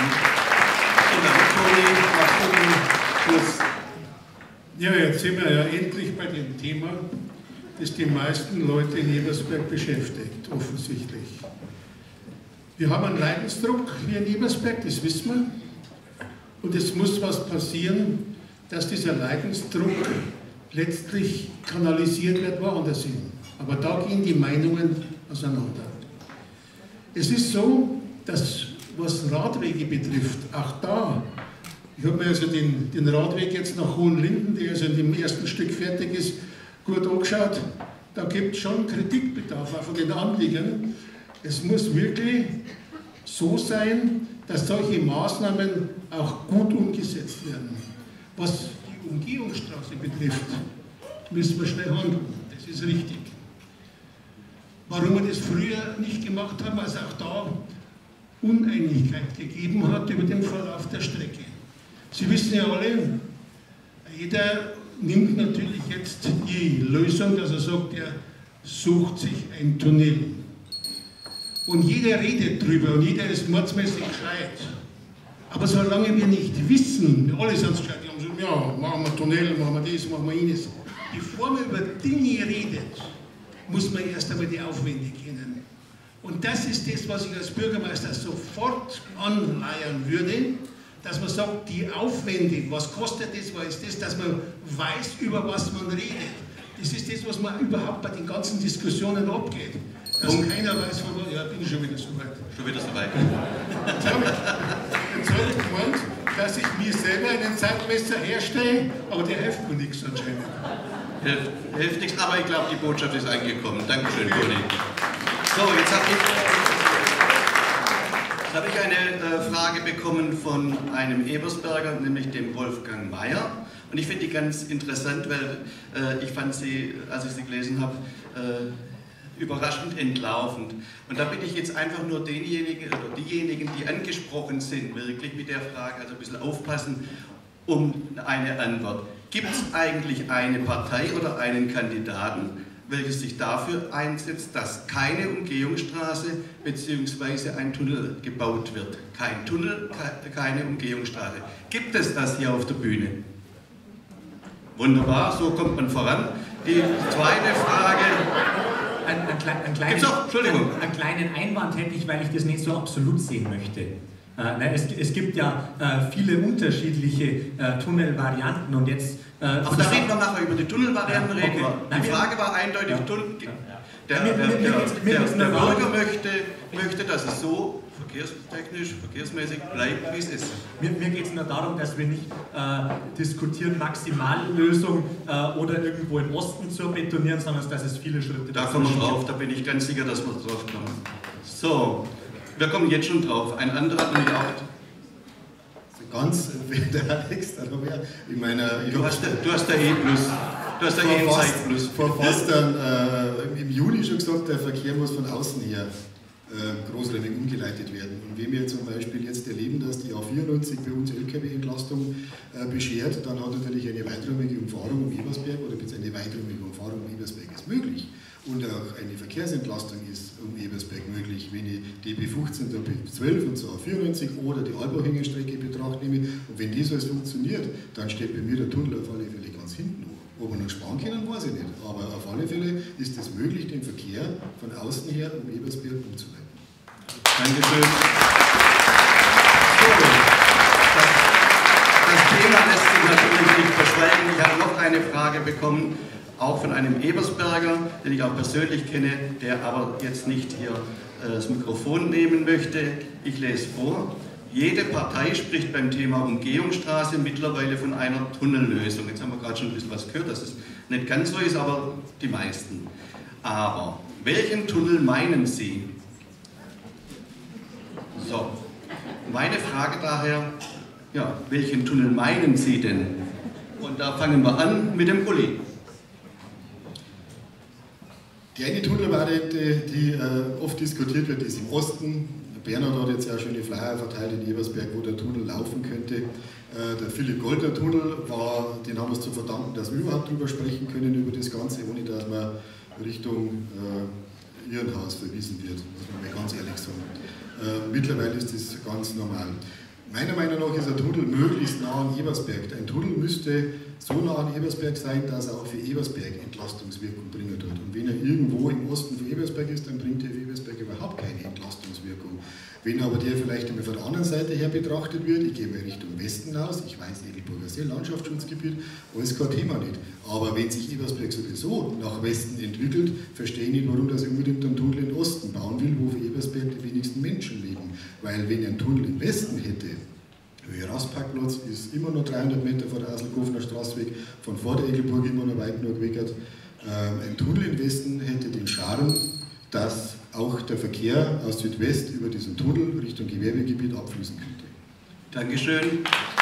Toni, Ja, jetzt sind wir ja endlich bei dem Thema, das die meisten Leute in Ebersberg beschäftigt, offensichtlich. Wir haben einen Leidensdruck hier in Ebersberg, das wissen wir. Und es muss was passieren, dass dieser Leidensdruck letztlich kanalisiert wird woanders hin. Aber da gehen die Meinungen auseinander. Es ist so, dass was Radwege betrifft, auch da, ich habe mir also den, den Radweg jetzt nach Hohenlinden, der also in dem ersten Stück fertig ist, gut angeschaut. Da gibt es schon Kritikbedarf auch von den Anliegern. Es muss wirklich so sein, dass solche Maßnahmen auch gut umgesetzt werden. Was die Umgehungsstraße betrifft, müssen wir schnell handeln. Das ist richtig. Warum wir das früher nicht gemacht haben, weil es auch da Uneinigkeit gegeben hat über den Verlauf der Strecke. Sie wissen ja alle, jeder nimmt natürlich jetzt die Lösung, dass er sagt, er sucht sich ein Tunnel. Und jeder redet drüber und jeder ist mordsmäßig gescheit. Aber solange wir nicht wissen, alle sind gescheit, die haben gesagt, ja, machen wir Tunnel, machen wir das, machen wir jenes. Bevor man über Dinge redet, muss man erst einmal die Aufwände kennen. Und das ist das, was ich als Bürgermeister sofort anleiern würde, dass man sagt, die Aufwände, was kostet das, was ist das, dass man weiß, über was man redet. Das ist das, was man überhaupt bei den ganzen Diskussionen abgeht. Dass und keiner weiß, von was, ja, bin ich schon wieder so weit. Schon wieder so weit. Jetzt habe ich, hab ich gemeint, dass ich mir selber einen Zeitmesser herstelle, aber der hilft mir nichts anscheinend. Hilft, hilft nichts, aber ich glaube, die Botschaft ist angekommen. Dankeschön, Toni. So, jetzt habe ich, jetzt hab ich eine äh, Frage bekommen von einem Ebersberger, nämlich dem Wolfgang Mayer. Und ich finde die ganz interessant, weil äh, ich fand sie, als ich sie gelesen habe, äh, überraschend entlaufend. Und da bitte ich jetzt einfach nur denjenigen oder diejenigen, die angesprochen sind, wirklich mit der Frage, also ein bisschen aufpassen, um eine Antwort. Gibt es eigentlich eine Partei oder einen Kandidaten, welches sich dafür einsetzt, dass keine Umgehungsstraße bzw. ein Tunnel gebaut wird? Kein Tunnel, keine Umgehungsstraße. Gibt es das hier auf der Bühne? Wunderbar, so kommt man voran. Die zweite Frage... Ein, ein, klein, ein, kleinen, auch, Entschuldigung. Einen, einen kleinen Einwand hätte ich, weil ich das nicht so absolut sehen möchte. Äh, ne, es, es gibt ja äh, viele unterschiedliche äh, Tunnelvarianten und jetzt... Äh, Aber da reden wir nachher über die Tunnelvarianten. Ja, okay. reden wir. Die Nein, Frage war eindeutig, ja. Tunnel, Ja. der, Mir- der, mir- mir der, geht's- mir der, geht's der nur darum- Bürger möchte, möchte, dass es so verkehrstechnisch, verkehrsmäßig bleibt, wie es ist. Mir, mir geht es nur darum, dass wir nicht äh, diskutieren, Maximallösung äh, oder irgendwo im Osten zu betonieren, sondern dass es viele Schritte Da kommen wir drauf, da bin ich ganz sicher, dass wir drauf kommen. So, wir kommen jetzt schon drauf. Ein anderer hat nämlich auch... Ganz, der Alex, da habe ich in meiner... Du hast, du hast der E-Plus. Du hast der E-Zeit-Plus. Vor fast dann, äh, im Juni schon gesagt, der Verkehr muss von außen her äh, großräumig umgeleitet werden. Und wenn wir zum Beispiel jetzt erleben, dass die A vierundneunzig bei uns L K W-Entlastung äh, beschert, dann hat natürlich eine weiträumige Umfahrung um Ebersberg oder beziehungsweise eine weiträumige Umfahrung um Ebersberg ist möglich. Und auch eine Verkehrsentlastung ist um Ebersberg möglich, wenn ich die B fünfzehn, die B zwölf und so A vierundneunzig oder die Albachingen-Strecke in Betracht nehme. Und wenn das alles funktioniert, dann steht bei mir der Tunnel auf alle Fälle ganz hinten. Ob wir noch sparen können, weiß ich nicht. Aber auf alle Fälle ist es möglich, den Verkehr von außen her um Ebersberg umzuleiten. Dankeschön. So, das, das Thema lässt sich natürlich nicht verschweigen. Ich habe noch eine Frage bekommen, auch von einem Ebersberger, den ich auch persönlich kenne, der aber jetzt nicht hier äh, das Mikrofon nehmen möchte. Ich lese vor. Jede Partei spricht beim Thema Umgehungsstraße mittlerweile von einer Tunnellösung. Jetzt haben wir gerade schon ein bisschen was gehört, dass es nicht ganz so ist, aber die meisten. Aber welchen Tunnel meinen Sie? So, meine Frage daher, ja, welchen Tunnel meinen Sie denn? Und da fangen wir an mit dem Uli. Die eine Tunnelvariante, die äh, oft diskutiert wird, ist im Osten. Bernhard hat jetzt ja schöne Flyer verteilt in Ebersberg, wo der Tunnel laufen könnte. Äh, der Philipp-Goldner-Tunnel, war, den haben wir es zu verdanken, dass wir überhaupt darüber sprechen können, über das Ganze, ohne dass man Richtung äh, Irrenhaus verwiesen wird, muss man mal ganz ehrlich sagen. Äh, mittlerweile ist das ganz normal. Meiner Meinung nach ist ein Tunnel möglichst nah an Ebersberg. Ein Tunnel müsste so nah an Ebersberg sein, dass er auch für Ebersberg Entlastungswirkung bringen tut. Und wenn er irgendwo im Osten von Ebersberg ist, dann bringt er für Ebersberg überhaupt keine Entlastungswirkung. Wenn aber der vielleicht einmal von der anderen Seite her betrachtet wird, ich gehe mal Richtung Westen aus, ich weiß, Egelburger See, Landschaftsschutzgebiet, alles kein Thema nicht. Aber wenn sich Ebersberg sowieso nach Westen entwickelt, verstehe ich nicht, warum das unbedingt einen Tunnel im Osten bauen will, wo für Ebersberg die wenigsten Menschen leben. Weil wenn er einen Tunnel im Westen hätte, der Rastparkplatz ist immer noch dreihundert Meter vor der Auslkofener Straße weg, von vor der Egelburg immer noch weit genug weg. Ähm, ein Tunnel im Westen hätte den Charme, dass auch der Verkehr aus Südwest über diesen Tunnel Richtung Gewerbegebiet abfließen könnte. Dankeschön.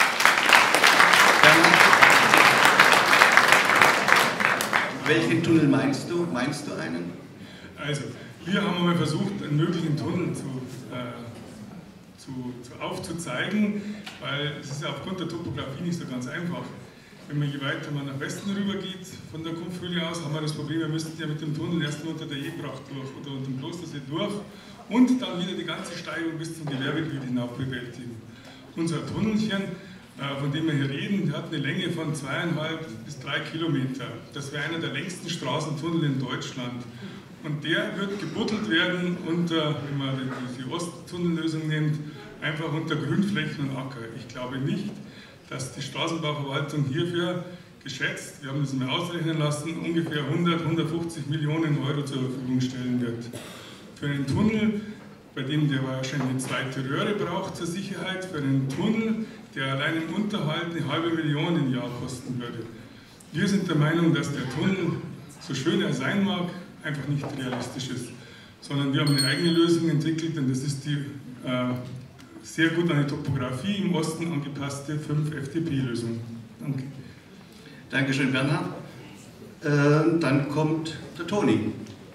Welchen Tunnel meinst du? Meinst du einen? Also, wir haben einmal versucht, einen möglichen Tunnel zu, äh, zu, zu aufzuzeigen, weil es ist ja aufgrund der Topografie nicht so ganz einfach. Wenn man je weiter man nach Westen rüber geht, von der Kumpfhöhle aus, haben wir das Problem, wir müssten ja mit dem Tunnel erst nur unter der Jebracht durch oder unter dem Klostersee durch und dann wieder die ganze Steigung bis zum Gewerbegebiet hinauf bewältigen. Unser Tunnelchen, von dem wir hier reden, hat eine Länge von zweieinhalb bis drei Kilometer. Das wäre einer der längsten Straßentunnel in Deutschland. Und der wird gebuddelt werden unter, wenn man die Osttunnellösung nimmt, einfach unter Grünflächen und Acker. Ich glaube nicht, dass die Straßenbauverwaltung hierfür geschätzt, wir haben das mal ausrechnen lassen, ungefähr hundert, hundertfünfzig Millionen Euro zur Verfügung stellen wird. Für einen Tunnel, bei dem der wahrscheinlich eine zweite Röhre braucht zur Sicherheit, für einen Tunnel, der allein im Unterhalt eine halbe Million im Jahr kosten würde. Wir sind der Meinung, dass der Tunnel, so schön er sein mag, einfach nicht realistisch ist, sondern wir haben eine eigene Lösung entwickelt und das ist die äh, sehr gut an die Topografie im Osten angepasste fünf F T P-Lösung. Danke. Dankeschön, Bernhard. Äh, dann kommt der Toni.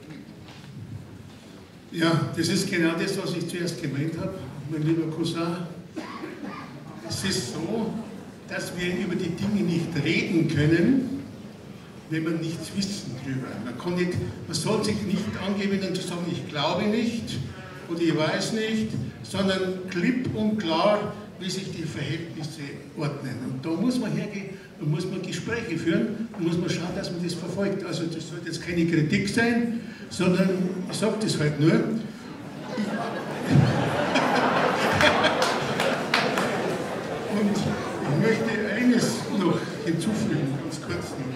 Ja, das ist genau das, was ich zuerst gemeint habe, mein lieber Cousin. Es ist so, dass wir über die Dinge nicht reden können, wenn wir nichts wissen drüber. Man, kann nicht, man soll sich nicht angeben und zu sagen, ich glaube nicht oder ich weiß nicht, sondern klipp und klar, wie sich die Verhältnisse ordnen. Und da muss man hergehen, da muss man Gespräche führen, da muss man schauen, dass man das verfolgt. Also das sollte jetzt keine Kritik sein, sondern ich sage das halt nur. Und ich möchte eines noch hinzufügen, ganz kurz noch.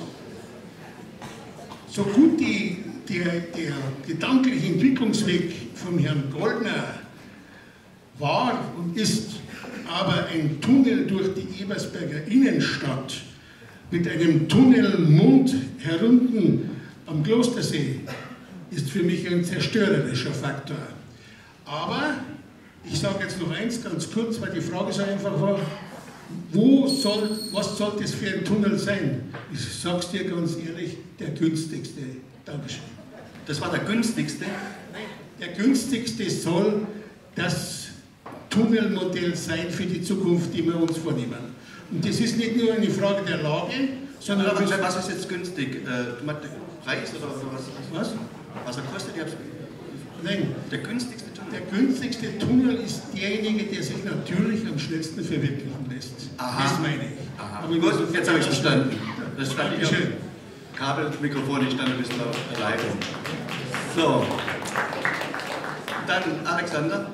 So gut die, der, der gedankliche Entwicklungsweg vom Herrn Goldner war und ist, aber ein Tunnel durch die Ebersberger Innenstadt mit einem Tunnelmund herunten am Klostersee ist für mich ein zerstörerischer Faktor. Aber ich sage jetzt noch eins ganz kurz, weil die Frage so einfach war, wo soll, was soll das für ein Tunnel sein? Ich sage es dir ganz ehrlich, der günstigste. Dankeschön. Das war der günstigste? Der günstigste soll das Tunnelmodell sein für die Zukunft, die wir uns vornehmen. Und das ist nicht nur eine Frage der Lage, sondern... Aber was ist jetzt günstig? Äh, Preis oder was? Was? Was er kostet? Ich Nein. Der günstigste Tunnel? Der günstigste Tunnel ist derjenige, der sich natürlich am schnellsten verwirklichen lässt. Aha. Das meine ich. Aha. Aber gut, jetzt habe ich es verstanden. Das stand ich schön. Kabel, Mikrofon, ich stand ein bisschen auf der Leitung. So. Dann Alexander.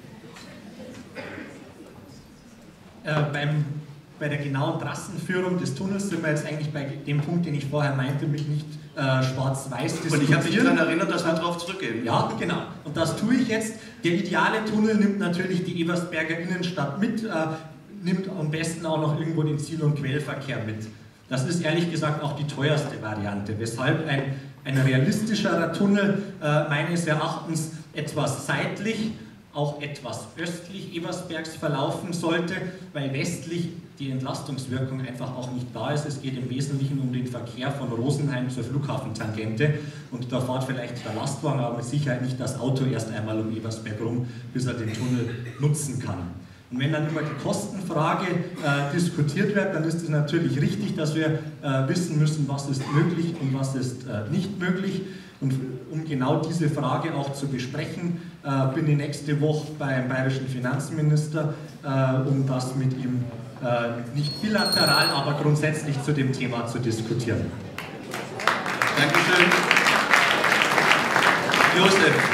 Äh, beim, bei der genauen Trassenführung des Tunnels sind wir jetzt eigentlich bei dem Punkt, den ich vorher meinte, mich nicht äh, schwarz-weiß diskutieren. Und ich habe mich daran erinnert, dass wir darauf zurückgehen. Ja, genau. Und das tue ich jetzt. Der ideale Tunnel nimmt natürlich die Ebersberger Innenstadt mit, äh, nimmt am besten auch noch irgendwo den Ziel- und Quellverkehr mit. Das ist ehrlich gesagt auch die teuerste Variante, weshalb ein, ein realistischerer Tunnel äh, meines Erachtens etwas seitlich, auch etwas östlich Ebersbergs verlaufen sollte, weil westlich die Entlastungswirkung einfach auch nicht da ist. Es geht im Wesentlichen um den Verkehr von Rosenheim zur Flughafentangente und da fährt vielleicht der Lastwagen, aber mit Sicherheit nicht das Auto erst einmal um Ebersberg rum, bis er den Tunnel nutzen kann. Und wenn dann über die Kostenfrage äh, diskutiert wird, dann ist es natürlich richtig, dass wir äh, wissen müssen, was ist möglich und was ist äh, nicht möglich. Und um genau diese Frage auch zu besprechen, äh, bin ich nächste Woche beim bayerischen Finanzminister, äh, um das mit ihm äh, nicht bilateral, aber grundsätzlich zu dem Thema zu diskutieren. Dankeschön. Josef.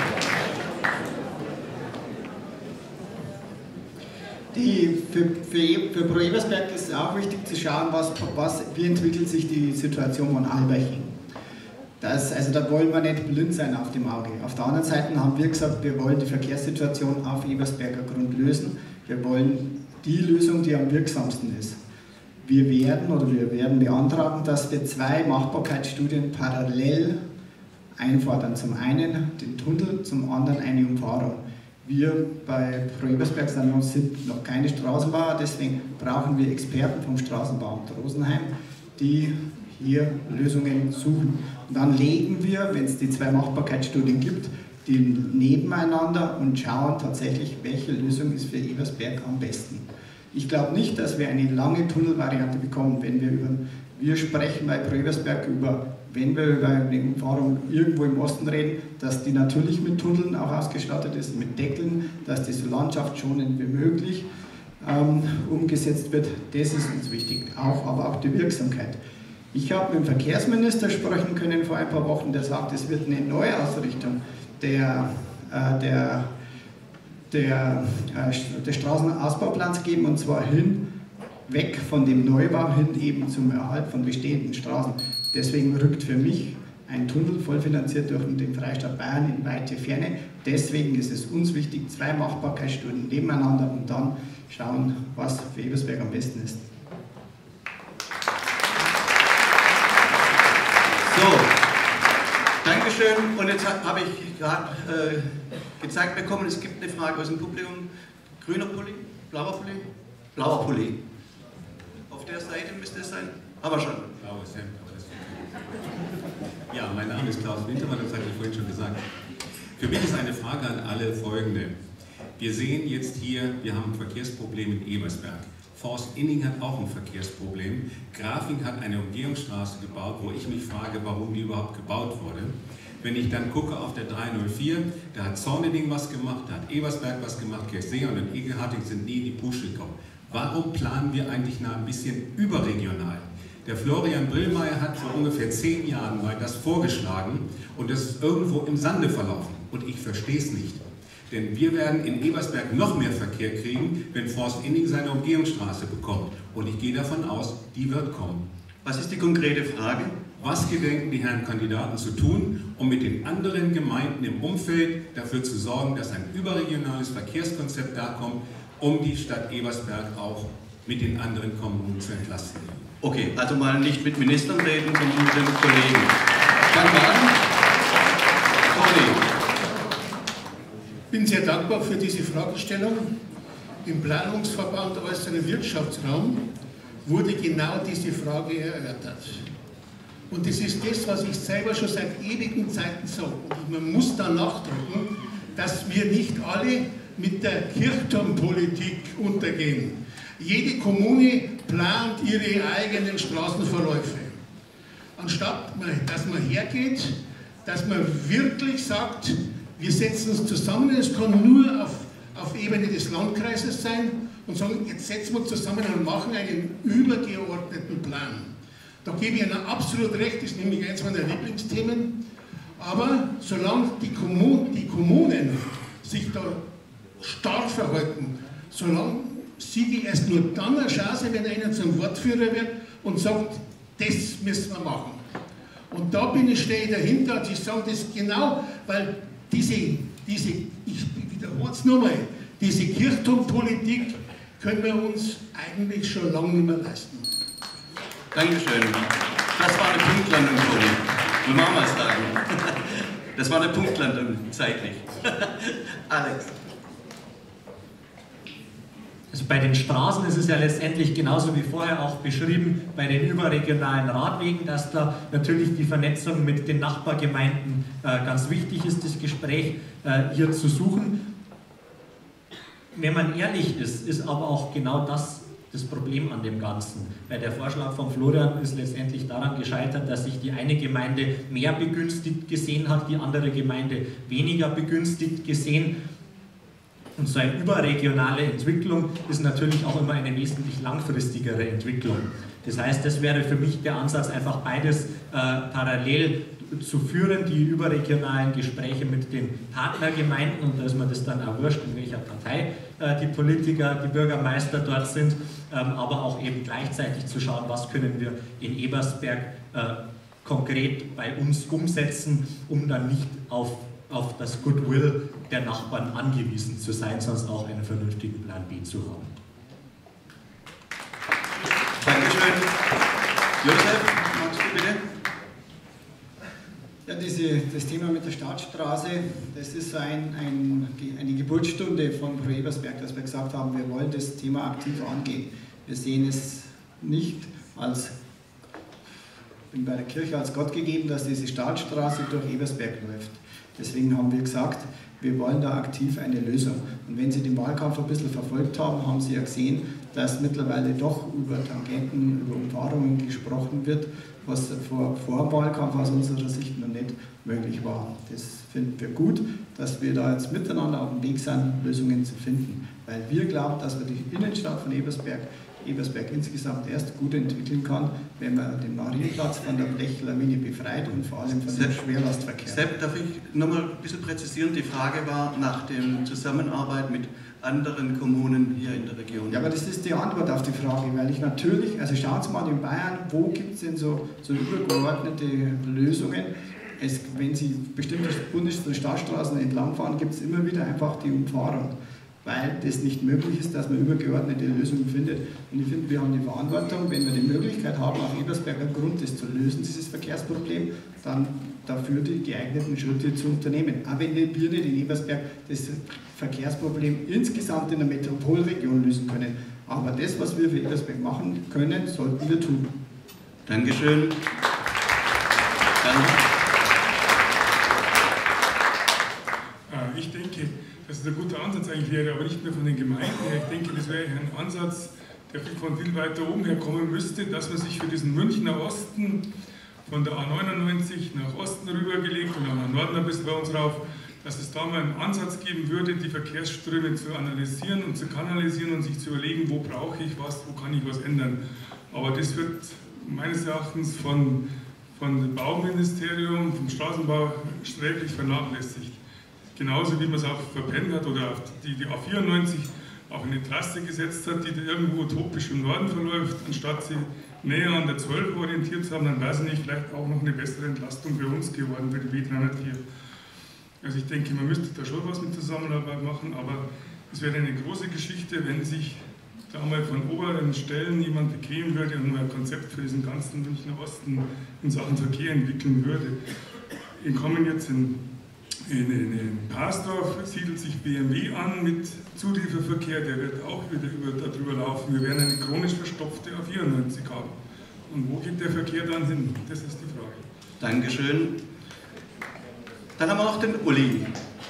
Die, für, für, für Pro Ebersberg ist es auch wichtig zu schauen, was, was, wie entwickelt sich die Situation von Albaching. Das, also da wollen wir nicht blind sein auf dem Auge. Auf der anderen Seite haben wir gesagt, wir wollen die Verkehrssituation auf Ebersberger Grund lösen. Wir wollen die Lösung, die am wirksamsten ist. Wir werden oder wir werden beantragen, dass wir zwei Machbarkeitsstudien parallel einfordern. Zum einen den Tunnel, zum anderen eine Umfahrung. Wir bei Pro Ebersberg sind noch keine Straßenbauer, deswegen brauchen wir Experten vom Straßenbauamt Rosenheim, die hier Lösungen suchen. Und dann legen wir, wenn es die zwei Machbarkeitsstudien gibt, die nebeneinander und schauen tatsächlich, welche Lösung ist für Ebersberg am besten. Ich glaube nicht, dass wir eine lange Tunnelvariante bekommen, wenn wir über, wir sprechen bei Pro Ebersberg über, wenn wir über eine Umfahrung irgendwo im Osten reden, dass die natürlich mit Tunneln auch ausgestattet ist, mit Deckeln, dass die so landschaftsschonend wie möglich ähm, umgesetzt wird. Das ist uns wichtig, auch, aber auch die Wirksamkeit. Ich habe mit dem Verkehrsminister sprechen können vor ein paar Wochen, der sagt, es wird eine Neuausrichtung der, äh, der, der, äh, des Straßenausbauplans geben, und zwar hin, weg von dem Neubau hin eben zum Erhalt von bestehenden Straßen. Deswegen rückt für mich ein Tunnel vollfinanziert durch den Freistaat Bayern in weite Ferne. Deswegen ist es uns wichtig, zwei Machbarkeitsstudien nebeneinander und dann schauen, was für Ebersberg am besten ist. So, Dankeschön. Und jetzt habe ich gerade äh, gezeigt bekommen, es gibt eine Frage aus dem Publikum. Grüner Pulli? Blauer Pulli? Blauer Pulli. Auf der Seite müsste es sein. Aber schon. Blaues Hemd. Ja, mein Name ist Klaus Wintermann, das habe ich vorhin schon gesagt. Für mich ist eine Frage an alle folgende. Wir sehen jetzt hier, wir haben ein Verkehrsproblem in Ebersberg. Forst Inning hat auch ein Verkehrsproblem. Grafing hat eine Umgehungsstraße gebaut, wo ich mich frage, warum die überhaupt gebaut wurde. Wenn ich dann gucke auf der dreihundertvier, da hat Zorneding was gemacht, da hat Ebersberg was gemacht, Kirchseeon und Egelharting sind nie in die Pusch gekommen. Warum planen wir eigentlich noch ein bisschen überregional? Der Florian Brillmeier hat vor ungefähr zehn Jahren mal das vorgeschlagen und das ist irgendwo im Sande verlaufen. Und ich verstehe es nicht. Denn wir werden in Ebersberg noch mehr Verkehr kriegen, wenn Forst Inning seine Umgehungsstraße bekommt. Und ich gehe davon aus, die wird kommen. Was ist die konkrete Frage? Was gedenken die Herren Kandidaten zu tun, um mit den anderen Gemeinden im Umfeld dafür zu sorgen, dass ein überregionales Verkehrskonzept da kommt, um die Stadt Ebersberg auch mit den anderen Kommunen zu entlasten? Okay, also mal nicht mit Ministern reden, sondern mit den Kollegen. Fangen wir an. Toni. Ich bin sehr dankbar für diese Fragestellung. Im Planungsverband Äußerer Wirtschaftsraum wurde genau diese Frage erörtert. Und das ist das, was ich selber schon seit ewigen Zeiten sage. Und man muss da nachdrücken, dass wir nicht alle mit der Kirchturmpolitik untergehen. Jede Kommune plant ihre eigenen Straßenverläufe. Anstatt dass man hergeht, dass man wirklich sagt, wir setzen uns zusammen, es kann nur auf, auf Ebene des Landkreises sein, und sagen, jetzt setzen wir uns zusammen und machen einen übergeordneten Plan. Da gebe ich Ihnen absolut recht, das ist nämlich eins meiner Lieblingsthemen. Aber solange die, Kommun, die Kommunen sich da stark verhalten, solange sehe ich erst nur dann eine Chance, wenn einer zum Wortführer wird und sagt, das müssen wir machen. Und da bin ich, stehe ich dahinter, und ich sage das genau, weil diese, diese ich wiederhole es nochmal, diese Kirchturmpolitik können wir uns eigentlich schon lange nicht mehr leisten. Dankeschön. Das war eine Punktlandung, Toni. Will man mal sagen. Das war eine Punktlandung, zeitlich. Alex. Also bei den Straßen ist es ja letztendlich genauso wie vorher auch beschrieben, bei den überregionalen Radwegen, dass da natürlich die Vernetzung mit den Nachbargemeinden äh, ganz wichtig ist, das Gespräch äh, hier zu suchen. Wenn man ehrlich ist, ist aber auch genau das das Problem an dem Ganzen. Weil der Vorschlag von Florian ist letztendlich daran gescheitert, dass sich die eine Gemeinde mehr begünstigt gesehen hat, die andere Gemeinde weniger begünstigt gesehen. Und so eine überregionale Entwicklung ist natürlich auch immer eine wesentlich langfristigere Entwicklung. Das heißt, das wäre für mich der Ansatz, einfach beides äh, parallel zu führen, die überregionalen Gespräche mit den Partnergemeinden, und da ist mir das dann auch wurscht, in welcher Partei äh, die Politiker, die Bürgermeister dort sind, ähm, aber auch eben gleichzeitig zu schauen, was können wir in Ebersberg äh, konkret bei uns umsetzen, um dann nicht auf auf das Goodwill der Nachbarn angewiesen zu sein, sonst auch einen vernünftigen Plan B zu haben. Dankeschön. Josef, magst du bitte? Ja, diese diese, das Thema mit der Staatsstraße, das ist so ein, ein, eine Geburtsstunde von Pro Ebersberg, dass wir gesagt haben, wir wollen das Thema aktiv angehen. Wir sehen es nicht als, bin bei der Kirche als Gott gegeben, dass diese Staatsstraße durch Ebersberg läuft. Deswegen haben wir gesagt, wir wollen da aktiv eine Lösung. Und wenn Sie den Wahlkampf ein bisschen verfolgt haben, haben Sie ja gesehen, dass mittlerweile doch über Tangenten, über Umfahrungen gesprochen wird, was vor, vor dem Wahlkampf aus unserer Sicht noch nicht möglich war. Das finden wir gut, dass wir da jetzt miteinander auf dem Weg sind, Lösungen zu finden. Weil wir glauben, dass wir die Innenstadt von Ebersberg, Ebersberg insgesamt erst gut entwickeln kann, wenn man den Marienplatz von der Blechlawine befreit und vor allem von dem Schwerlastverkehr. Sepp, darf ich nochmal ein bisschen präzisieren? Die Frage war nach der Zusammenarbeit mit anderen Kommunen hier in der Region. Ja, aber das ist die Antwort auf die Frage, weil ich natürlich, also schauen Sie mal in Bayern, wo gibt es denn so, so übergeordnete Lösungen? Es, wenn Sie bestimmte Bundes- und Staatsstraßen entlangfahren, gibt es immer wieder einfach die Umfahrung, weil das nicht möglich ist, dass man übergeordnete Lösungen findet. Und ich finde, wir haben die Verantwortung, wenn wir die Möglichkeit haben, auf Ebersberger Grund das zu lösen, dieses Verkehrsproblem, dann dafür die geeigneten Schritte zu unternehmen. Auch wenn wir nicht in Ebersberg das Verkehrsproblem insgesamt in der Metropolregion lösen können. Aber das, was wir für Ebersberg machen können, sollten wir tun. Dankeschön. Dann ich denke, dass es ein guter Ansatz eigentlich wäre, aber nicht nur von den Gemeinden her. Ich denke, das wäre ein Ansatz, der von viel weiter oben her kommen müsste, dass man sich für diesen Münchner Osten von der A neunundneunzig nach Osten rübergelegt und nach Norden ein bisschen bei uns rauf, dass es da mal einen Ansatz geben würde, die Verkehrsströme zu analysieren und zu kanalisieren und sich zu überlegen, wo brauche ich was, wo kann ich was ändern. Aber das wird meines Erachtens von, von dem Bauministerium, vom Straßenbau sträflich vernachlässigt. Genauso wie man es auch verpennt hat oder auf die, die A vierundneunzig auch eine Trasse gesetzt hat, die irgendwo utopisch im Norden verläuft, anstatt sie näher an der zwölf orientiert zu haben, dann wäre es nicht vielleicht auch noch eine bessere Entlastung für uns geworden, für die B dreihundertvier. Also ich denke, man müsste da schon was mit Zusammenarbeit machen, aber es wäre eine große Geschichte, wenn sich da mal von oberen Stellen jemand bekämen würde und mal ein Konzept für diesen ganzen Münchner Osten in Sachen Verkehr entwickeln würde. Wir kommen jetzt in In, in, in Parsdorf siedelt sich B M W an mit Zulieferverkehr, der wird auch wieder über, darüber laufen. Wir werden eine chronisch verstopfte A vierundneunzig haben. Und wo geht der Verkehr dann hin? Das ist die Frage. Dankeschön. Dann haben wir noch den Uli.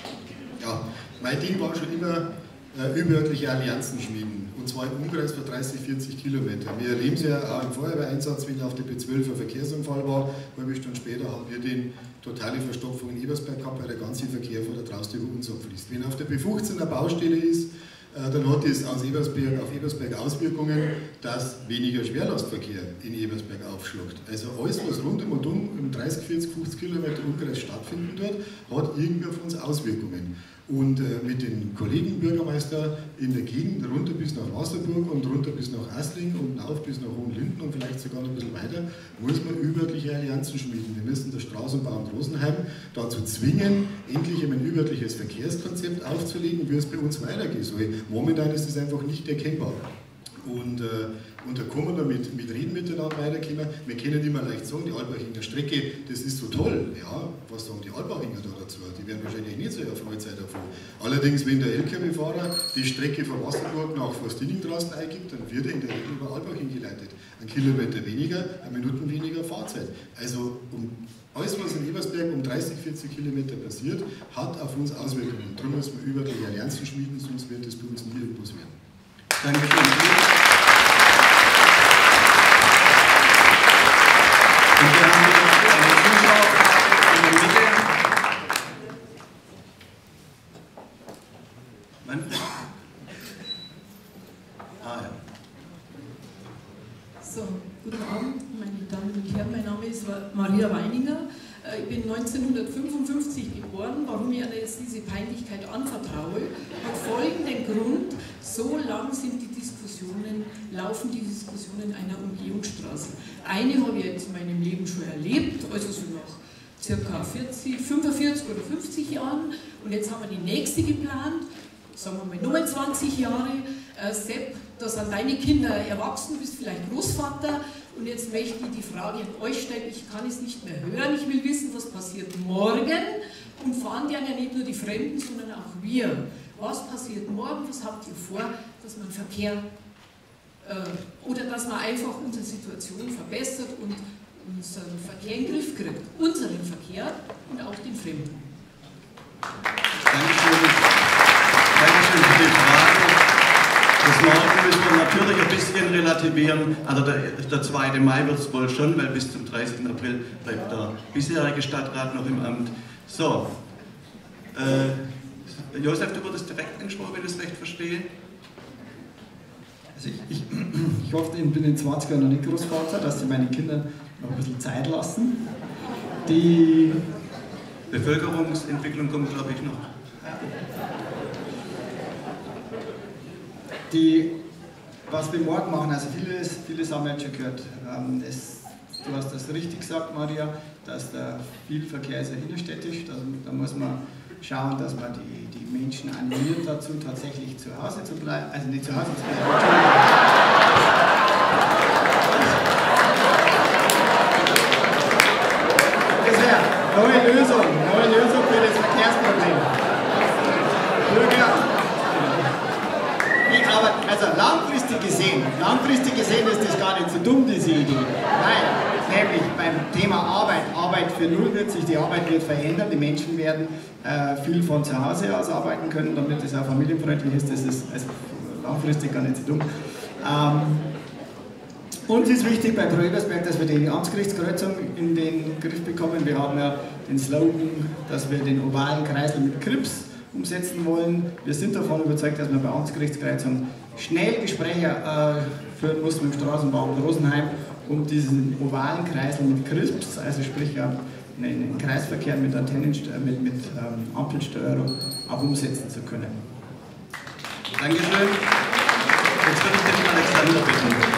Ja, mein Ding war schon immer äh, überörtliche Allianzen schmieden. Und zwar im Umkreis von dreißig, vierzig Kilometer. Wir erleben es ja auch im Feuerwehreinsatz, wenn auf der B zwölf ein Verkehrsunfall war. Halbe Stunde später haben wir den totale Verstopfung in Ebersberg gehabt, weil der ganze Verkehr von der Traustür über uns abfließt. Wenn auf der B fünfzehn eine Baustelle ist, dann hat das aus Ebersberg auf Ebersberg Auswirkungen, dass weniger Schwerlastverkehr in Ebersberg aufschlagt. Also alles, was rund um und um im dreißig, vierzig, fünfzig Kilometer Umkreis stattfinden wird, hat irgendwie auf uns Auswirkungen. Und äh, mit den Kollegen Bürgermeister in der Gegend, runter bis nach Wasserburg und runter bis nach Asling und auf bis nach Hohenlinden und vielleicht sogar noch ein bisschen weiter, muss man überörtliche Allianzen schmieden. Wir müssen das Straßenbau in Rosenheim dazu zwingen, endlich ein überörtliches Verkehrskonzept aufzulegen, wie es bei uns weitergehen soll. Momentan ist es einfach nicht erkennbar. Und, äh, und da kann man da mit, mit Reden miteinander weiterkommen. Wir können immer leicht sagen, die Albachinger Strecke, das ist so toll. Ja, was sagen die Albachinger da dazu? Die werden wahrscheinlich nicht so erfreut sein davon. Allerdings, wenn der L K W-Fahrer die Strecke von Wasserburg nach Forstinning draußen eingibt, dann wird er in der Regel über Albaching geleitet. Ein Kilometer weniger, eine Minute weniger Fahrzeit. Also um alles, was in Ebersberg um dreißig, vierzig Kilometer passiert, hat auf uns Auswirkungen. Darum müssen wir über die Allianzen schmieden, sonst wird das bei uns nie irgendwas werden. Dankeschön. Und wir haben hier eine Zuschauerfrage in der Mitte. Manfred? Ah ja. So, guten Abend, meine Damen und Herren. Mein Name ist Maria Weininger. Ich bin neunzehnhundertfünfundfünfzig geboren. Warum ich Ihnen jetzt diese Peinlichkeit anvertraue, hat folgenden Grund. So lang sind die Diskussionen, laufen die Diskussionen einer Umgehungsstraße. Eine habe ich jetzt in meinem Leben schon erlebt, also so nach ca. vierzig, fünfundvierzig oder fünfzig Jahren. Und jetzt haben wir die nächste geplant, sagen wir mal neunundzwanzig Jahre. Sepp, da sind deine Kinder erwachsen, du bist vielleicht Großvater und jetzt möchte ich die Frage an euch stellen, ich kann es nicht mehr hören, ich will wissen, was passiert morgen und fahren werden ja nicht nur die Fremden, sondern auch wir. Was passiert morgen, was habt ihr vor, dass man Verkehr äh, oder dass man einfach unsere Situation verbessert und unseren Verkehr in den Griff kriegt, unseren Verkehr und auch den Fremden. Dankeschön. Dankeschön für die Frage. Das Morgen müssen wir natürlich ein bisschen relativieren. Also der, der zweite Mai wird es wohl schon, weil bis zum dreißigsten April bleibt der bisherige Stadtrat noch im Amt. So, äh, Josef, du wurdest direkt angesprochen, wenn ich es recht verstehe. Also ich, ich, ich hoffe, ich bin in zwanzig Jahren noch nicht Großvater, dass sie meine Kinder noch ein bisschen Zeit lassen. Die Bevölkerungsentwicklung kommt, glaube ich, noch. Die, was wir morgen machen, also vieles, vieles haben wir jetzt schon gehört. Ähm, es, du hast das richtig gesagt, Maria, dass der viel Verkehr ist ja innerstädtisch. Da, da muss man schauen, dass man die, die Menschen animiert dazu, tatsächlich zu Hause zu bleiben. Also nicht zu Hause zu bleiben. Das wäre neue Lösung, neue Lösung für das Verkehrsproblem. Bürger. Aber also langfristig gesehen, langfristig gesehen ist das gar nicht so dumm, diese Idee. Nein, nämlich beim Thema Arbeit. Arbeit für null wird sich, die Arbeit wird verändern, die Menschen werden äh, viel von zu Hause aus arbeiten können, damit es auch familienfreundlich ist. Das ist also langfristig gar nicht so dumm. Ähm, uns ist wichtig bei Pro Ebersberg, dass wir die Amtsgerichtskreuzung in den Griff bekommen. Wir haben ja den Slogan, dass wir den ovalen Kreisel mit Krips umsetzen wollen. Wir sind davon überzeugt, dass man bei Amtsgerichtskreuzung schnell Gespräche äh, führen muss mit dem Straßenbauamt Rosenheim, um diesen ovalen Kreisel mit Krips, also sprich ja, einen Kreisverkehr mit Antennen, mit, mit ähm, Ampelsteuerung auch umsetzen zu können. Dankeschön. Jetzt würde ich den Alexander bitten.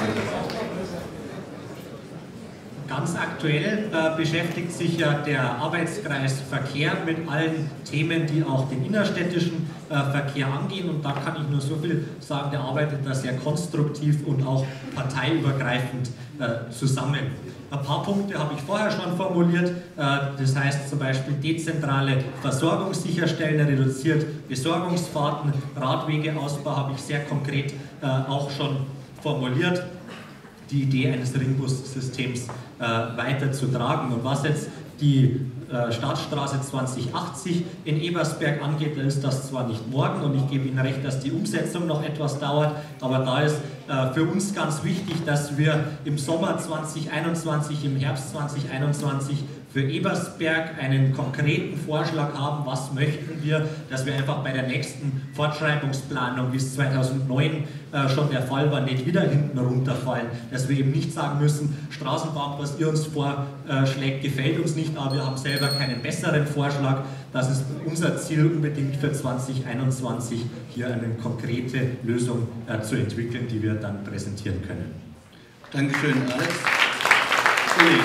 Ganz aktuell äh, beschäftigt sich ja der Arbeitskreis Verkehr mit allen Themen, die auch den innerstädtischen äh, Verkehr angehen. Und da kann ich nur so viel sagen, der arbeitet da sehr konstruktiv und auch parteiübergreifend äh, zusammen. Ein paar Punkte habe ich vorher schon formuliert, äh, das heißt zum Beispiel dezentrale Versorgung sicherstellen, reduziert Besorgungsfahrten, Radwegeausbau habe ich sehr konkret äh, auch schon formuliert. Die Idee eines Ringbus-Systems äh, weiterzutragen. Und was jetzt die äh, Stadtstraße zwanzig achtzig in Ebersberg angeht, da ist das zwar nicht morgen und ich gebe Ihnen recht, dass die Umsetzung noch etwas dauert, aber da ist äh, für uns ganz wichtig, dass wir im Sommer zwanzig einundzwanzig, im Herbst zwanzig einundzwanzig für Ebersberg einen konkreten Vorschlag haben, was möchten wir, dass wir einfach bei der nächsten Fortschreibungsplanung, wie es zweitausendneun äh, schon der Fall war, nicht wieder hinten runterfallen, dass wir eben nicht sagen müssen, Straßenbahn, was ihr uns vorschlägt, gefällt uns nicht, aber wir haben selber keinen besseren Vorschlag. Das ist unser Ziel unbedingt für zwanzig einundzwanzig, hier eine konkrete Lösung äh, zu entwickeln, die wir dann präsentieren können. Dankeschön, Alex. Uli.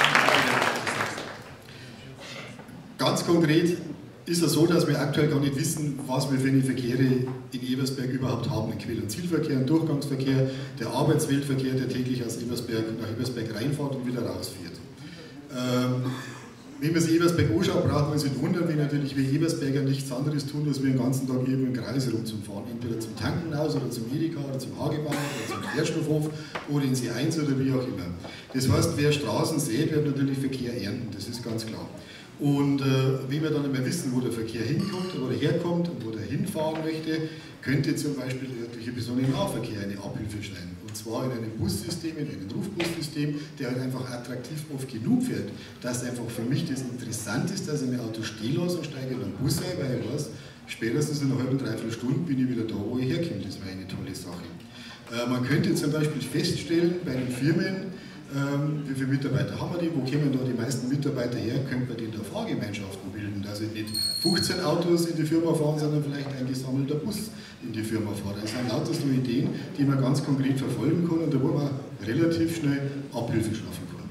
Ganz konkret ist es so, dass wir aktuell gar nicht wissen, was wir für eine Verkehre in Ebersberg überhaupt haben. Ein Quell- und Zielverkehr, ein Durchgangsverkehr, der Arbeitsweltverkehr, der täglich aus Ebersberg nach Ebersberg reinfährt und wieder rausfährt. Ähm, wenn man sich Ebersberg anschaut, braucht man sich nicht wundern, wenn natürlich wir Ebersberger nichts anderes tun, als wir den ganzen Tag eben im Kreis rumzufahren. Entweder zum Tankenhaus oder zum Edeka oder zum Hagebauer oder zum Querstoffhof oder in C eins oder wie auch immer. Das heißt, wer Straßen sät, wird natürlich Verkehr ernten, das ist ganz klar. Und äh, wenn wir dann einmal wissen, wo der Verkehr hinkommt, wo er herkommt und wo er hinfahren möchte, könnte zum Beispiel der örtliche Personennahverkehr eine Abhilfe sein. Und zwar in einem Bussystem, in einem Rufbussystem, der halt einfach attraktiv oft genug fährt, dass einfach für mich das interessant ist, dass ich mein Auto stehen lasse und steige in einen Bus ein, weil ich weiß, spätestens in einer halben, dreiviertel Stunde bin ich wieder da, wo ich herkomme. Das wäre eine tolle Sache. Äh, man könnte zum Beispiel feststellen, bei den Firmen, Ähm, wie viele Mitarbeiter haben wir die? Wo kommen da die meisten Mitarbeiter her? Könnte man die da Fahrgemeinschaften bilden, dass ich nicht fünfzehn Autos in die Firma fahren, sondern vielleicht ein gesammelter Bus in die Firma fahren. Das sind lauter so Ideen, die man ganz konkret verfolgen kann und da wo man relativ schnell Abhilfe schaffen kann.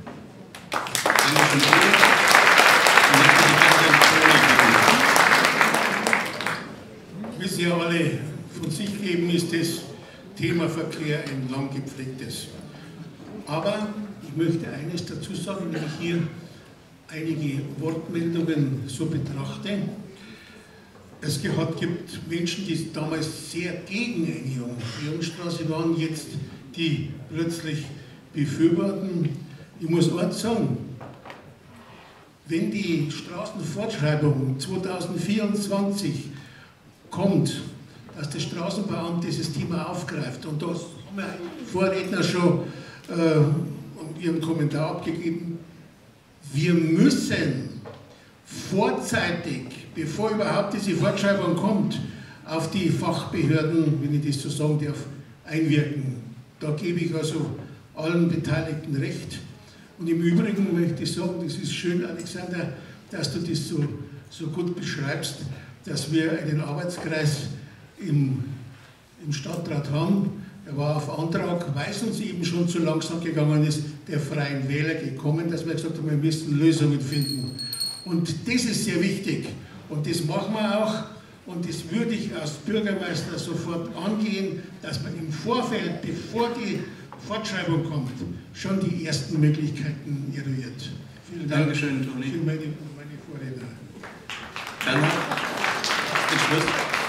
Wie Sie ja alle von sich geben, ist das Thema Verkehr ein lang gepflegtes. Aber ich möchte eines dazu sagen, wenn ich hier einige Wortmeldungen so betrachte. Es gibt Menschen, die damals sehr gegen eine Umgehungsstraße waren, jetzt die plötzlich befürworten. Ich muss eins sagen, wenn die Straßenfortschreibung zweitausendvierundzwanzig kommt, dass das Straßenbauamt dieses Thema aufgreift, und das haben ja Vorredner schon äh, ihren Kommentar abgegeben, wir müssen vorzeitig, bevor überhaupt diese Fortschreibung kommt, auf die Fachbehörden, wenn ich das so sagen darf, einwirken. Da gebe ich also allen Beteiligten recht. Und im Übrigen möchte ich sagen, das ist schön, Alexander, dass du das so, so gut beschreibst, dass wir einen Arbeitskreis im, im Stadtrat haben. Er war auf Antrag, weil es uns eben schon zu langsam gegangen ist, der Freien Wähler gekommen, dass wir gesagt haben, wir müssen Lösungen finden. Und das ist sehr wichtig. Und das machen wir auch. Und das würde ich als Bürgermeister sofort angehen, dass man im Vorfeld, bevor die Fortschreibung kommt, schon die ersten Möglichkeiten eruiert. Vielen Dank. Dankeschön, Toni. Für meine, meine Vorredner. Bernhard, den Schluss.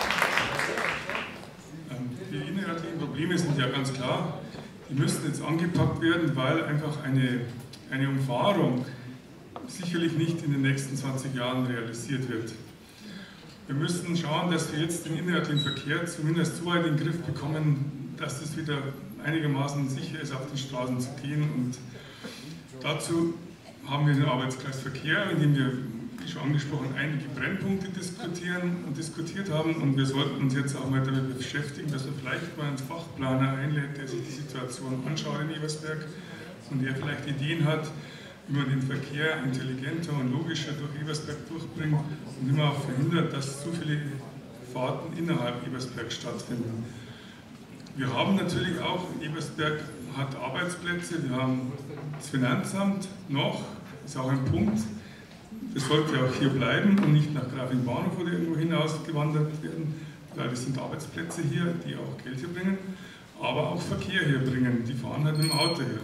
Die inhaltlichen Probleme sind ja ganz klar. Die müssten jetzt angepackt werden, weil einfach eine, eine Umfahrung sicherlich nicht in den nächsten zwanzig Jahren realisiert wird. Wir müssen schauen, dass wir jetzt den innerörtlichen Verkehr zumindest so weit in den Griff bekommen, dass es wieder einigermaßen sicher ist, auf den Straßen zu gehen. Und dazu haben wir den Arbeitskreis Verkehr, in dem wir, wie schon angesprochen, einige Brennpunkte diskutieren und diskutiert haben. Und wir sollten uns jetzt auch mal damit beschäftigen, dass wir vielleicht mal einen Fachplaner einlädt, der sich die Situation anschaut in Ebersberg und der vielleicht Ideen hat, wie man den Verkehr intelligenter und logischer durch Ebersberg durchbringt und wie man auch verhindert, dass zu viele Fahrten innerhalb Ebersberg stattfinden. Wir haben natürlich auch, Ebersberg hat Arbeitsplätze, wir haben das Finanzamt noch, ist auch ein Punkt, das sollte auch hier bleiben und nicht nach Grafing-Bahnhof oder irgendwo hinausgewandert werden, weil das sind Arbeitsplätze hier, die auch Geld hier bringen, aber auch Verkehr hier bringen, die fahren halt mit dem Auto hier.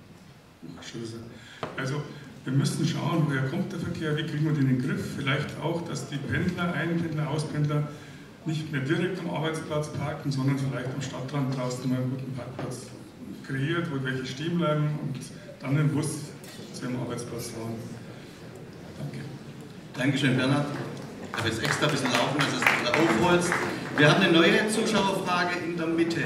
Also wir müssen schauen, woher kommt der Verkehr, wie kriegen wir den in den Griff, vielleicht auch, dass die Pendler, Einpendler, Auspendler nicht mehr direkt am Arbeitsplatz parken, sondern vielleicht am Stadtrand draußen mal einen guten Parkplatz kreiert, wo welche stehen bleiben und dann im Bus zu ihrem Arbeitsplatz fahren. Danke. Dankeschön, Bernhard. Ich habe jetzt extra ein bisschen laufen, dass du es wieder aufholst. Wir haben eine neue Zuschauerfrage in der Mitte.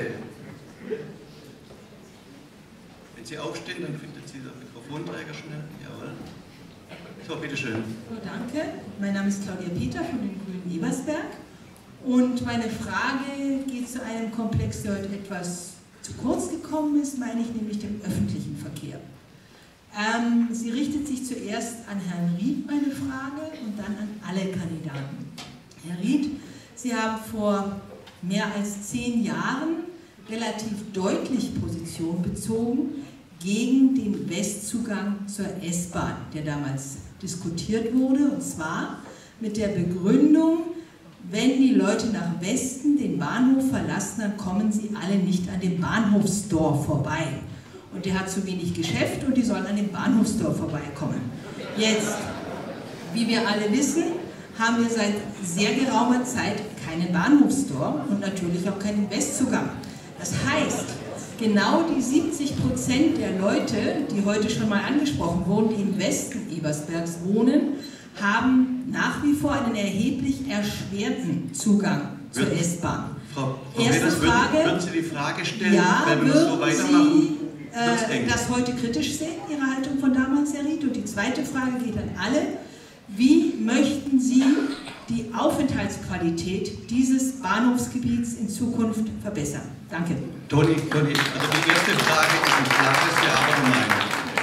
Wenn Sie aufstehen, dann findet Sie den Mikrofonträger schnell. Jawohl. So, bitteschön. Oh, danke. Mein Name ist Claudia Peter von den Grünen Ebersberg. Und meine Frage geht zu einem Komplex, der heute etwas zu kurz gekommen ist, meine ich, nämlich dem öffentlichen Verkehr. Ähm, sie richtet sich zuerst an Herrn Ried, meine Frage, und dann an alle Kandidaten. Herr Ried, Sie haben vor mehr als zehn Jahren relativ deutlich Position bezogen gegen den Westzugang zur S-Bahn, der damals diskutiert wurde, und zwar mit der Begründung, wenn die Leute nach Westen den Bahnhof verlassen, dann kommen sie alle nicht an dem Bahnhofstor vorbei. Und der hat zu wenig Geschäft und die sollen an dem Bahnhofstor vorbeikommen. Jetzt, wie wir alle wissen, haben wir seit sehr geraumer Zeit keinen Bahnhofstor und natürlich auch keinen Westzugang. Das heißt, genau die siebzig Prozent der Leute, die heute schon mal angesprochen wurden, die im Westen Ebersbergs wohnen, haben nach wie vor einen erheblich erschwerten Zugang zur S-Bahn. Frau, Frau Erste Peters, Frage, würden, würden Sie die Frage stellen, ja, wenn wir das so weitermachen? Sie äh, das heute kritisch sehen, Ihre Haltung von damals, Herr Ried? Und die zweite Frage geht an alle. Wie möchten Sie die Aufenthaltsqualität dieses Bahnhofsgebiets in Zukunft verbessern? Danke. Toni, Toni, also die erste Frage ist ein klares Ja oder Nein.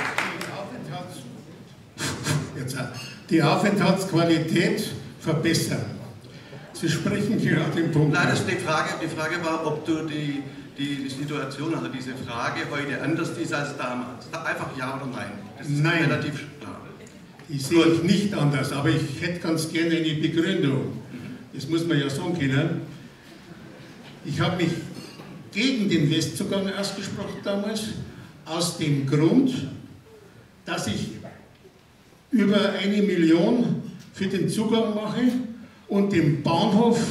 Jetzt, die Aufenthaltsqualität verbessern. Sie sprechen hier auf den Punkt. Nein, das ist die Frage, die Frage war, ob du die, die, die Situation, also diese Frage heute anders ist als damals. Einfach Ja oder Nein. Das ist Nein. relativ klar. Die sehe ich nicht anders, aber ich hätte ganz gerne eine Begründung. Das muss man ja sagen können. Ich habe mich gegen den Westzugang ausgesprochen damals, aus dem Grund, dass ich über eine Million für den Zugang mache und dem Bahnhof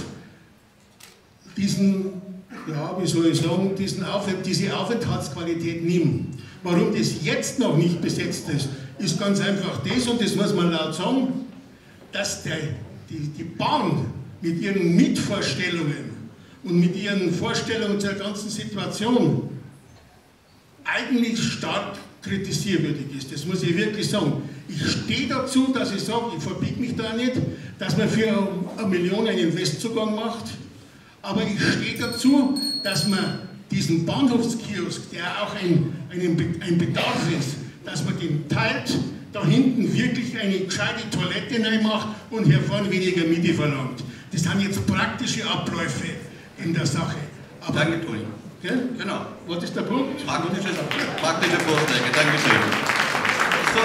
diesen, ja, wie soll ich sagen, diesen Auf diese Aufenthaltsqualität nehme. Warum das jetzt noch nicht besetzt ist, ist ganz einfach das, und das muss man laut sagen, dass der, die, die Bahn mit ihren Mitvorstellungen und mit ihren Vorstellungen zur ganzen Situation eigentlich stark kritisierwürdig ist. Das muss ich wirklich sagen. Ich stehe dazu, dass ich sage, ich verbiege mich da nicht, dass man für eine Million einen Westzugang macht, aber ich stehe dazu, dass man diesen Bahnhofskiosk, der auch ein, ein, ein Bedarf ist, dass man den teilt, da hinten wirklich eine gescheite Toilette reinmacht und hier vorne weniger Miete verlangt. Das sind jetzt praktische Abläufe in der Sache. Aber, danke, Toni. Gell? Genau. Was ist der Punkt? Praktische, praktische Vorschläge, Dankeschön. So.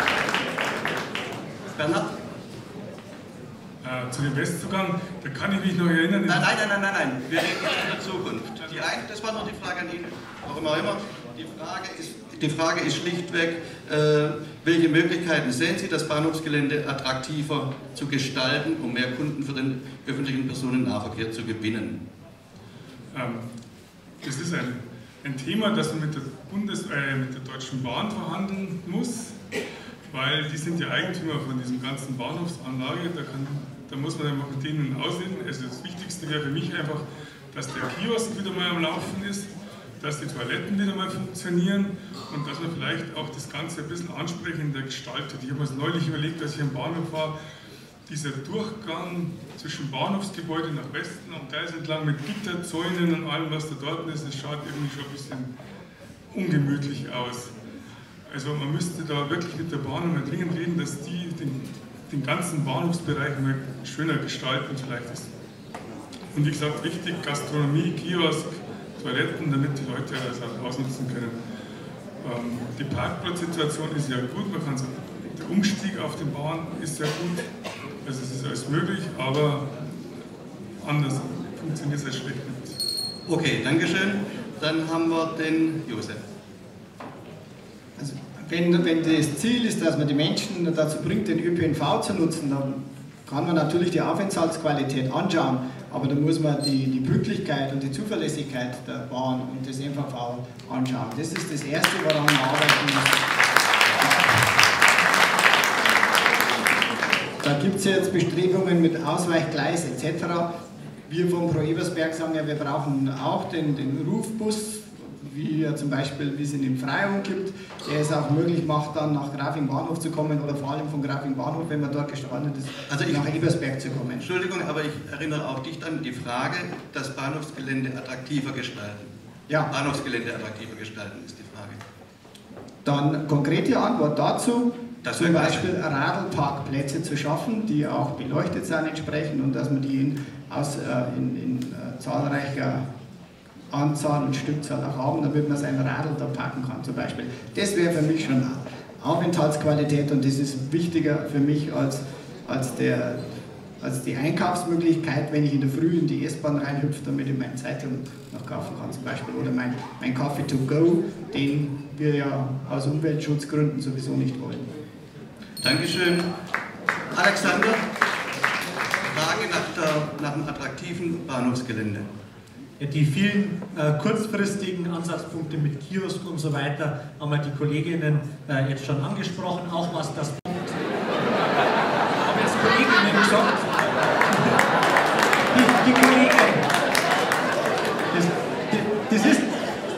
Bernhard? Äh, zu dem Westzugang, da kann ich mich noch erinnern. Nein, nein, nein, nein, nein, nein. Wir reden jetzt in der Zukunft. Die eine, das war noch die Frage an ihn, warum auch immer. Die Frage ist, die Frage ist schlichtweg, äh, welche Möglichkeiten sehen Sie, das Bahnhofsgelände attraktiver zu gestalten, um mehr Kunden für den öffentlichen Personennahverkehr zu gewinnen? Ähm, das ist ein, ein Thema, das man mit der, Bundes-, äh, mit der Deutschen Bahn verhandeln muss, weil die sind ja Eigentümer von diesem ganzen Bahnhofsanlage. Da, kann, da muss man einfach mit denen aussehen. Also das Wichtigste wäre für mich einfach, dass der Kiosk wieder mal am Laufen ist, dass die Toiletten wieder mal funktionieren und dass man vielleicht auch das Ganze ein bisschen ansprechender gestaltet. Ich habe mir das neulich überlegt, als ich am Bahnhof war, dieser Durchgang zwischen Bahnhofsgebäude nach Westen und Gleis entlang mit Gitterzäunen und allem, was da dort ist, das schaut irgendwie schon ein bisschen ungemütlich aus. Also man müsste da wirklich mit der Bahn mal dringend reden, dass die den, den ganzen Bahnhofsbereich mal schöner gestalten vielleicht ist. Und wie gesagt, wichtig, Gastronomie, Kiosk, Toiletten, damit die Leute das auch ausnutzen können. Ähm, die Parkplatzsituation ist ja gut, man kann sagen, der Umstieg auf die Bahn ist sehr gut, also es ist alles möglich, aber anders funktioniert es halt schlecht nicht. Okay, Dankeschön. Dann haben wir den Josef. Also, wenn, wenn das Ziel ist, dass man die Menschen dazu bringt, den Ö P N V zu nutzen, dann kann man natürlich die Aufenthaltsqualität anschauen, aber da muss man die, die Pünktlichkeit und die Zuverlässigkeit der Bahn und des M V V anschauen. Das ist das Erste, woran man arbeiten muss. Da gibt es jetzt Bestrebungen mit Ausweichgleis et cetera. Wir vom Pro Ebersberg sagen ja, wir brauchen auch den, den Rufbus, wie ja zum Beispiel, wie es ihn in Freyung gibt, der es auch möglich macht, dann nach Grafing Bahnhof zu kommen oder vor allem von Grafing Bahnhof, wenn man dort gestrandet ist, also ich, nach Ebersberg zu kommen. Entschuldigung, aber ich erinnere auch dich an die Frage, das Bahnhofsgelände attraktiver gestalten. Ja. Bahnhofsgelände attraktiver gestalten ist die Frage. Dann konkrete Antwort dazu, das zum Beispiel Radlparkplätze zu schaffen, die auch beleuchtet sind entsprechend und dass man die in, aus, äh, in, in äh, zahlreicher Anzahl und Stückzahl auch haben, damit man sein Radl da parken kann zum Beispiel. Das wäre für mich schon Aufenthaltsqualität und das ist wichtiger für mich als, als, der, als die Einkaufsmöglichkeit, wenn ich in der Früh in die S-Bahn reinhüpfe, damit ich meine Zeitung noch kaufen kann zum Beispiel oder mein, mein Kaffee to go, den wir ja aus Umweltschutzgründen sowieso nicht wollen. Dankeschön. Alexander, Frage nach, der, nach dem attraktiven Bahnhofsgelände. Die vielen äh, kurzfristigen Ansatzpunkte mit Kiosk und so weiter haben wir die Kolleginnen äh, jetzt schon angesprochen, auch was das Punkt. Haben jetzt Kolleginnen gesagt. Die, die Kollegin. Das, das, ist,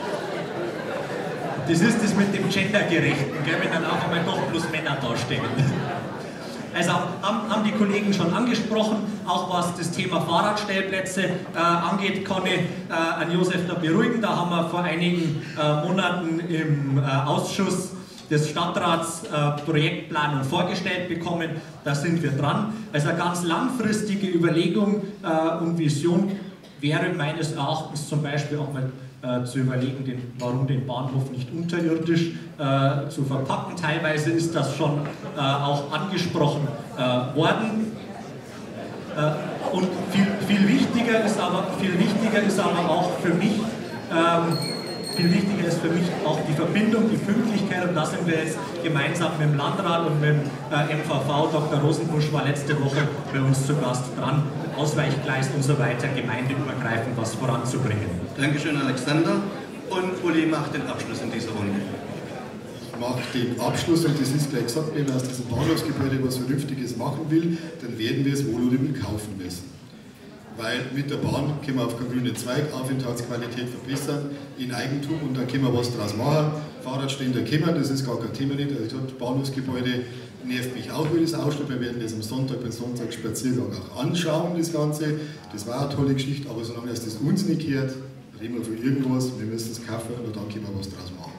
das ist das mit dem Gendergerechten, gell, wenn dann auch einmal doch bloß Männer dastehen. Also haben, haben die Kollegen schon angesprochen, auch was das Thema Fahrradstellplätze äh, angeht, kann ich äh, an Josef da beruhigen. Da haben wir vor einigen äh, Monaten im äh, Ausschuss des Stadtrats äh, Projektplanung vorgestellt bekommen. Da sind wir dran. Also eine ganz langfristige Überlegung äh, und Vision wäre meines Erachtens zum Beispiel auch mal äh, zu überlegen, den, warum den Bahnhof nicht unterirdisch äh, zu verpacken. Teilweise ist das schon äh, auch angesprochen äh, worden. Äh, und viel, viel, wichtiger ist aber, viel wichtiger ist aber auch für mich, Ähm, viel wichtiger ist für mich auch die Verbindung, die Pünktlichkeit, und da sind wir jetzt gemeinsam mit dem Landrat und mit dem äh, M V V. Doktor Rosenbusch war letzte Woche bei uns zu Gast dran, Ausweichgleis und so weiter, gemeindeübergreifend was voranzubringen. Dankeschön, Alexander. Und Uli macht den Abschluss in dieser Runde. Ich mache den Abschluss, und das ist gleich gesagt, wenn man aus diesem Bahnhofsgebäude was Vernünftiges machen will, dann werden wir es wohl oder übel kaufen müssen. Weil mit der Bahn können wir auf keinen grünen Zweig Aufenthaltsqualität verbessern in Eigentum, und da können wir was draus machen. Fahrradständer kommen, das ist gar kein Thema nicht. Also das Bahnhofsgebäude nervt mich auch, wie das ausschaut. Wir werden das am Sonntag beim Sonntagsspaziergang auch anschauen, das Ganze. Das war eine tolle Geschichte, aber solange es das uns nicht gehört, reden wir von irgendwas, wir müssen es kaufen und dann können wir was draus machen.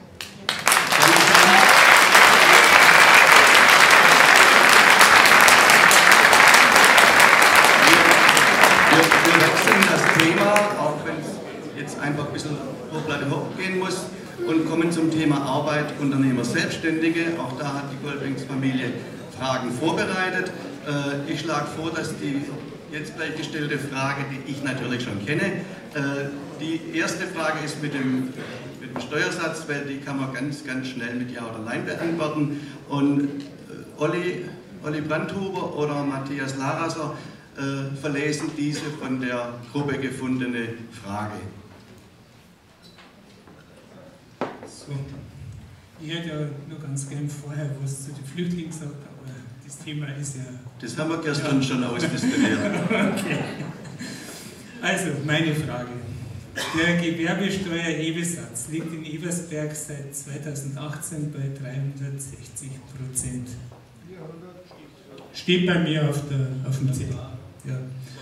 Wir wechseln das Thema, auch wenn es jetzt einfach ein bisschen hochplatte hochgehen muss, und kommen zum Thema Arbeit, Unternehmer, Selbstständige. Auch da hat die Kolpingsfamilie Fragen vorbereitet. Ich schlage vor, dass die jetzt gleich gestellte Frage, die ich natürlich schon kenne, die erste Frage ist mit dem, mit dem Steuersatz, weil die kann man ganz, ganz schnell mit Ja oder Nein beantworten. Und Olli, Olli Brandhuber oder Matthias Laraser äh, verlesen diese von der Gruppe gefundene Frage. So. Ich hätte ja nur ganz gern vorher was zu den Flüchtlingen gesagt, aber das Thema ist ja... Das haben wir gestern ja schon ausdiskutiert. Okay. Also, meine Frage. Der Gewerbesteuerhebesatz liegt in Ebersberg seit zweitausendachtzehn bei dreihundertsechzig Prozent. Steht bei mir auf, der, auf dem Zettel. Ja.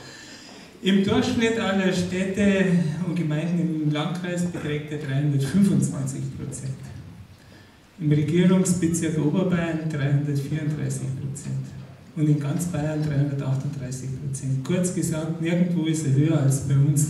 Im Durchschnitt aller Städte und Gemeinden im Landkreis beträgt er dreihundertfünfundzwanzig Prozent. Im Regierungsbezirk Oberbayern dreihundertvierunddreißig Prozent. Und in ganz Bayern dreihundertachtunddreißig Prozent. Kurz gesagt, nirgendwo ist er höher als bei uns.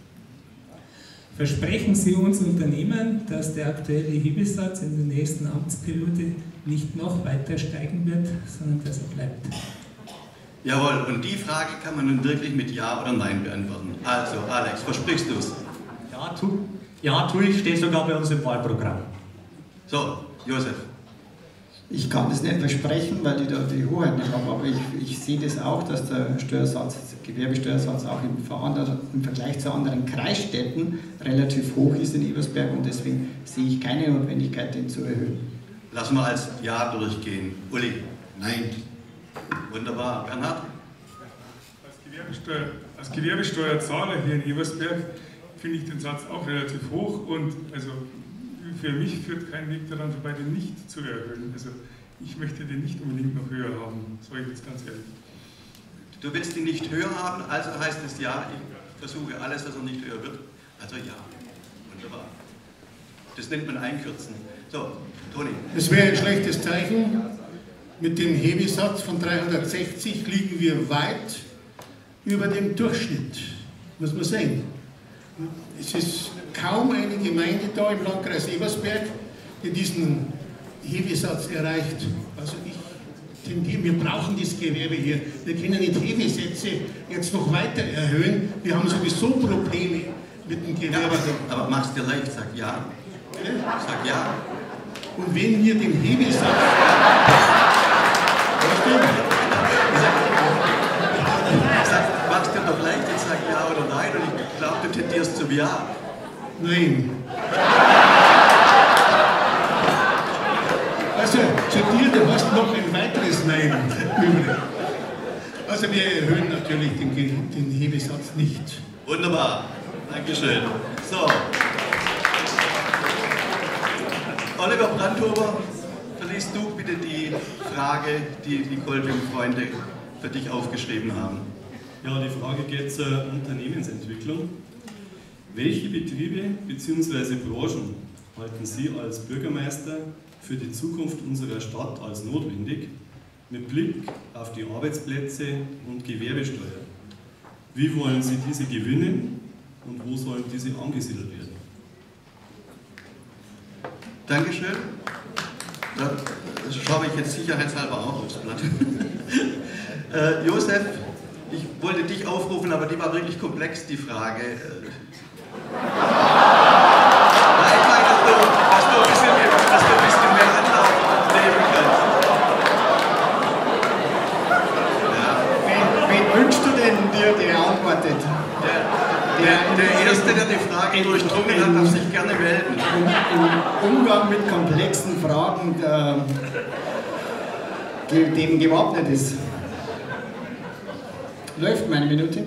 Versprechen Sie uns Unternehmen, dass der aktuelle Hebesatz in der nächsten Amtsperiode nicht noch weiter steigen wird, sondern dass er bleibt? Jawohl, und die Frage kann man nun wirklich mit Ja oder Nein beantworten. Also, Alex, versprichst du es? Ja, tu, ja, tu ich, steht sogar bei uns im Wahlprogramm. So, Josef. Ich kann das nicht versprechen, weil ich da die Hoheit nicht habe, aber ich, ich sehe das auch, dass der Steuersatz, der Gewerbesteuersatz auch im, im Vergleich zu anderen Kreisstädten relativ hoch ist in Ebersberg, und deswegen sehe ich keine Notwendigkeit, den zu erhöhen. Lassen wir als Ja durchgehen. Uli? Nein. Wunderbar. Bernhard? Als, Gewerbesteuer, als Gewerbesteuerzahler hier in Ebersberg finde ich den Satz auch relativ hoch, und also für mich führt kein Weg daran vorbei, den nicht zu erhöhen. Also ich möchte den nicht unbedingt noch höher haben, sage ich jetzt ganz ehrlich. Du willst ihn nicht höher haben, also heißt es Ja, ich versuche alles, dass er nicht höher wird. Also Ja. Wunderbar. Das nennt man Einkürzen. So, Toni. Es wäre ein schlechtes Zeichen. Mit dem Hebesatz von dreihundertsechzig liegen wir weit über dem Durchschnitt, muss man sagen. Es ist kaum eine Gemeinde da im Landkreis Ebersberg, die diesen Hebesatz erreicht. Also ich tendiere, wir brauchen das Gewerbe hier. Wir können nicht Hebesätze jetzt noch weiter erhöhen. Wir haben sowieso Probleme mit dem Gewerbe. Ja, aber, aber mach's dir leicht, sag Ja. Ja? Sag Ja. Und wenn wir den Hebesatz... Sag, mach's dir doch leicht, jetzt sag Ja oder Nein, und ich glaube, du tendierst zum Ja. Nein. Also, zu dir, du hast noch ein weiteres Nein übrig. Also, wir erhöhen natürlich den, den Hebesatz nicht. Wunderbar. Dankeschön. So. Oliver Brandhuber, verliest du bitte die Frage, die die Kolping-Freunde für dich aufgeschrieben haben. Ja, die Frage geht zur Unternehmensentwicklung. Welche Betriebe bzw. Branchen halten Sie als Bürgermeister für die Zukunft unserer Stadt als notwendig, mit Blick auf die Arbeitsplätze und Gewerbesteuer? Wie wollen Sie diese gewinnen und wo sollen diese angesiedelt werden? Dankeschön. Da schaue ich jetzt sicherheitshalber auch aufs Blatt. äh, Josef, ich wollte dich aufrufen, aber die war wirklich komplex, die Frage. im Umgang mit komplexen Fragen äh, dem gewappnet ist. Läuft meine Minute?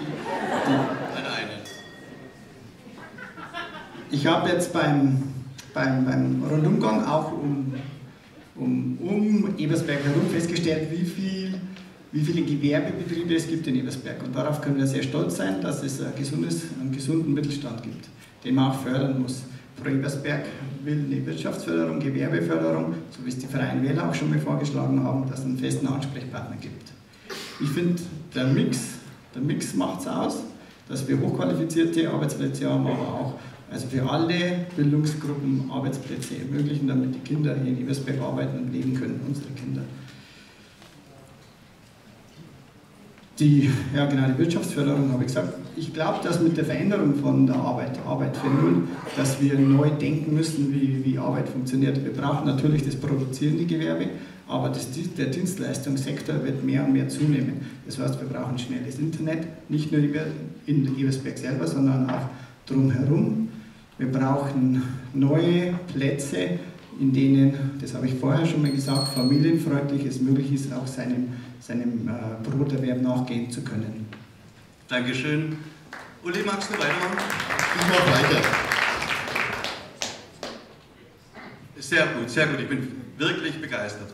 Ich habe jetzt beim, beim, beim Rundumgang auch um, um, um Ebersberg herum festgestellt, wie, viel, wie viele Gewerbebetriebe es gibt in Ebersberg. Und darauf können wir sehr stolz sein, dass es ein gesundes, einen gesunden Mittelstand gibt, den man auch fördern muss. Frau Ebersberg will eine Wirtschaftsförderung, Gewerbeförderung, so wie es die Freien Wähler auch schon mal vorgeschlagen haben, dass es einen festen Ansprechpartner gibt. Ich finde, der Mix, der Mix macht es aus, dass wir hochqualifizierte Arbeitsplätze haben, aber auch also für alle Bildungsgruppen Arbeitsplätze ermöglichen, damit die Kinder hier in Ebersberg arbeiten und leben können, unsere Kinder. Die, ja genau, die Wirtschaftsförderung habe ich gesagt. Ich glaube, dass mit der Veränderung von der Arbeit, Arbeit für Null, dass wir neu denken müssen, wie, wie Arbeit funktioniert. Wir brauchen natürlich das produzierende Gewerbe, aber das, der Dienstleistungssektor wird mehr und mehr zunehmen. Das heißt, wir brauchen schnelles Internet, nicht nur in Ebersberg selber, sondern auch drumherum. Wir brauchen neue Plätze, in denen, das habe ich vorher schon mal gesagt, familienfreundlich es möglich ist, auch seinem, seinem äh, Broterwerb nachgehen zu können. Dankeschön. Uli, magst du weitermachen? Ich mache weiter. Sehr gut, sehr gut. Ich bin wirklich begeistert.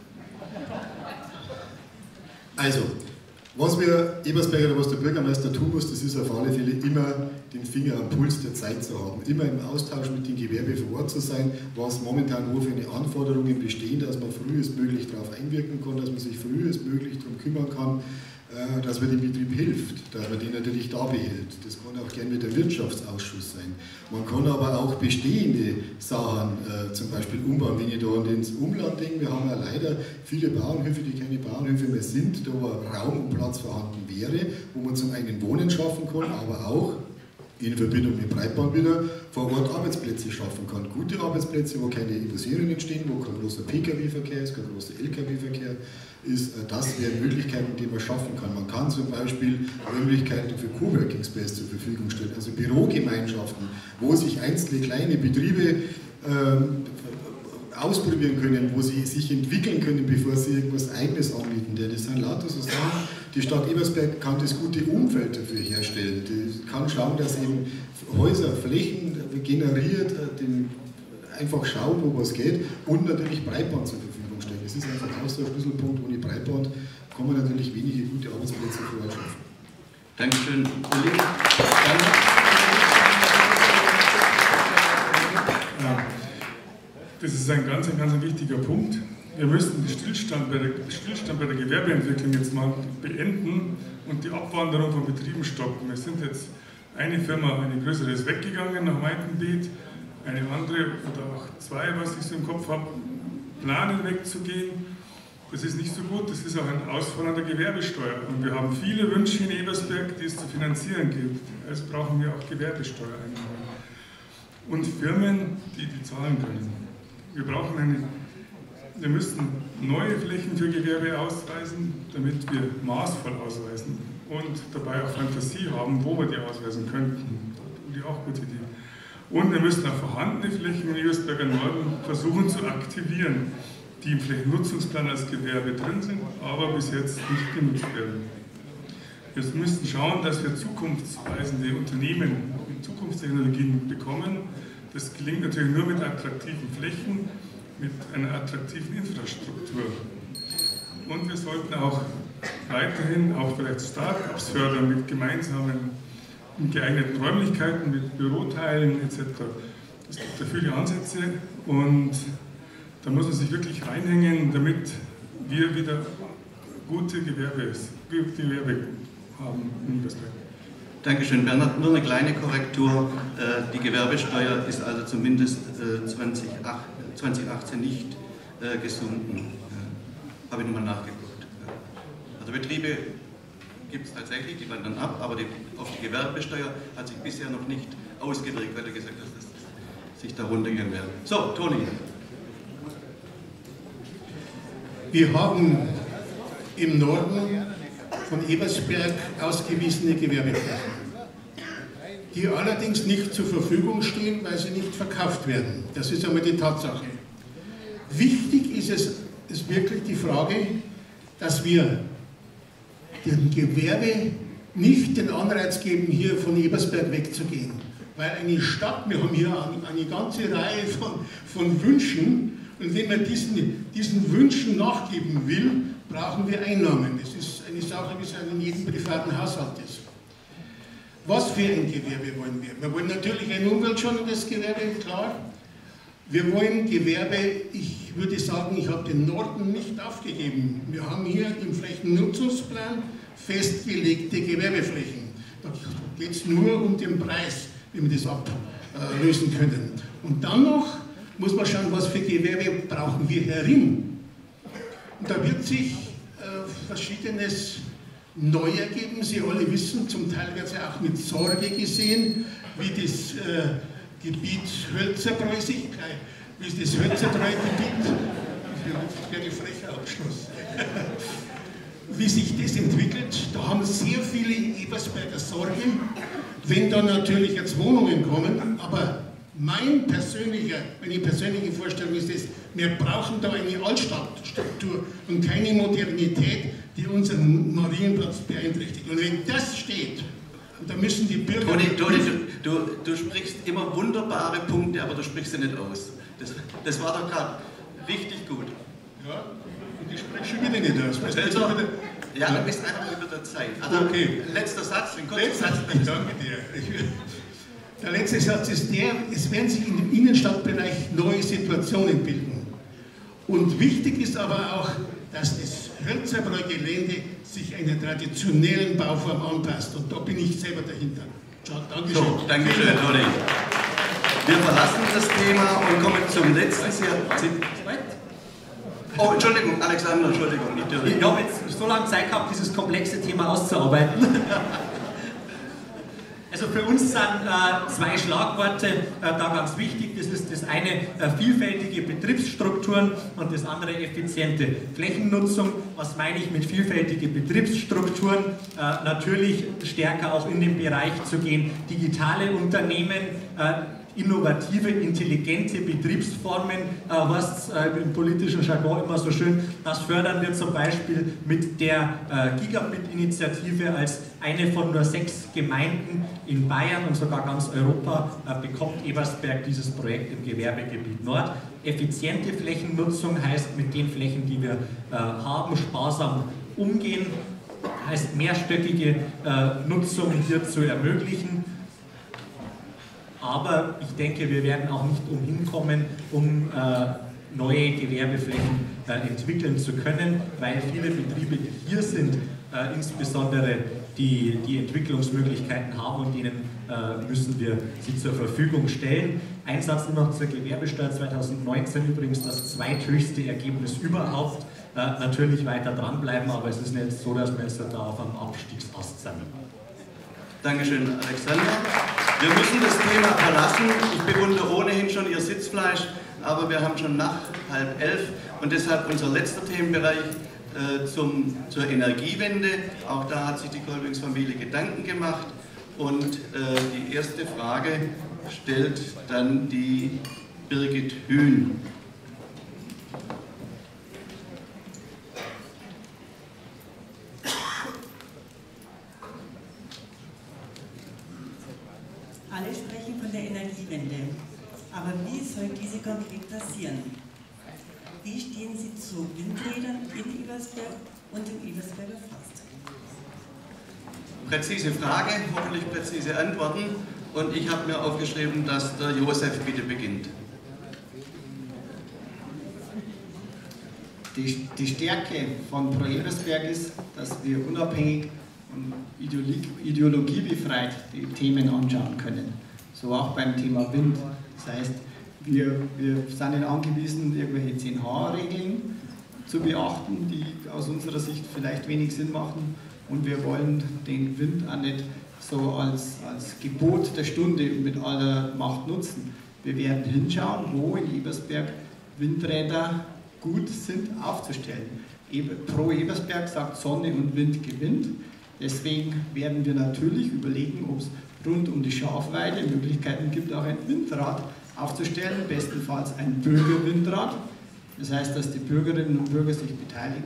Also, was wir Ebersberg oder was der Bürgermeister tun muss, das ist auf alle Fälle immer den Finger am Puls der Zeit zu haben, immer im Austausch mit dem Gewerbe vor Ort zu sein, was momentan wo für eine Anforderungen bestehen, dass man frühestmöglich darauf einwirken kann, dass man sich frühestmöglich darum kümmern kann, dass man dem Betrieb hilft, dass man den natürlich da behält. Das kann auch gerne der Wirtschaftsausschuss sein. Man kann aber auch bestehende Sachen, äh, zum Beispiel umbauen. Wenn ich da an ins Umland denke, wir haben ja leider viele Bauernhöfe, die keine Bauernhöfe mehr sind, da wo Raum und Platz vorhanden wäre, wo man zum einen Wohnen schaffen kann, aber auch in Verbindung mit Breitband wieder vor Ort Arbeitsplätze schaffen kann. Gute Arbeitsplätze, wo keine Illusionen entstehen, wo kein großer P K W-Verkehr ist, kein großer L K W-Verkehr ist. Das wären Möglichkeiten, die man schaffen kann. Man kann zum Beispiel Möglichkeiten für Coworking Space zur Verfügung stellen, also Bürogemeinschaften, wo sich einzelne kleine Betriebe ähm, ausprobieren können, wo sie sich entwickeln können, bevor sie irgendwas Eigenes anbieten. Das sind lauter so Sachen. Die Stadt Ebersberg kann das gute Umfeld dafür herstellen. Die kann schauen, dass eben Häuser, Flächen generiert, den einfach schaut, wo was geht und natürlich Breitband zur Verfügung stellen. Das ist einfach auch so ein Schlüsselpunkt. Ohne Breitband kann man natürlich wenige gute Arbeitsplätze vor Ort schaffen. Dankeschön, Uli. Das ist ein ganz, ein ganz wichtiger Punkt. Wir müssen den Stillstand bei, der, Stillstand bei der Gewerbeentwicklung jetzt mal beenden und die Abwanderung von Betrieben stoppen. Es sind jetzt eine Firma, eine größere, ist weggegangen nach Meitenbeet, eine andere oder auch zwei, was ich so im Kopf habe, planen wegzugehen. Das ist nicht so gut, das ist auch ein Ausfall an der Gewerbesteuer. Und wir haben viele Wünsche in Ebersberg, die es zu finanzieren gibt. Also brauchen wir auch Gewerbesteuereinnahmen. Und Firmen, die die zahlen können. Wir brauchen eine, wir müssen neue Flächen für Gewerbe ausweisen, damit wir maßvoll ausweisen und dabei auch Fantasie haben, wo wir die ausweisen könnten. Die auch gute Idee. Und wir müssen auch vorhandene Flächen im Ebersberger Norden versuchen zu aktivieren, die im Flächennutzungsplan als Gewerbe drin sind, aber bis jetzt nicht genutzt werden. Wir müssen schauen, dass wir zukunftsweisende Unternehmen mit Zukunftstechnologien bekommen. Das gelingt natürlich nur mit attraktiven Flächen, mit einer attraktiven Infrastruktur. Und wir sollten auch weiterhin auch vielleicht Start-ups fördern mit gemeinsamen, mit geeigneten Räumlichkeiten, mit Büroteilen et cetera. Es gibt da viele Ansätze und da muss man sich wirklich reinhängen, damit wir wieder gute Gewerbe, Gewerbe haben in Ebersberg. Dankeschön, Bernhard. Nur eine kleine Korrektur. Die Gewerbesteuer ist also zumindest zweitausendachtzehn nicht gesunken. Habe ich nochmal nachgeguckt. Also Betriebe gibt es tatsächlich, die wandern ab, aber die, auf die Gewerbesteuer hat sich bisher noch nicht ausgewirkt, weil er gesagt hat, dass das sich da runtergehen werde. So, Toni. Wir haben im Norden von Ebersberg ausgewiesene Gewerbeflächen. die allerdings nicht zur Verfügung stehen, weil sie nicht verkauft werden. Das ist einmal die Tatsache. Wichtig ist es ist wirklich die Frage, dass wir dem Gewerbe nicht den Anreiz geben, hier von Ebersberg wegzugehen. Weil eine Stadt, wir haben hier eine ganze Reihe von, von Wünschen, und wenn man diesen, diesen Wünschen nachgeben will, brauchen wir Einnahmen. Das ist eine Sache, wie es in jedem privaten Haushalt ist. Was für ein Gewerbe wollen wir? Wir wollen natürlich ein umweltschonendes Gewerbe, klar. Wir wollen Gewerbe, ich würde sagen, ich habe den Norden nicht aufgegeben. Wir haben hier im Flächennutzungsplan festgelegte Gewerbeflächen. Da geht es nur um den Preis, wie wir das ablösen können. Und dann noch muss man schauen, was für Gewerbe brauchen wir herin. Und da wird sich äh, Verschiedenes neu ergeben. Sie alle wissen, zum Teil wird es ja auch mit Sorge gesehen, wie das äh, Gebiet Hölzerbräu sich, wie ist das Hölzerbräu-Gebiet, das wäre ein frecher Abschluss, wie sich das entwickelt. Da haben sehr viele Ebersberger Sorge, wenn da natürlich jetzt Wohnungen kommen, aber mein persönlicher, meine persönliche Vorstellung ist es, wir brauchen da eine Altstadtstruktur und keine Modernität, die unseren Marienplatz beeinträchtigt. Und wenn das steht, und da müssen die Bürger... Toni, Toni du, du, du sprichst immer wunderbare Punkte, aber du sprichst sie nicht aus. Das, das war doch gerade richtig gut. Ja, und ich spreche schon wieder nicht aus. Also, ja, du bist einfach über der Zeit. Also, okay. Letzter Satz, den kurzen Letzter Satz. Ich danke dir. Ich, der letzte Satz ist der, es werden sich in dem Innenstadtbereich neue Situationen bilden. Und wichtig ist aber auch, dass das Hölzerbräu-Gelände sich einer traditionellen Bauform anpasst. Und da bin ich selber dahinter. Ciao, Dankeschön. So, Dankeschön, Toni. Wir verlassen das Thema und kommen zum letzten. Oh, Entschuldigung, Alexander, Entschuldigung. Ich habe jetzt so lange Zeit gehabt, dieses komplexe Thema auszuarbeiten. Also für uns sind äh, zwei Schlagworte äh, da ganz wichtig. Das ist das eine äh, vielfältige Betriebsstrukturen und das andere effiziente Flächennutzung. Was meine ich mit vielfältige Betriebsstrukturen? Äh, natürlich stärker auch in den Bereich zu gehen, digitale Unternehmen, äh, innovative, intelligente Betriebsformen, äh, was äh, im politischen Jargon immer so schön, das fördern wir zum Beispiel mit der äh, Gigabit-Initiative als eine von nur sechs Gemeinden in Bayern und sogar ganz Europa äh, bekommt Ebersberg dieses Projekt im Gewerbegebiet Nord. Effiziente Flächennutzung heißt mit den Flächen, die wir äh, haben, sparsam umgehen, heißt mehrstöckige äh, Nutzung hier zu ermöglichen. Aber ich denke, wir werden auch nicht umhin kommen, um äh, neue Gewerbeflächen äh, entwickeln zu können, weil viele Betriebe, die hier sind, äh, insbesondere die, die Entwicklungsmöglichkeiten haben und denen äh, müssen wir sie zur Verfügung stellen. Ein Satz noch zur Gewerbesteuer zweitausendneunzehn, übrigens das zweithöchste Ergebnis überhaupt. Äh, natürlich weiter dranbleiben, aber es ist nicht so, dass wir jetzt da auf einem Abstiegsast sind. Dankeschön, Alexander. Wir müssen das Thema verlassen. Ich bewundere ohnehin schon Ihr Sitzfleisch, aber wir haben schon nach halb elf und deshalb unser letzter Themenbereich äh, zum, zur Energiewende. Auch da hat sich die Kolpingsfamilie Gedanken gemacht und äh, die erste Frage stellt dann die Birgit Hühn. Alle sprechen von der Energiewende, aber wie soll diese konkret passieren? Wie stehen Sie zu Windrädern in Ebersberg und im Ebersberger Forst? Präzise Frage, hoffentlich präzise Antworten und ich habe mir aufgeschrieben, dass der Josef bitte beginnt. Die, die Stärke von Pro Ebersberg ist, dass wir unabhängig und ideologiebefreit die Themen anschauen können. So auch beim Thema Wind. Das heißt, wir, wir sind nicht angewiesen, irgendwelche zehn H-Regeln zu beachten, die aus unserer Sicht vielleicht wenig Sinn machen. Und wir wollen den Wind auch nicht so als, als Gebot der Stunde mit aller Macht nutzen. Wir werden hinschauen, wo in Ebersberg Windräder gut sind aufzustellen. Pro Ebersberg sagt, Sonne und Wind gewinnt. Deswegen werden wir natürlich überlegen, ob es rund um die Schafweide Möglichkeiten gibt, auch ein Windrad aufzustellen, bestenfalls ein Bürgerwindrad. Das heißt, dass die Bürgerinnen und Bürger sich beteiligen.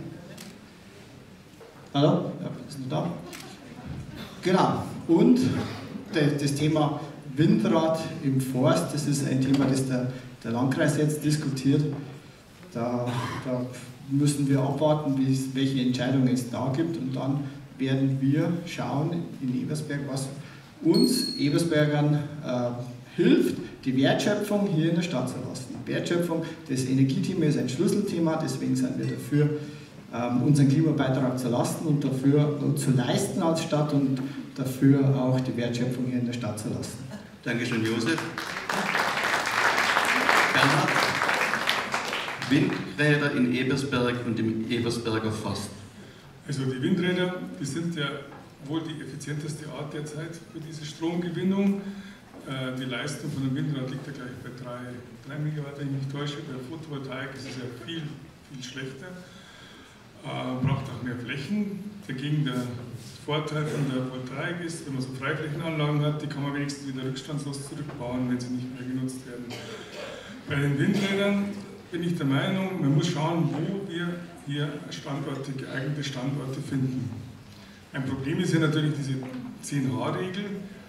Hallo? Ja, ist noch da? Genau. Und das Thema Windrad im Forst, das ist ein Thema, das der, der Landkreis jetzt diskutiert. Da, da müssen wir abwarten, welche Entscheidungen es da gibt, und dann werden wir schauen in Ebersberg, was uns Ebersbergern äh, hilft, die Wertschöpfung hier in der Stadt zu lassen. Die Wertschöpfung, das Energiethema ist ein Schlüsselthema, deswegen sind wir dafür, ähm, unseren Klimabeitrag zu lassen und dafür und zu leisten als Stadt und dafür auch die Wertschöpfung hier in der Stadt zu lassen. Dankeschön, Josef. Bernhard, Windräder in Ebersberg und im Ebersberger Forst. Also die Windräder, die sind ja wohl die effizienteste Art derzeit für diese Stromgewinnung. Die Leistung von einem Windrad liegt ja gleich bei drei Megawatt, wenn ich mich täusche. Bei Photovoltaik ist es ja viel, viel schlechter. Äh, braucht auch mehr Flächen. Dagegen der Vorteil von der Voltaik ist, wenn man so Freiflächenanlagen hat, die kann man wenigstens wieder rückstandslos zurückbauen, wenn sie nicht mehr genutzt werden. Bei den Windrädern bin ich der Meinung, man muss schauen, wo wir hier Standorte, geeignete Standorte finden. Ein Problem ist ja natürlich diese zehn H-Regel.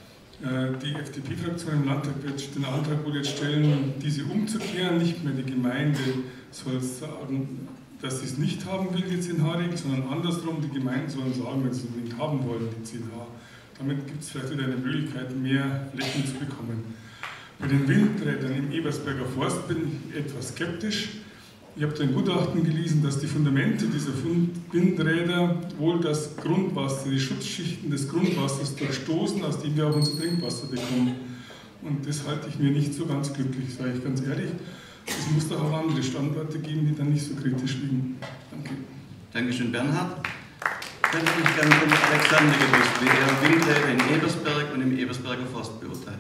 Die F D P-Fraktion im Landtag wird den Antrag wohl jetzt stellen, diese umzukehren. Nicht mehr die Gemeinde soll sagen, dass sie es nicht haben will, die zehn H-Regel, sondern andersrum, die Gemeinden sollen sagen, wenn sie es unbedingt haben wollen, die zehn H. Damit gibt es vielleicht wieder eine Möglichkeit, mehr Flächen zu bekommen. Bei den Windrädern im Ebersberger Forst bin ich etwas skeptisch. Ich habe da ein Gutachten gelesen, dass die Fundamente dieser Windräder wohl das Grundwasser, die Schutzschichten des Grundwassers durchstoßen, aus dem wir auch unser Trinkwasser bekommen. Und das halte ich mir nicht so ganz glücklich, sage ich ganz ehrlich. Es muss doch auch andere Standorte geben, die dann nicht so kritisch liegen. Danke. Dankeschön, Bernhard. Dann hätte ich gerne von Alexander gewusst, wie er Windräder in Ebersberg und im Ebersberger Forst beurteilt.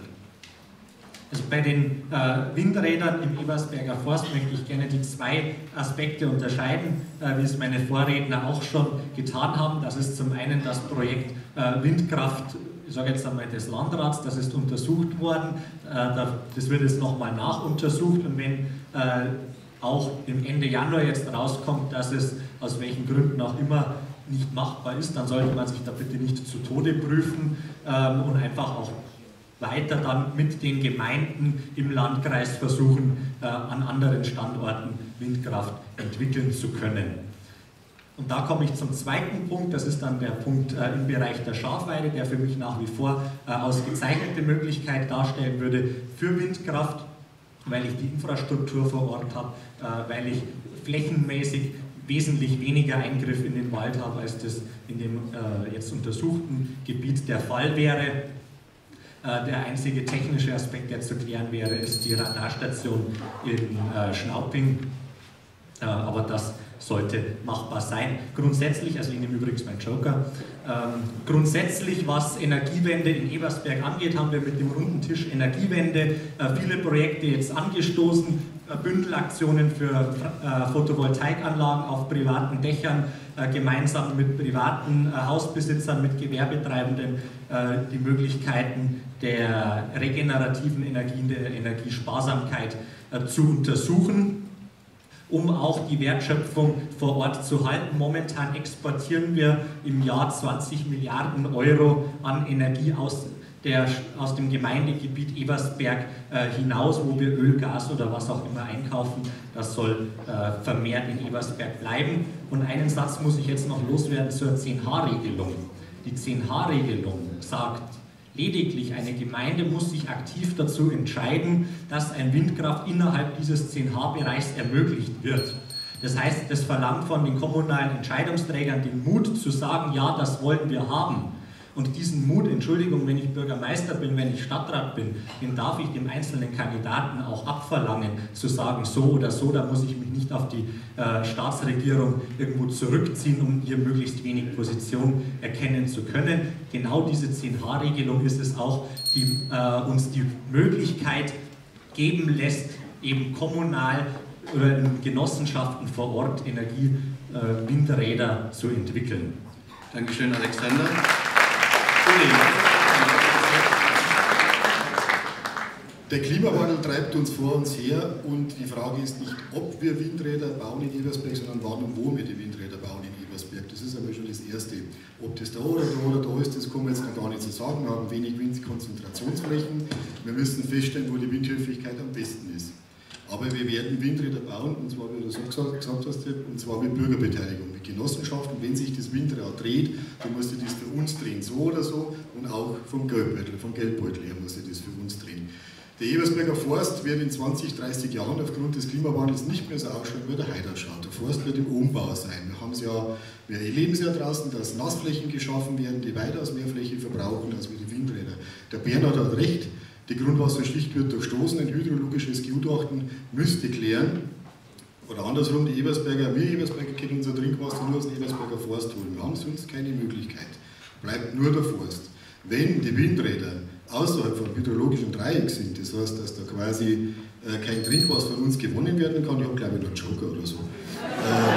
Also bei den äh, Windrädern im Ebersberger Forst möchte ich gerne die zwei Aspekte unterscheiden, äh, wie es meine Vorredner auch schon getan haben. Das ist zum einen das Projekt äh, Windkraft, ich sage jetzt einmal des Landrats, das ist untersucht worden, äh, das wird jetzt nochmal nachuntersucht, und wenn äh, auch im Ende Januar jetzt rauskommt, dass es aus welchen Gründen auch immer nicht machbar ist, dann sollte man sich da bitte nicht zu Tode prüfen ähm, und einfach auch weiter dann mit den Gemeinden im Landkreis versuchen, äh, an anderen Standorten Windkraft entwickeln zu können. Und da komme ich zum zweiten Punkt, das ist dann der Punkt äh, im Bereich der Schafweide, der für mich nach wie vor äh, ausgezeichnete Möglichkeit darstellen würde für Windkraft, weil ich die Infrastruktur vor Ort habe, äh, weil ich flächenmäßig wesentlich weniger Eingriff in den Wald habe, als das in dem äh, jetzt untersuchten Gebiet der Fall wäre. Der einzige technische Aspekt, der zu klären wäre, ist die Radarstation in äh, Schnauping, äh, aber das sollte machbar sein. Grundsätzlich, also ich nehme übrigens meinen Joker, ähm, grundsätzlich, was Energiewende in Ebersberg angeht, haben wir mit dem runden Tisch Energiewende äh, viele Projekte jetzt angestoßen, äh, Bündelaktionen für äh, Photovoltaikanlagen auf privaten Dächern, äh, gemeinsam mit privaten äh, Hausbesitzern, mit Gewerbetreibenden, äh, die Möglichkeiten der regenerativen Energien, der Energiesparsamkeit äh, zu untersuchen, um auch die Wertschöpfung vor Ort zu halten. Momentan exportieren wir im Jahr zwanzig Milliarden Euro an Energie aus, der, aus dem Gemeindegebiet Ebersberg äh, hinaus, wo wir Öl, Gas oder was auch immer einkaufen. Das soll äh, vermehrt in Ebersberg bleiben. Und einen Satz muss ich jetzt noch loswerden zur zehn H-Regelung. Die zehn H-Regelung sagt, lediglich eine Gemeinde muss sich aktiv dazu entscheiden, dass ein Windkraft innerhalb dieses zehn H-Bereichs ermöglicht wird. Das heißt, das verlangt von den kommunalen Entscheidungsträgern den Mut zu sagen, ja, das wollen wir haben. Und diesen Mut, Entschuldigung, wenn ich Bürgermeister bin, wenn ich Stadtrat bin, den darf ich dem einzelnen Kandidaten auch abverlangen, zu sagen, so oder so, da muss ich mich nicht auf die äh, Staatsregierung irgendwo zurückziehen, um hier möglichst wenig Position erkennen zu können. Genau diese zehn H-Regelung ist es auch, die äh, uns die Möglichkeit geben lässt, eben kommunal oder in Genossenschaften vor Ort Energiewindräder äh, zu entwickeln. Dankeschön, Alexander. Der Klimawandel treibt uns vor uns her und die Frage ist nicht, ob wir Windräder bauen in Ebersberg, sondern wann und wo wir die Windräder bauen in Ebersberg. Das ist einmal schon das Erste. Ob das da oder da oder da ist, das kann man jetzt noch gar nicht so sagen. Wir haben wenig Windkonzentrationsflächen. Wir müssen feststellen, wo die Windhöflichkeit am besten ist. Aber wir werden Windräder bauen, und zwar, wie du so gesagt, gesagt hast, und zwar mit Bürgerbeteiligung, mit Genossenschaften. Wenn sich das Windrad dreht, dann muss sich das für uns drehen, so oder so, und auch vom Geldbeutel, vom Geldbeutel her muss sich das für uns drehen. Der Ebersberger Forst wird in zwanzig, dreißig Jahren aufgrund des Klimawandels nicht mehr so ausschauen, wie der heute ausschaut. Der Forst wird im Umbau sein. Wir haben es ja, wir erleben es ja draußen, dass Nassflächen geschaffen werden, die weitaus mehr Fläche verbrauchen als wie die Windräder. Der Bernhard hat recht, die Grundwasserschicht wird durchstoßen, ein hydrologisches Gutachten müsste klären, oder andersrum, die Ebersberger, wir Ebersberger können unser Trinkwasser nur aus dem Ebersberger Forst holen. Wir haben sonst keine Möglichkeit. Bleibt nur der Forst. Wenn die Windräder außerhalb von hydrologischen Dreieck sind, das heißt, dass da quasi äh, kein Trinkwasser von uns gewonnen werden kann, ich habe glaube ich noch einen Joker oder so. Ähm,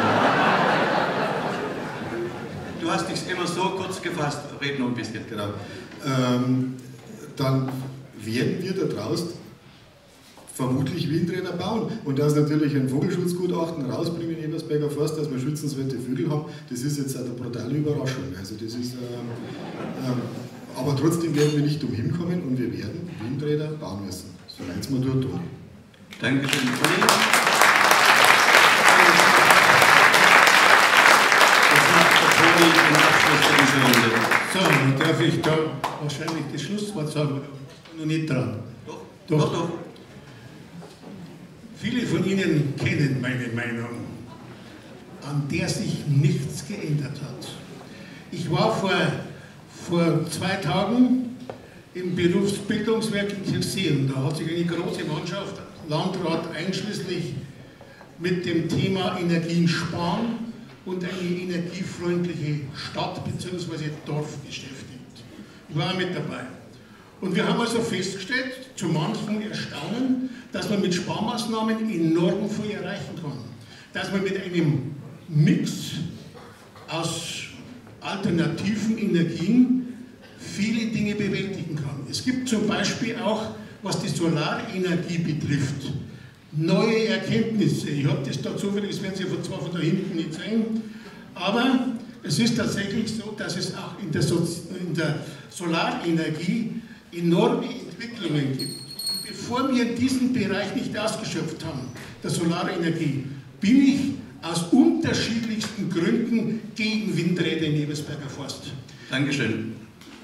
du hast dich immer so kurz gefasst, red noch ein bisschen. Genau. Ähm, dann werden wir da draußen vermutlich Windräder bauen. Und dass natürlich ein Vogelschutzgutachten rausbringen in Ebersberger Forst, dass wir schützenswerte Vögel haben, das ist jetzt eine brutale Überraschung. Also das ist, ähm, ähm, aber trotzdem werden wir nicht umhin kommen und wir werden Windräder bauen müssen. So weit es mal dort tun. Dankeschön. So, dann darf ich da wahrscheinlich das Schlusswort sagen, noch nicht dran. Doch, doch. doch, doch. Viele von Ihnen kennen meine Meinung, an der sich nichts geändert hat. Ich war vor, vor zwei Tagen im Berufsbildungswerk in Kirchsee, da hat sich eine große Mannschaft, Landrat einschließlich, mit dem Thema Energien sparen und eine energiefreundliche Stadt bzw. Dorf beschäftigt. Ich war mit dabei. Und wir haben also festgestellt, zu manchem Erstaunen, dass man mit Sparmaßnahmen enorm viel erreichen kann. Dass man mit einem Mix aus alternativen Energien viele Dinge bewältigen kann. Es gibt zum Beispiel auch, was die Solarenergie betrifft, neue Erkenntnisse. Ich habe das da zufällig, das werden Sie zwar von da hinten nicht sehen, aber es ist tatsächlich so, dass es auch in der, so in der Solarenergie enorme Entwicklungen gibt. Und bevor wir diesen Bereich nicht ausgeschöpft haben, der Solarenergie, bin ich aus unterschiedlichsten Gründen gegen Windräder in Ebersberger Forst. Dankeschön.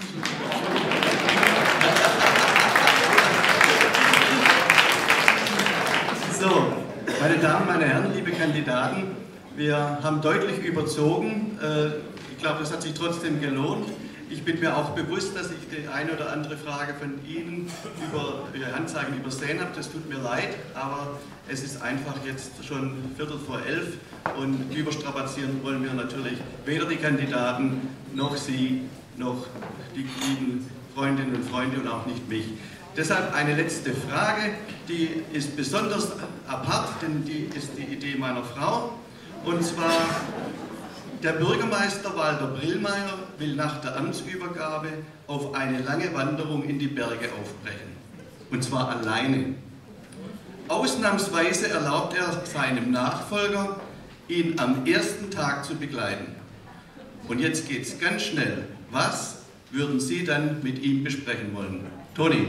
So, meine Damen, meine Herren, liebe Kandidaten, wir haben deutlich überzogen. Ich glaube, das hat sich trotzdem gelohnt. Ich bin mir auch bewusst, dass ich die eine oder andere Frage von Ihnen über Ihre Handzeichen übersehen habe. Das tut mir leid, aber es ist einfach jetzt schon Viertel vor elf und überstrapazieren wollen wir natürlich weder die Kandidaten noch Sie noch die lieben Freundinnen und Freunde und auch nicht mich. Deshalb eine letzte Frage, die ist besonders apart, denn die ist die Idee meiner Frau. Und zwar, der Bürgermeister Walter Brillmeier will nach der Amtsübergabe auf eine lange Wanderung in die Berge aufbrechen. Und zwar alleine. Ausnahmsweise erlaubt er seinem Nachfolger, ihn am ersten Tag zu begleiten. Und jetzt geht es ganz schnell. Was würden Sie dann mit ihm besprechen wollen? Toni.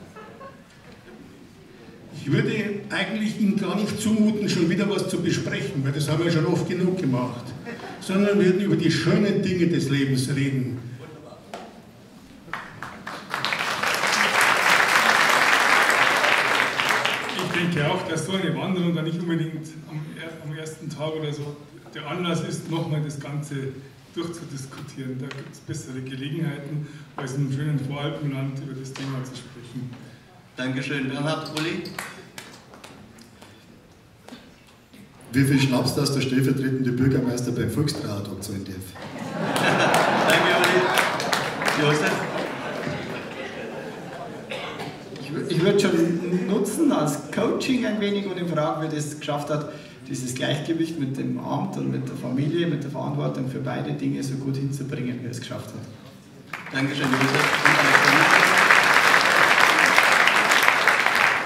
Ich würde eigentlich Ihnen gar nicht zumuten, schon wieder was zu besprechen, weil das haben wir schon oft genug gemacht, sondern wir würden über die schönen Dinge des Lebens reden. Ich denke auch, dass so eine Wanderung dann nicht unbedingt am ersten Tag oder so der Anlass ist, nochmal das Ganze durchzudiskutieren. Da gibt es bessere Gelegenheiten, als in einem schönen Voralpenland über das Thema zu sprechen. Dankeschön. Bernhard, Uli? Wie viel Schnaps darf der stellvertretende Bürgermeister beim Volkstrauertag zahlen darf? Danke, Uli. Josef? Ich, ich würde schon nutzen als Coaching ein wenig und ihn fragen, wie das geschafft hat, dieses Gleichgewicht mit dem Amt und mit der Familie, mit der Verantwortung für beide Dinge so gut hinzubringen, wie er es geschafft hat. Dankeschön, Josef.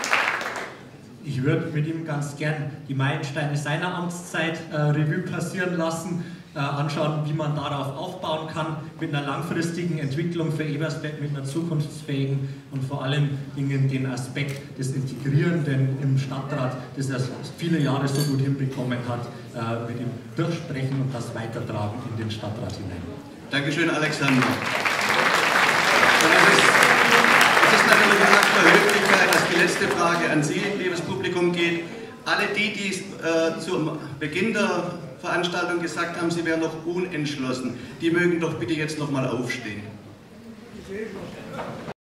ich würde mit ihm ganz gern die Meilensteine seiner Amtszeit äh, Revue passieren lassen, äh, anschauen, wie man darauf aufbauen kann, mit einer langfristigen Entwicklung für Ebersberg, mit einer zukunftsfähigen und vor allem Dingen den Aspekt des Integrierenden im Stadtrat, das er viele Jahre so gut hinbekommen hat, äh, mit dem Durchsprechen und das Weitertragen in den Stadtrat hinein. Dankeschön, Alexander. Es ist natürlich ein Akt der Höflichkeit, dass die letzte Frage an Sie, liebes Publikum, geht. Alle die, die äh, zum Beginn der Veranstaltung gesagt haben, sie wären noch unentschlossen, die mögen doch bitte jetzt noch mal aufstehen.